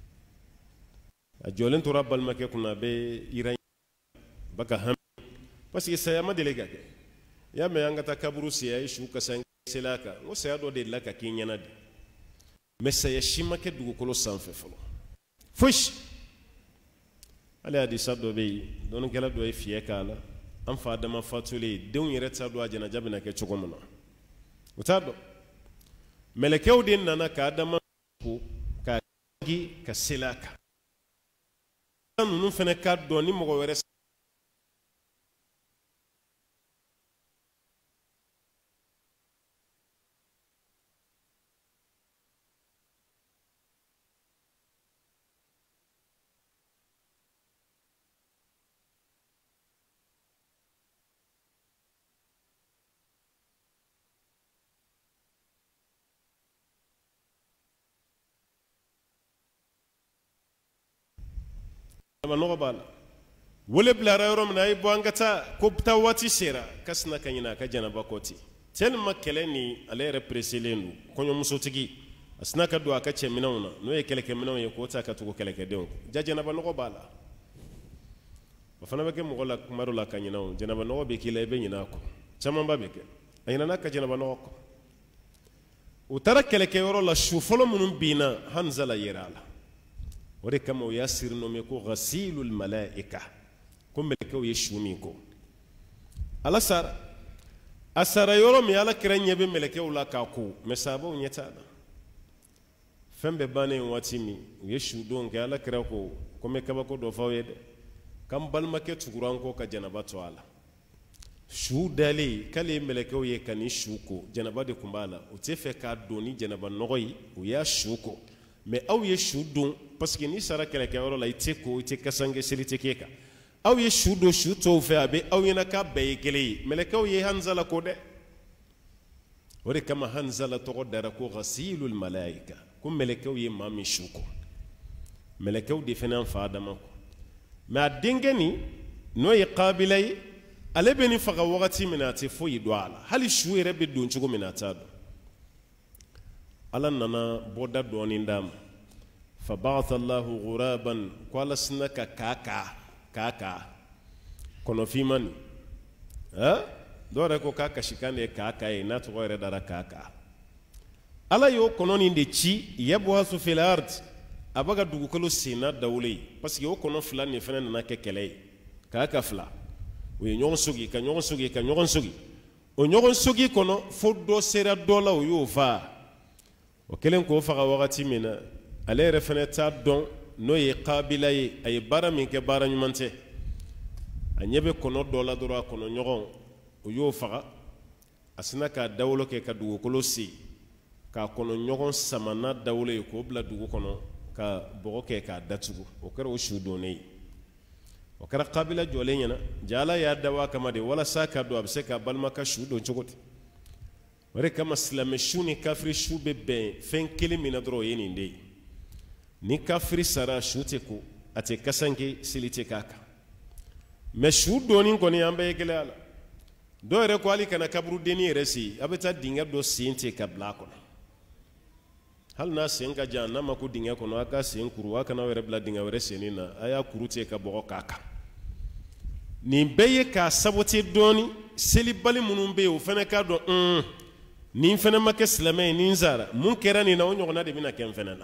Speaker 2: a jolen to rabbal make kuna be iran baka ham parce que saya ma delega ke ya me anga ta kaburu siya shu ka san selaka o saya do de laka kinyana de mais saya shima ke dugo kolo sanfe folo فش على هذه صدق بي دون كلا دوي فيه كلا أم فادم فاتولي دون يرتسا دوا جنا جبنا كشكومنا وتابع ملكيو دين نانا كادم كاجي كسلاك نون فنكاد دوني مغورس nɔgɔ b'a la wole bilara yɔrɔ min na a ye bɔ an ka taa ko taa waati sera ka sina ka ɲinɛ a ka janaba kɔ ten tellement kɛlɛ ni ale yɛrɛ preselen don kɔɲɔmusotigi a sina ka don a ka cɛminɛnw na n'o ye kɛlɛkɛminɛnw ye k'o ta ka tugu kɛlɛkɛdenw ja janaba nɔgɔ b'a la o fana bɛ kɛ mɔgɔ la kuma dɔ la ka ɲinɛ o janaba nɔgɔ bɛ k'i la i bɛ ɲinɛ a kɔ camanba bɛ kɛ a ɲinɛna ka janaba nɔgɔ kɔ u taara kɛlɛkɛyɔrɔ la su fɔlɔ minnu binna Hanzala yera a la o de kama u y'a surnommé ko ghasilul malaika ko mɛlɛkɛw ye su min kɔ ala sara a sara yɔrɔ min ala kira ɲɛ bɛ mɛlɛkɛw la k'a ko mais sahabaw ɲɛ t'a la fɛn bɛɛ bannen waati min u ye su don kɛ ala kira ko ko n bɛ kabako dɔ f'aw ye dɛ k'an balimakɛ tugura an kɔ ka janaba to a la su dalen k'ale ye mɛlɛkɛw ye ka nin su ko janaba de tun b'a la u tɛ fɛ k'a don ni janaba nɔgɔ ye u y'a su ko mais aw ye su don parce que n'i sara kɛlɛkɛyɔrɔ la i tɛ ko i tɛ kasange seli tɛ k'e kan aw ye su don su tɔw fɛ a bɛ aw ɲɛna k'a bɛɛ ye kelen ye mɛlɛkɛw ye Hanzala ko dɛ o de kama Hanzala tɔgɔ dara ko ghasilul malaika ko mɛlɛkɛw ye maa min su ko mɛlɛkɛw de fana fa Adama ko mais a denkɛ nin n'o ye Kabila ye ale bɛ nin faga wagati min na a tɛ foyi don a la hali su yɛrɛ bɛ don cogo min na a t'a dɔn ala nana bɔda dɔɔnin d'a ma fa ba'atha Allahu ghuraban ko ala sina ka kaka kɔnɔfinma nin dɔw yɛrɛ ko k'a kasikan de ye kaka ye n'a tɔgɔ yɛrɛ dara kaka ala y'o kɔnɔ nin de ci yabhasu fil ard a b'a ka dugukolo senna dawule ye parce que o kɔnɔ fila nin fana nana kɛ kɛlɛ ye kaka fila u ye ɲɔgɔn sogi ka ɲɔgɔn sogi ka ɲɔgɔn sogi o ɲɔgɔn sogi kɔnɔ fo dɔ sera dɔ la o y'o faa o kɛlen k'o faga wagati min na ale yɛrɛ fana t'a dɔn n'o ye Kabila ye a ye baara min kɛ baara ɲuman tɛ a ɲɛ bɛ kɔnɔ dɔ la dɔrɔn a kɔnɔ ɲɔgɔn o y'o faga a sina k'a dawolo kɛ ka dugukolo sen k'a kɔnɔ ɲɔgɔn sama n'a dawolo ye k'o bila dugu kɔnɔ ka bɔgɔ kɛ k'a datugu o kɛra o su donnen ye o kɛra Kabila jɔlen ɲɛna ja ala y'a dabɔ a kama de walasa k'a dɔn a bɛ se k'a balima ka su don cogo di o de kama silamɛ su ni kafiri su bɛ bɛn fɛn kelen min na dɔrɔn o ye nin de ye ni kafiri sara su tɛ ko a tɛ kasange seli tɛ k'a kan mais su donni kɔni an bɛɛ ye gɛlɛya la dɔw yɛrɛ ko hali kana kaburudenni yɛrɛ sen a bɛ taa dingɛ dɔ sen ten ka bila a kɔnɔ hali n'a sen ka jan n'a ma ko dingɛ kɔnɔ a ka sen kuru a kana yɛrɛ bila dingɛ wɛrɛ senni na a y'a kuru ten ka bɔgɔ k'a kan nin bɛɛ ye k'a sabote dɔɔni selibali minnu bɛ yen o fana k'a dɔn nin fana ma kɛ silamɛ ye nin sara mun kɛra nin na o ɲɔgɔnna de bɛna kɛ n fana na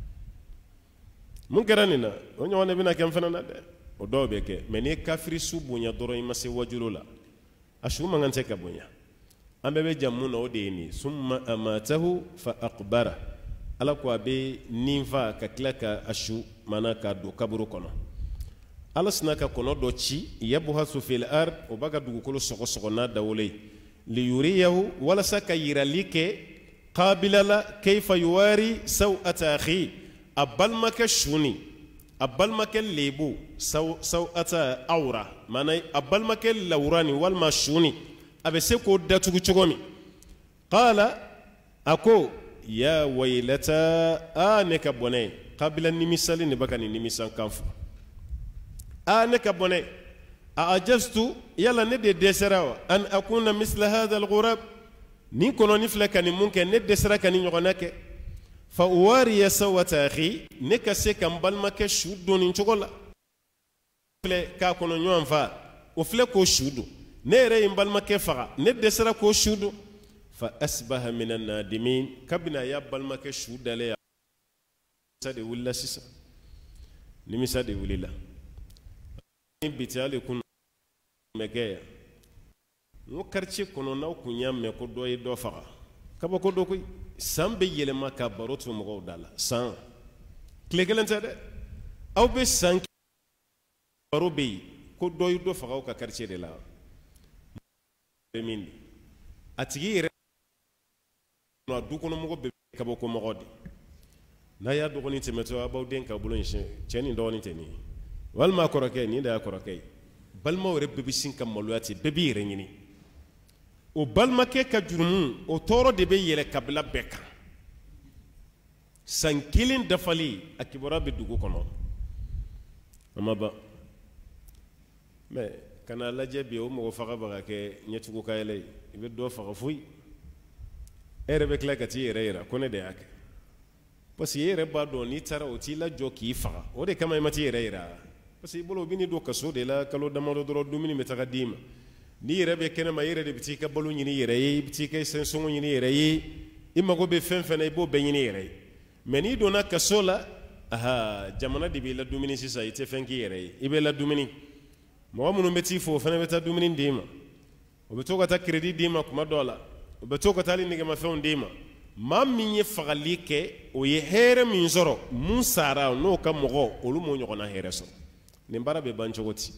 Speaker 2: mun kɛra nin na o ɲɔgɔn de bɛna kɛ n fana na dɛ o dɔw bɛ kɛ mais ni kafiri su bonya dɔrɔn i ma se wajuro la a su man kan tɛ ka bonya an bɛɛ bɛ jamu na o de ye nin summa amatahu fa aqbara ala ko a bɛ nin fa ka tila ka a su mana ka don kaburu kɔnɔ ala sina ka kɔnɔ dɔ ci yabhasu fil ard o b'a ka dugukolo sɔgɔsɔgɔ n'a dawolo ye liyuriyahu walasa ka yirali kɛ Kabila la kayfa yuwari sawata akhi a balimakɛ suni a balimakɛ lebu sawata awra maana a balimakɛ lawura ni walima suni a bɛ se k'o datugu cogo min qala a ko ya waylata ne ka bɔnɛ Kabila nimisali ne bɛ ka nin nimisan kan fɔ ne ka bɔnɛ a ajastu yala ne de dɛsɛra wa an akuna misla hadha al-ghurab nin kɔnɔni filɛ ka nin mun kɛ ne dɛsɛra ka nin ɲɔgɔnna kɛ fa uwariya sawata akhi ne ka se ka n balimakɛ su don nin cogo la filɛ k'a kɔnɔ ɲɔgɔn fa o filɛ k'o su don ne yɛrɛ ye n balimakɛ faga ne dɛsɛra k'o su don fa asbaha mina nadimin kabini a y'a balimakɛ su dalen ya nimisa de wulila sisan nimisa de wulila ni biti hali kun mɛ kɛ yan n ko quartier kɔnɔ n'aw kun y'a mɛn ko dɔ ye dɔ faga kabako dɔ koyi san bɛ yɛlɛma ka baro to mɔgɔw da la san tile kelen tɛ dɛ aw bɛ san baro bɛ yen ko dɔ ye dɔ faga aw ka quartier de la min a tigi yɛrɛ a dukɔnɔmɔgɔ bɛ kabako mɔgɔ de n'a y'a dɔgɔnin tɛmɛtɔ a b'aw den ka bolo in siɲɛ cɛ ni dɔgɔnin tɛ nin ye walima kɔrɔkɛ nin de y'a kɔrɔkɛ ye balimaw yɛrɛ bɛɛ bɛ sin ka maloya ten bɛɛ b'i yɛrɛ ɲini o balimakɛ ka jurumu o tɔɔrɔ de bɛ yɛlɛ kabila bɛɛ kan san kelen dafali a kibaruya bɛ dugu kɔnɔ ama ba mais kana lajɛ bi o mɔgɔ faga bɛ ka kɛ ɲɛtugu ka yɛlɛ i bɛ dɔ faga foyi e yɛrɛ bɛ tila ka t'i yɛrɛ yira ko ne de y'a kɛ parce que e yɛrɛ b'a dɔn n'i taara o t'i lajɔ k'i faga o de kama i ma t'i yɛrɛ yira parce que i bolo o bɛ n'i don kaso de la kalo damadɔ dɔrɔn dumuni bɛ taga d'i ma n'i yɛrɛ bɛ kɛnɛma i yɛrɛ de bɛ t'i ka balo ɲini i yɛrɛ ye i bɛ t'i ka sɛnsɔngɔ ɲini i yɛrɛ ye i mago bɛ fɛn fɛn na i b'o bɛɛ ɲini i yɛrɛ ye mais n'i donna kaso la jamana de b'i la dumuni sisan i tɛ fɛn k'i yɛrɛ ye i bɛ la dumuni mɔgɔ minnu bɛ t'i fo o fana bɛ taa dumuni d'i ma o bɛ to ka taa crédit d'i ma kuma dɔw la o bɛ to ka taa hali nɛgɛmafɛnw d'i ma maa min ye fagali kɛ o ye hɛrɛ min sɔrɔ mun sara n'o ka mɔgɔ olu m'o ɲɔgɔnna hɛrɛ sɔrɔ nin baara bɛ ban cogo di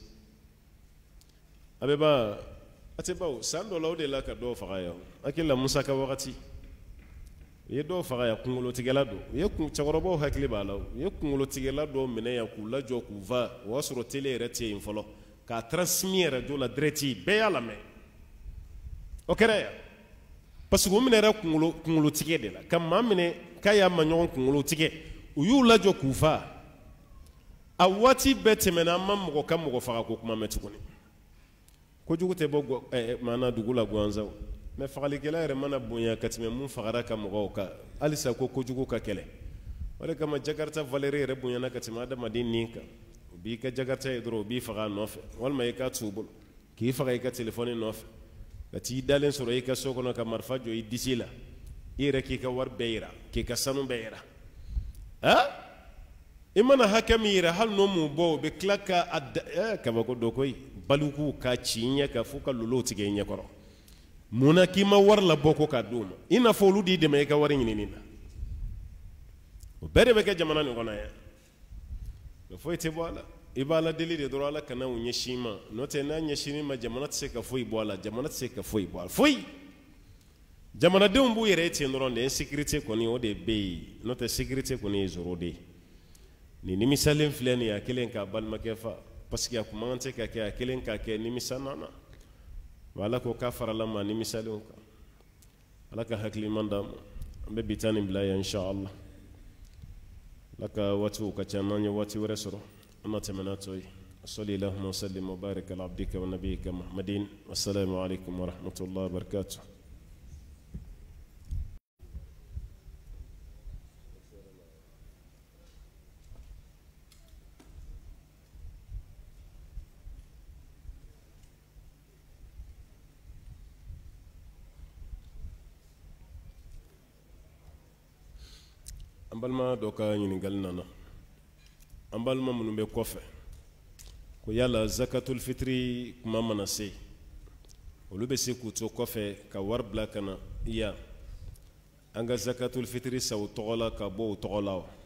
Speaker 2: a bɛ ban a tɛ ban o san dɔ la o de la ka dɔw faga yan hakili la musa ka wagati u ye dɔw faga yan kunkolotigɛla don u ye cɛkɔrɔbaw hakili b'a la u ye kunkolotigɛla dɔw minɛ yan k'u lajɔ k'u va o y'a sɔrɔ tele yɛrɛ tɛ yen fɔlɔ k'a transmis radio la direct bɛɛ y'a lamɛn o kɛra yan parce que o minɛ kunkolotigɛ de la ka maa minɛ k'a y'a ma ɲɔgɔn kunkolotigɛ u y'u lajɔ k'u fa a waati bɛɛ tɛmɛna an ma mɔgɔ ka mɔgɔ faga ko kuma mɛn tuguni kojugu tɛ bɔ maana dugu la gansan mais fagalikɛla yɛrɛ mana bonya ka tɛmɛ mun fagara ka mɔgɔw kan halisa ko kojugu ka kɛlɛ o de kama jakarta valeur yɛrɛ bonyana ka tɛmɛ adamaden nin kan u b'i ka jakarta ye dɔrɔn u b'i faga a nɔfɛ walima i ka t'u bolo k'i faga i ka telefɔni nɔfɛ ka t'i dalen sɔrɔ i ka so kɔnɔ ka marifa jɔ i disi la i yɛrɛ k'i ka wari bɛɛ yira k'i ka sanu bɛɛ yira i mana hakɛ min yira hali n'o m'u bɔ u bɛ tila ka kabako dɔ koyi balikuw ka ci i ɲɛ kan fo ka lolow tigɛ i ɲɛkɔrɔ munna k'i ma wari labɔ ko k'a d'u ma i n'a fɔ olu d'i dɛmɛ i ka wari ɲinini na o bɛɛ de bɛ kɛ jamana nin kɔnɔ yan mais foyi tɛ bɔ a la i b'a la deli de dɔrɔn ala kana u ɲɛsin ma n'o tɛ n'a ɲɛsinni ma jamana tɛ se ka foyi bɔ a la jamana tɛ se ka foyi bɔ a la foyi jamanadenw b'u yɛrɛ ye ten dɔrɔn de insécurité kɔni o de bɛ yen n'o tɛ sécurité kɔni ye zoro de ye nin nimisalen filɛ nin ye a kelen k'a balimakɛ fa parce que a kun man kan tɛ ka kɛ a kelen k'a kɛ nimisa nana ala ko k'a farala ma nimisalenw kan ala ka hakiliman d'an ma an bɛ bi taa nin bila yan inshallah ala ka waatiw ka ca n'an ye waati wɛrɛ sɔrɔ an na tɛmɛ n'a tɔ ye صلي اللهم وسلم وبارك على عبدك ونبيك محمد والسلام عليكم ورحمة الله وبركاته. an balima dɔ ka ɲininkali nana an balima minnu bɛ kɔfɛ ko yala zakatul fitri kuma mana se olu bɛ se k'u to kɔfɛ ka wari bila ka na iya an ka zakatul fitri sa u tɔgɔ la ka bɔ u tɔgɔ la wa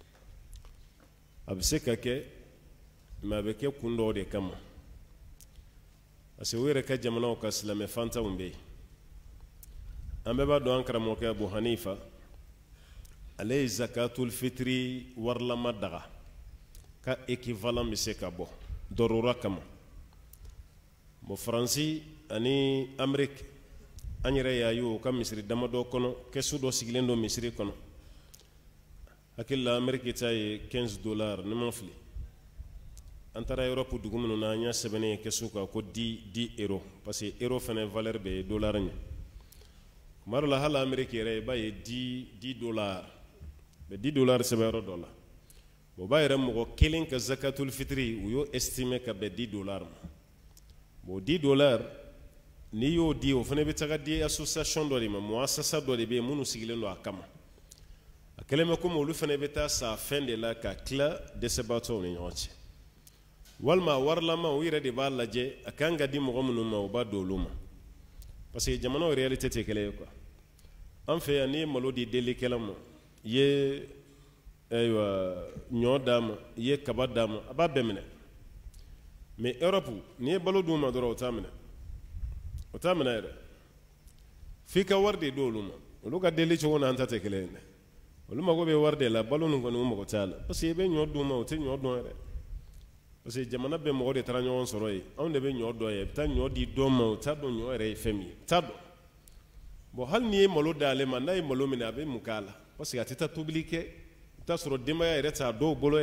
Speaker 2: a bɛ se ka kɛ mɛ a bɛ kɛ kun dɔw de kama parce que u yɛrɛ ka jamanaw ka silamɛ fantanw bɛ yen an bɛɛ b'a dɔn an karamɔgɔkɛ Abu Hanifa ale ye zakatul fitri warilama daga ka équivalent bɛ se ka bɔ dɔrɔra kama bon Faransi ani Amérique an yɛrɛ y'a ye o ka misiri damadɔ kɔnɔ kɛsu dɔ sigilen don misiri kɔnɔ hakili la Amérique ta ye $15 ne ma fili an taara Europe dugu minnu na an y'a sɛbɛnnen ye kɛsu kan ko 10 euros parce que euro fana valeur bɛ ye dollar ɲɛ kuma dɔ la hali Amérique yɛrɛ i b'a ye $10 mais $10 sɛbɛn yɔrɔ dɔ la o b'a yɛrɛ mɔgɔ kelen ka zakatul fitri u y'o estimé ka bɛn $10 ma bon $10 n'i y'o di o fana bɛ taga di association dɔ de ma muassasa dɔ de bɛ yen minnu sigilen don a kama a kɛlen bɛ komi olu fana bɛ taa sa fɛn de la ka tila dɛsɛbaatɔw ni ɲɔgɔn cɛ walima warilama u yɛrɛ de b'a lajɛ a kan ka di mɔgɔ minnu ma u b'a don olu ma parce que jamanaw réalité tɛ kelen ye quoi an fɛ yan n'i ye malo di delikɛla ma i ye ayiwa ɲɔ d'a ma i ye kaba d'a ma a b'a bɛɛ minɛ mais Europe n'i ye balo d'u ma dɔrɔn o t'a minɛ yɛrɛ f'i ka wari de di olu ma olu ka deli cogo n'an ta tɛ kelen ye dɛ olu mago bɛ wari de la balo nin kɔni u mago t'a la parce que i bɛ ɲɔ d'u ma o tɛ ɲɔ dɔn yɛrɛ parce que jamana bɛɛ mɔgɔ de taara ɲɔgɔn sɔrɔ yen anw de bɛ ɲɔ dɔn ye i bɛ taa ɲɔ di dɔ ma o t'a dɔn ɲɔ yɛrɛ ye fɛn min ye t'a dɔn bon hali n'i ye malo d'ale ma n'a ye malo minɛ a bɛ mun k'a la parce que a tɛ taa tobili kɛ i t'a sɔrɔ denbaya yɛrɛ t'a dɔw bolo yɛrɛ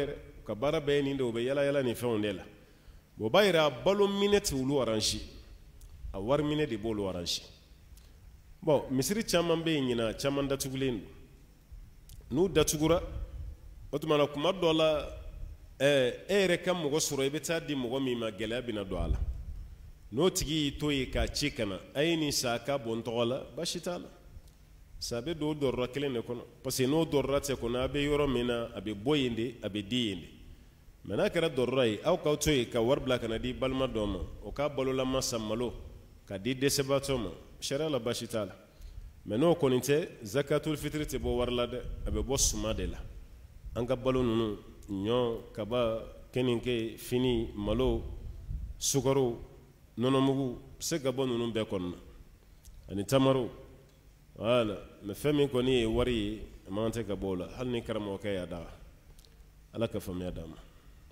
Speaker 2: ka baara bɛɛ nin de o bɛ yala yala ni fɛnw de la o b'a yira balo minɛ tɛ olu arrange a wari minɛ de b'olu arrange bon misiri caman bɛ yen ɲina caman datugulen don n'u datugura o tuma na kuma dɔ la e yɛrɛ ka mɔgɔ sɔrɔ i bɛ taa di mɔgɔ min ma gɛlɛya bɛna don a la n'o tigi y'i to yen k'a ci kana a ye nin sa k'a bɔ n tɔgɔ la baasi t'a la sa a bɛ don o dɔrɔra kelen de kɔnɔ parce que n'o dɔrɔra tɛ kɔnɔ a bɛ yɔrɔ min na a bɛ bɔ yen de a bɛ di yen de mɛ n'a kɛra dɔrɔra ye aw k'aw to yen ka wari bila ka na di balima dɔ ma o k'a balolama san malo ka di dɛsɛbaatɔ ma sariya la baasi t'a la mɛ n'o kɔni tɛ zakatul fitiri tɛ bɔ wari la dɛ a bɛ bɔ suma de la an ka balo ninnu ɲɔ kaba keninke fini malo sukaro nɔnɔmugu se ka bɔ ninnu bɛɛ kɔnɔna ani tamaro wala mɛ fɛn min kɔni ye wari ye a man tɛ ka bɔ o la hali ni karamɔgɔkɛ y'a da ala ka faamuya d'a ma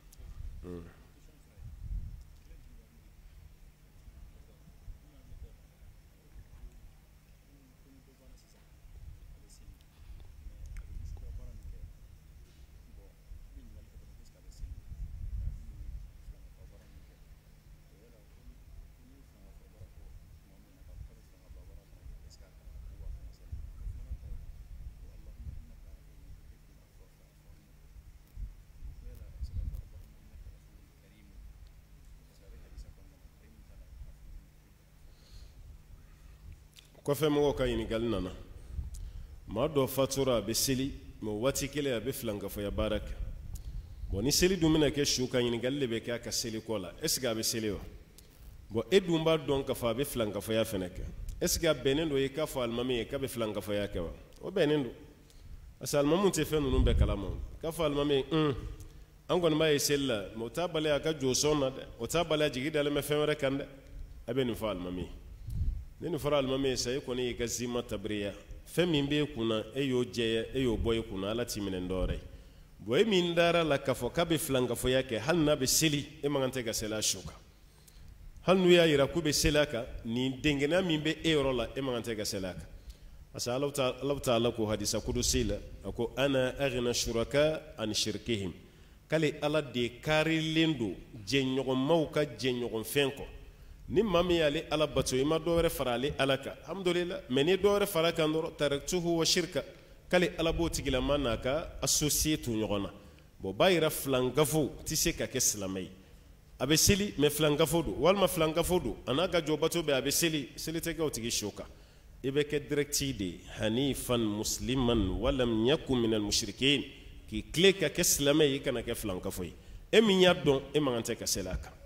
Speaker 2: kɔfɛ mɔgɔw ka ɲininkali nana maa dɔ fatura a bɛ seli mɛ waati kelen a bɛ filankafoya baara kɛ bon ni seli dun bɛna kɛ su ka ɲininkali de bɛ kɛ a ka seli kɔ la est ce que a bɛ seli wa bon e dun b'a dɔn k'a fɔ a bɛ filankafoya fɛnɛ kɛ est ce que a bɛnnen don i k'a fɔ alimami ye k'a bɛ filankafoya kɛ wa o bɛnnen don parce que alimamu tɛ fɛn ninnu bɛɛ kalama k'a fɔ alimami ye an kɔni b'a ye seli la mɛ o t'a bali a ka jo sɔn na dɛ o t'a bali a jigi dalen bɛ fɛn wɛrɛ kan dɛ a bɛ nin fɔ alimami ye ni nin fɔra alimami ye sa e kɔni y'i ka zima tabiriya fɛn min b'e kunna e y'o jɛya e y'o bɔ e kunna ala t'i minɛ dɔwɛrɛ ye bon e min dara la k'a fɔ k'a bɛ filankafoya kɛ hali n'a bɛ seli e man kan tɛ ka seli a su kan hali n'u y'a yira k'u bɛ seli a kan nin dengɛnniya min bɛ e yɔrɔ la e man kan tɛ ka seli a kan parce que ala ta'ala ko hadisa kudusi la a ko ana aghna shuraka an shirkihim k'ale ala de karilen don jɛɲɔgɔnmaw ka jɛɲɔgɔnfɛn kɔ ni maa min y'ale ala bato i ma dɔwɛrɛ fara ale ala kan alhamdulillah mɛ ni dɔwɛrɛ fara kan dɔrɔn taraktuhu wa shirka k'ale ala b'o tigilama n'a ka associé to ɲɔgɔn na bon b'a yira filankafo tɛ se ka kɛ silamɛ ye a bɛ seli mɛ filankafo don walima filankafo don a n'a ka jɔ bato bɛ a bɛ seli tɛ kɛ o tigi su kan i bɛ kɛ directi de hanifan musliman walam yakun minal mushrikin k'i tile ka kɛ silamɛ ye i kana kɛ filankafo ye e min y'a dɔn e man kan tɛ ka seli a kan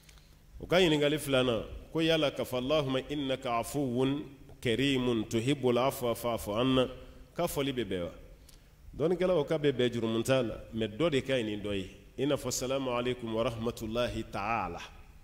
Speaker 2: o ka ɲininkali filanan ko yala k'a fɔ allahumma innaka afuwun karimun tuhibbul afwa fa'fu anna k'a fɔli bɛ bɛɛ wa dɔnnikɛlaw k'a bɛ bɛɛ jurumu t'a la mɛ dɔ de ka ɲi nin dɔ ye i n'a fɔ salamu alaikum wa rahmatulahi ta'ala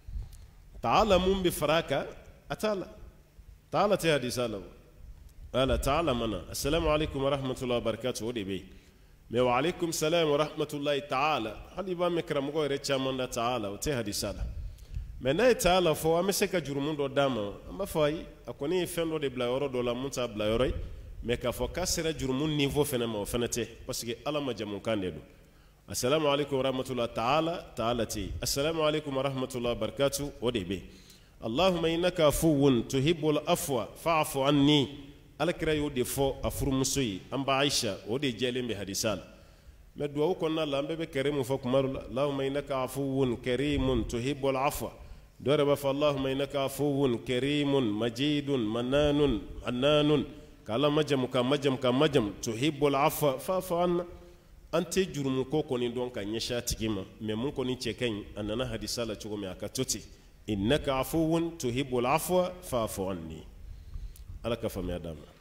Speaker 2: ta'ala mun bɛ fara a kan a t'a la ta'ala tɛ hadisa la ala ta'ala mana assalamu alaikum wa rahmatulahi wa barakatuh o de bɛ yen mɛ wa alaikum salam wa rahmatulahi ta'ala hali i b'a mɛn karamɔgɔ yɛrɛ caman da ta'ala o tɛ hadisa la mɛ n'a ye ta'ala fɔ an bɛ se ka jurumu dɔ d'a ma an b'a fɔ ayi a kɔni ye fɛn dɔ de bila yɔrɔ dɔ la mun t'a bila yɔrɔ ye mɛ k'a fɔ k'a sera jurumu niveau fɛnɛ ma o fɛnɛ tɛ parce que ala ma jamukan de don assalamu alaikum wa rahmatulahi ta'ala tɛ yen assalamu alaikum wa rahmatulahi wa barakatuh o de bɛ yen allahumma innaka afuwun tuhibbul afwa fa'fu anni alakira y'o de fɔ a furumuso ye an ba aisha o de jɛlen bɛ hadisa la mɛ duwawu kɔnɔna la an bɛɛ bɛ kɛrɛ mun fɔ kuma dɔ la allahumma innaka afuwun karimun tuhibbul afwa dɔ yɛrɛ b'a fɔ allahumma innaka afuwun karimun majidun mananun annanun k'ala majamu ka majamu ka majamu tuhibbul afwa fa'fu anna an tɛ jurumu ko kɔni dɔn ka ɲɛsin a tigi ma mɛ mun kɔni cɛ ka ɲi a nana hadisa la cogo min a ka to ten innaka afuwun tuhibbul afwa fa'fu anni ala ka faamuya d'a ma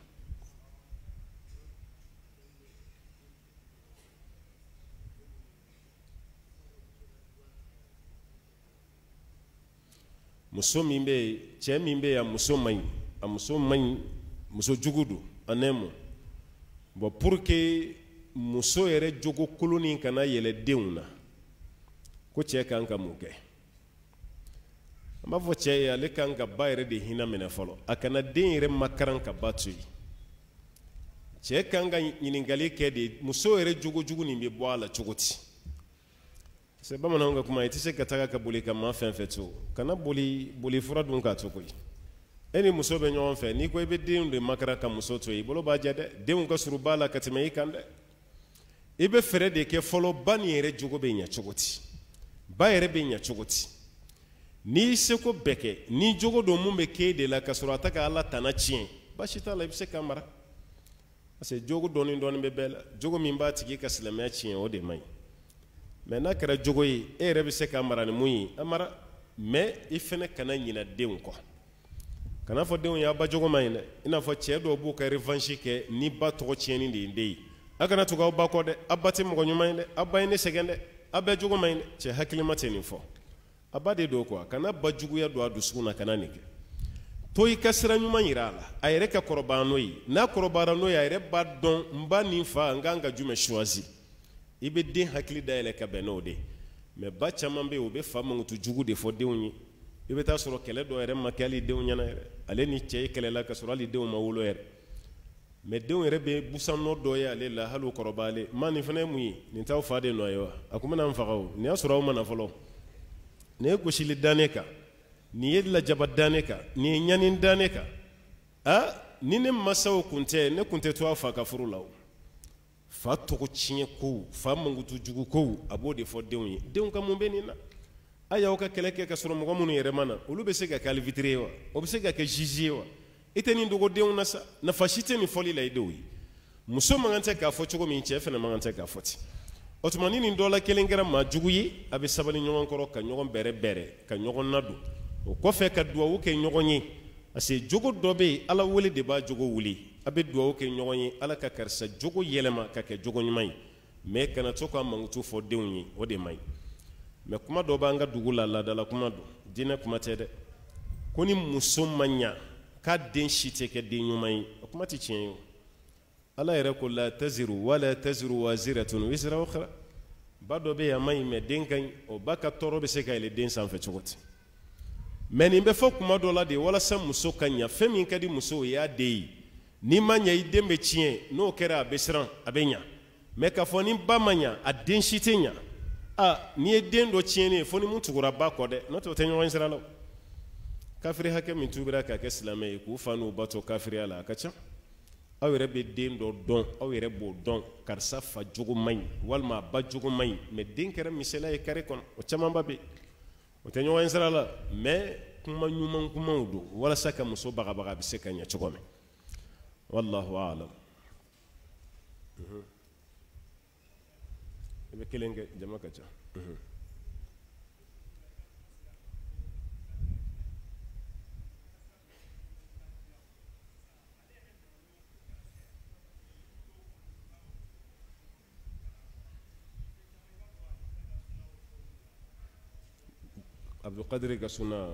Speaker 2: muso min bɛ yen cɛ min bɛ yen a muso man ɲi muso jugu don a nɛɛmu bon pour que muso yɛrɛ jogo kolonin kana yɛlɛ denw na ko cɛ kan ka mun kɛ an b'a fɔ cɛ ye ale kan ka ba yɛrɛ de hinɛ minɛ fɔlɔ a kana den yɛrɛ makaran ka ba to yen cɛ kan ka ɲininkali kɛ de muso yɛrɛ jogo jugu nin bɛ bɔ a la cogo di se bamananw ka kuma i tɛ se ka taga ka boli ka maa fɛn fɛn to kana boli fura dun k'a to koyi e ni muso bɛ ɲɔgɔn fɛ n'i ko i bɛ denw de makara ka muso to yen i bolo b'a jɛ dɛ denw ka surun b'a la ka tɛmɛ i kan dɛ i bɛ fɛɛrɛ de kɛ fɔlɔ ba nin yɛrɛ jogo bɛ ɲɛ cogo di ba yɛrɛ bɛ ɲɛ cogo di n'i seko bɛɛ kɛ ni jogo don mun bɛ k'e de la ka sɔrɔ a tɛ ka Ala tana tiɲɛ baasi t'a la i bɛ se k'a mara parce que jogo dɔɔni dɔɔni bɛ bɛɛ la jogo min b'a tigi ka silamɛya tiɲɛ o de man ɲi mais n'a kɛra jogo ye e yɛrɛ bɛ se k'a mara ni mun ye a mara mais i fɛnɛ kana ɲinɛ denw kɔ kana fɔ denw ye a ba jogo man ɲi dɛ i n'a fɔ cɛ dɔw b'u ka revanche kɛ ni ba tɔgɔ tiɲɛni de ye den ye a kana tugu aw ba kɔ dɛ a ba tɛ mɔgɔ ɲuman ye dɛ a ba ye ne sɛgɛn dɛ a bɛɛ jogo man ɲi dɛ cɛ hakilima tɛ nin fɔ a ba de don quoi kana ba juguya don a dusukun na kana nin kɛ to i ka sira ɲuman yira a la a yɛrɛ ka kɔrɔbaya n'o ye n'a kɔrɔbayara n'o ye a yɛrɛ b'a dɔn n ba nin fa n kan ka jumɛn choisi i bɛ den hakili dayɛlɛ ka bɛn n'o de mais ba caman bɛ yen o bɛ fa mankutu jugu de fɔ denw ye i bɛ taa sɔrɔ kɛlɛ dɔ yɛrɛ ma kɛ hali denw ɲɛna yɛrɛ ale ni cɛ ye kɛlɛla ka sɔrɔ hali denw ma wolo yɛrɛ mais denw yɛrɛ bɛ busan nɔ dɔ ye ale la hali o kɔrɔbayalen ma nin fana ye mun ye nin t'aw fa de nɔ ye wa a kun bɛna n faga o nin y'a sɔrɔ aw ma na fɔlɔ nin ye gosili da ne kan nin ye lajaba da ne kan nin ye ɲani da ne kan ni ne masaw kun tɛ ne kun tɛ to a fa ka furu la o fa tɔgɔ tiɲɛ kow fa mankutu jugu kow a b'o de fɔ denw ye denw ka mun bɛ nin na a y'aw ka kɛlɛ kɛ ka sɔrɔ mɔgɔ minnu yɛrɛ ma na olu bɛ se ka kɛ alvitre ye wa o bɛ se ka kɛ juge ye wa i tɛ nin dogo denw na sa nafa si tɛ nin fɔli la i denw ye muso man kan tɛ k'a fɔ cogo min cɛ fana man kan tɛ k'a fɔ ten o tuma ni nin dɔ la kelen kɛra maa jugu ye a bɛ sabali ɲɔgɔn kɔrɔ ka ɲɔgɔn bɛrɛ ka ɲɔgɔn nadon o kɔfɛ ka duwawu kɛ ɲɔgɔn ye parce que jogo dɔ bɛ yen Ala wele de b'a jogo wuli a bɛ duwawu kɛ ɲɔgɔn ye Ala ka karisa jogo yɛlɛma ka kɛ jogo ɲuman ye mais kana to ka mankutu fɔ denw ye o de man ɲi mais kuma dɔ b'an ka dugu la laadala kuma don diinɛ kuma tɛ dɛ ko ni muso ma ɲa k'a den si tɛ kɛ den ɲuman ye o kuma tɛ tiɲɛ ye o Ala yɛrɛ ko la taziru wala taziru waziratun wizra ukhra ba dɔ bɛ yen a man ɲi mais den ka ɲi o ba ka tɔɔrɔ bɛ se ka yɛlɛ den sanfɛ cogo di mais nin bɛ fɔ kuma dɔ la de walasa muso ka ɲa fɛn min ka di muso o y'a den ye n'i ma ɲa i den bɛ tiɲɛ n'o kɛra a bɛ siran a bɛ ɲa mais k'a fɔ ni ba ma ɲa a den si tɛ ɲa n'i ye den dɔ tiɲɛni ye fo ni mun tugura ba kɔ dɛ n'o tɛ o tɛ ɲɔgɔn sira la kafiri hakɛ min tubira k'a kɛ silamɛ ye k'u fa n'u ba to kafiriya la a ka ca aw yɛrɛ bɛ den dɔ dɔn aw yɛrɛ b'o dɔn karisa fa jogo man ɲi walima a ba jogo man ɲi mais den kɛra misaliya ye kare kɔnɔ o camanba bɛ yen o tɛ ɲɔgɔn sira la mais kuma ɲuman kumaw don walasa ka muso bagabaga a bɛ se ka ɲɛ cogo min wallahu a'lam i bɛ kelen kɛ jama ka ca Abdulkadir ka suna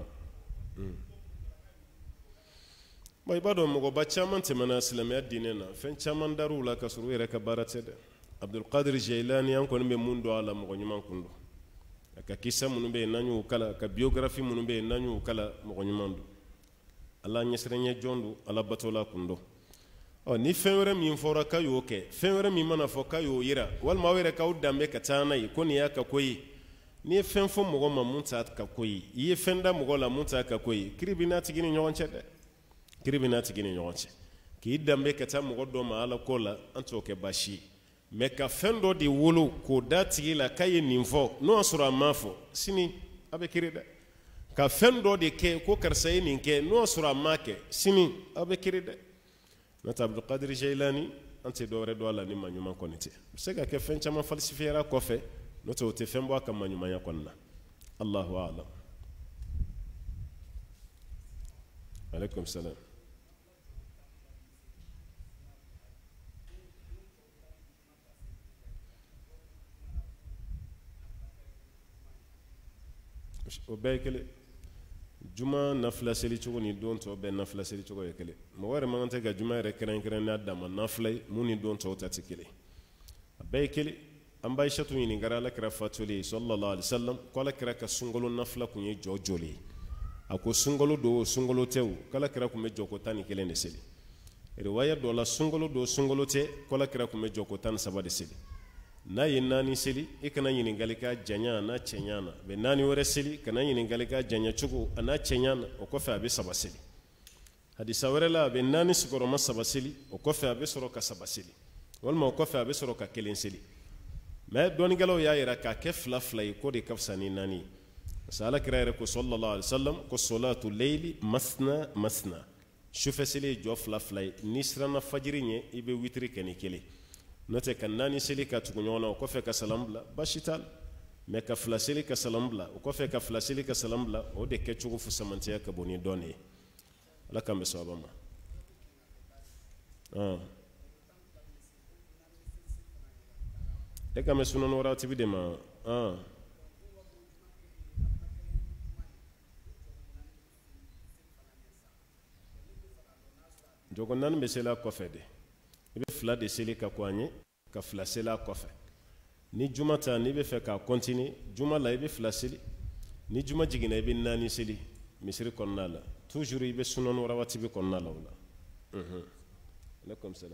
Speaker 2: i b'a dɔn mɔgɔba caman tɛmɛna silamɛya diinɛ na fɛn caman dar'u la ka sɔrɔ u yɛrɛ ka baara tɛ dɛ Abdulkadir Jailani an kɔni bɛ mun dɔn a la mɔgɔ ɲuman kun don a ka kisa minnu bɛ yen n'an y'u kala ka biographie minnu bɛ yen n'an y'u kala mɔgɔ ɲuman don Ala ɲɛsiranɲɛ jɔn don Ala batola kun don ni fɛn wɛrɛ min fɔra k'a y'o kɛ fɛn wɛrɛ min mana fɔ k'a y'o yira walima aw yɛrɛ k'aw danbe ka taa n'a ye ko nin y'a ka ko ye n'i ye fɛn fɔ mɔgɔ ma mun t'a ka ko ye i ye fɛn da mɔgɔ la mun t'a ka ko ye kiri bɛ n'a tigi ni ɲɔgɔn cɛ dɛ kiri bɛ n'a tigi ni ɲɔgɔn cɛ k'i danbe ka taa mɔgɔ dɔ ma Ala ko la an t'o kɛ baasi ye mais ka fɛn dɔ de wolo k'o da tigi la k'a ye nin fɔ n'o y'a sɔrɔ a m'a fɔ sini a bɛ kiri dɛ ka fɛn dɔ de kɛ ko karisa ye nin kɛ n'o y'a sɔrɔ a m'a kɛ sini a bɛ kiri dɛ n'o tɛ Abdulkadir Jailani an tɛ dɔwɛrɛ dɔn a la ni maa ɲuman kɔni tɛ a bɛ se ka kɛ fɛn caman falsifiyera kɔfɛ n'o tɛ o tɛ fɛn bɔ a ka maɲumanya kɔni na Allahu a'lam alaikum salam o bɛɛ ye kelen juma nafila seli cogo ni don tɔw bɛɛ nafila seli cogo ye kelen mɔgɔ yɛrɛ man kan tɛ ka juma yɛrɛ kɛrɛnkɛrɛnnenya d'a ma nafila ye mun ni don tɔw ta tɛ kelen a bɛɛ ye kelen an b'a Aishatu ɲininkara Alakira fatulen ye sallallahu alaihi wasallam ko Alakira ka sunkalo nafila kun ye jɔ joli ye a ko sunkalo don o sunkalo tɛ o ko Alakira kun bɛ jɔ ko 11 de seli riwaya dɔ la sunkalo don sunkalo tɛ ko Alakira kun bɛ jɔ ko 13 de seli n'a ye naani seli i kana ɲininkali k'a janya n'a cɛɲa na bɛ naani wɛrɛ seli kana ɲininkali k'a janya cogo a n'a cɛɲa na o kɔfɛ a bɛ saba seli hadisa wɛrɛ la a bɛ naani sigiyɔrɔma saba seli o kɔfɛ a bɛ sɔrɔ ka saba seli walima o kɔfɛ a bɛ sɔrɔ ka kelen seli mais dɔɔnikɛlaw y'a yira k'a kɛ fila fila ye k'o de ka fisa ni naani ye parce que alakira yɛrɛ ko sallallahu alaihi wasallam ko solatu leyli masna masna sufɛ seli ye jɔ fila fila ye n'i siranna fajiri ɲɛ i bɛ witiri kɛ ni kelen n'o tɛ ka naani seli ka tugu ɲɔgɔn na o kɔfɛ ka salam bila baasi t'a la mais ka fila seli ka salam bila o kɔfɛ ka fila seli ka salam bila o de kɛcogo fusamantiya ka bon ni dɔɔni ye ala k'an bɛ sababa ma e ka mɛ sunan waatibi de ma jogo naani bɛ seli a kɔfɛ de i bɛ fila de seli ka ko an ye ka fila seli a kɔfɛ ni juma ta n'i bɛ fɛ k'a continuer juma la i bɛ fila seli ni juma jiginna i bɛ naani seli misiri kɔnɔna la toujours i bɛ sunan waatibi kɔnɔna la o la alaikum salam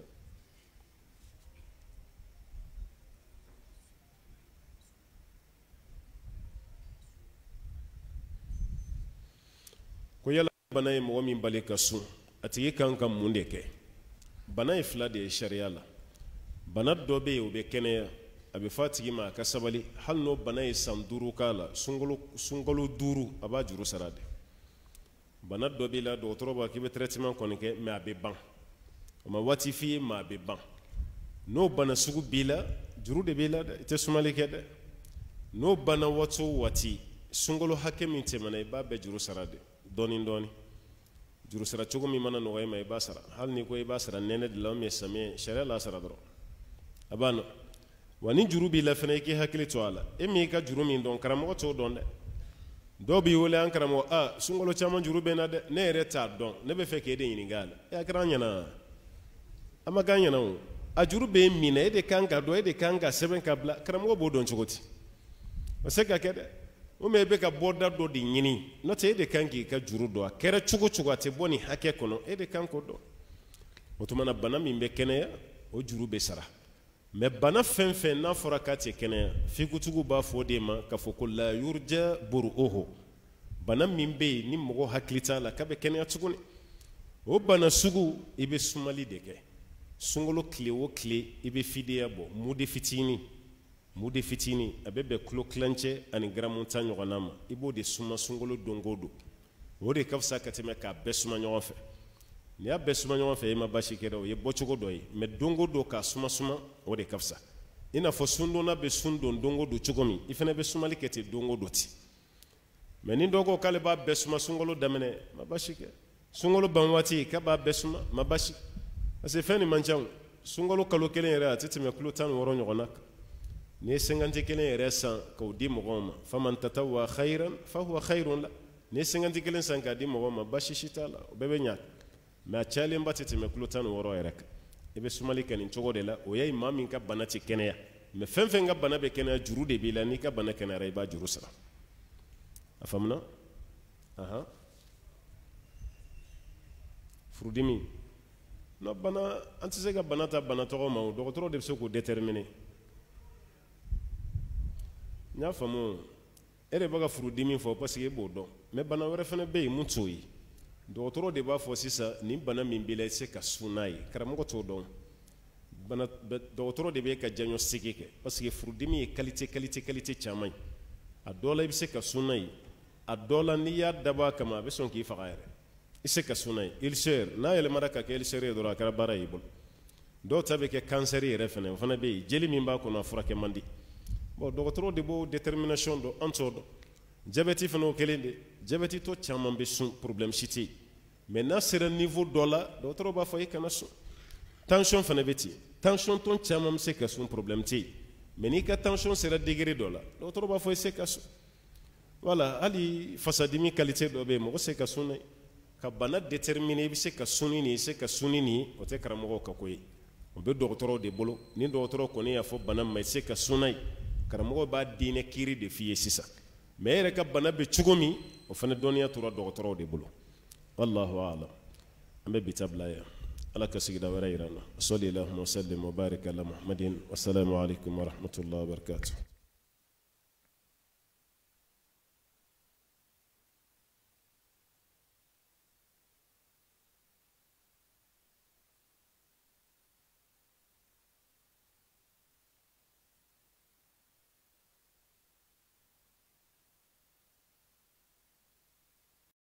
Speaker 2: ko yala bana ye mɔgɔ min bali ka sun a tigi kan ka mun de kɛ bana ye fila de ye sariya la bana dɔ bɛ yen o bɛ kɛnɛya a bɛ fɔ a tigi ma a ka sabali hali n'o bana ye san 5 k'a la sunkalo 5 a b'a juru sara de bana dɔ b'i la dɔgɔtɔrɔ b'a k'i bɛ traitement kɔni kɛ mais a bɛ ban o ma waati f'i ye mais a bɛ ban n'o bana sugu b'i la juru de b'i la dɛ i tɛ sumali kɛ dɛ n'o bana waati o waati sunkalo hakɛ min tɛmɛna i b'a bɛɛ juru sara de dɔɔni dɔɔni juru sara cogo min mana nɔgɔya i ma i b'a sara hali ni ko i b'a sara nɛnɛ de la mais samiyɛ sariya la sara dɔrɔn a b'a nɔ wa ni juru b'i la fana i k'i hakili to a la e min i ka juru min dɔn karamɔgɔ t'o dɔn dɛ dɔw b'i wele an karamɔgɔ sunkalo caman juru bɛ n na dɛ ne yɛrɛ t'a dɔn ne bɛ fɛ k'e de ɲininka a la a kɛra an ɲɛna a ma k'an ɲɛna o a juru bɛ minɛ e de kan ka dɔn e de kan ka sɛbɛn ka bila karamɔgɔ b'o dɔn cogo di o se ka kɛ dɛ o mɛ e bɛ ka bɔda dɔ de ɲini n'o tɛ e de kan k'i ka juru dɔn a kɛra cogo cogo a tɛ bɔ nin hakɛ kɔnɔ e de kan k'o dɔn o tuma na bana min bɛ kɛnɛya o juru bɛ sara mais bana fɛn fɛn n'a fɔra k'a tɛ kɛnɛya fikutigiw b'a fɔ o de ma k'a fɔ ko la yurja buru'uhu bana min bɛ yen ni mɔgɔ hakili t'a la k'a bɛ kɛnɛya tuguni o bana sugu i bɛ sumali de kɛ sunkalo tile o tile i bɛ fidiya bɔ mudi fitini a bɛ bɛn kilo kilancɛ ani garamu 10 ɲɔgɔnna ma i b'o de suma sunkalo don o don o de ka fisa ka tɛmɛ k'a bɛɛ suma ɲɔgɔn fɛ n'i y'a bɛɛ suma ɲɔgɔn fɛ e ma baasi kɛ dɛ o ye bɔcogo dɔ ye mais don o don k'a suma o de ka fisa i n'a fɔ sundonna bɛ sun don o don cogo min i fana bɛ sumali kɛ ten don o don ten mais ni dɔ ko k'ale b'a bɛɛ suma sunkalo daminɛ ma baasi kɛ sunkalo ban waati k'a b'a bɛɛ suma ma baasi parce que fɛn nin man ca sunkalo kalo kelen yɛrɛ a tɛ tɛmɛ kilo 16 ɲɔgɔnna kan n'i ye 51 yɛrɛ san k'o di mɔgɔw ma faman tatawwa khayran fahuwa khayrun la n'i ye 51 san k'a di mɔgɔw ma baasi si t'a la o bɛɛ bɛ ɲa mais a cayalenba tɛ tɛmɛ kilo 16 yɛrɛ kan i bɛ sumali kɛ nin cogo de la o ye maa min ka bana tɛ kɛnɛya mais fɛn fɛn ka bana bɛ kɛnɛya juru de b'i la n'i ka bana kɛnɛyara i b'a juru sara a faamuna furudimi non bana an tɛ se ka bana ta bana tɔgɔ ma o dɔgɔtɔrɔ de bɛ se k'o déterminer n y'a faamu e de bɛ ka furudimi fɔ parce que e b'o dɔn mais bana wɛrɛ fana bɛ yen mun t'o ye dɔgɔtɔrɔ de b'a fɔ sisan nin bana min b'i la i se ka sun n'a ye karamɔgɔ t'o dɔn dɔgɔtɔrɔ de bɛ ka diagnostic kɛ parce que furudimi ye qualité caman ye a dɔw la i bɛ se ka sun n'a ye a dɔw la n'i y'a dabɔ a kama a bɛ sɔn k'i faga yɛrɛ i se ka sun n'a ye ulcère n'a yɛlɛmara ka kɛ ulcère ye dɔrɔn a kɛra baara y'i bolo dɔw ta bɛ kɛ cancer yɛrɛ fana o fana bɛ yen jeli min b'a kɔnɔ a furakɛ man di bon dɔgɔtɔrɔ de b'o détermination dɔn an t'o dɔn jabɛti fana o kelen de jabɛti tɔ caman bɛ sun problème si tɛ yen mais n'a sera niveau dɔ la dɔgɔtɔrɔ b'a fɔ e kana sun tension fana bɛ ten tension tɔ caman bɛ se ka sun problème tɛ yen mais n'i ka tension sera degré dɔ la dɔgɔtɔrɔ b'a fɔ e se ka sun voilà hali fasadimi qualité dɔ bɛ yen mɔgɔ se ka sun n'a ye ka bana déterminer i bɛ se ka sun ni nin i se ka sun ni nin o tɛ karamɔgɔw ka ko ye o bɛ dɔgɔtɔrɔw de bolo ni dɔgɔtɔrɔ kɔni y'a fɔ bana ma i se ka sun n'a ye karamɔgɔ b'a diinɛ kiiri de f'i ye sisan mais e yɛrɛ ka bana bɛ cogo min o fana dɔnniya tora dɔgɔtɔrɔw de bolo wallahu a'lam an bɛ bi ta bila yan ala ka sigida wɛrɛ yir'an na salli allahumma wa sallim wa barik ala muhammadin wassalamu alaikum wa rahmatullahi wa barakatuh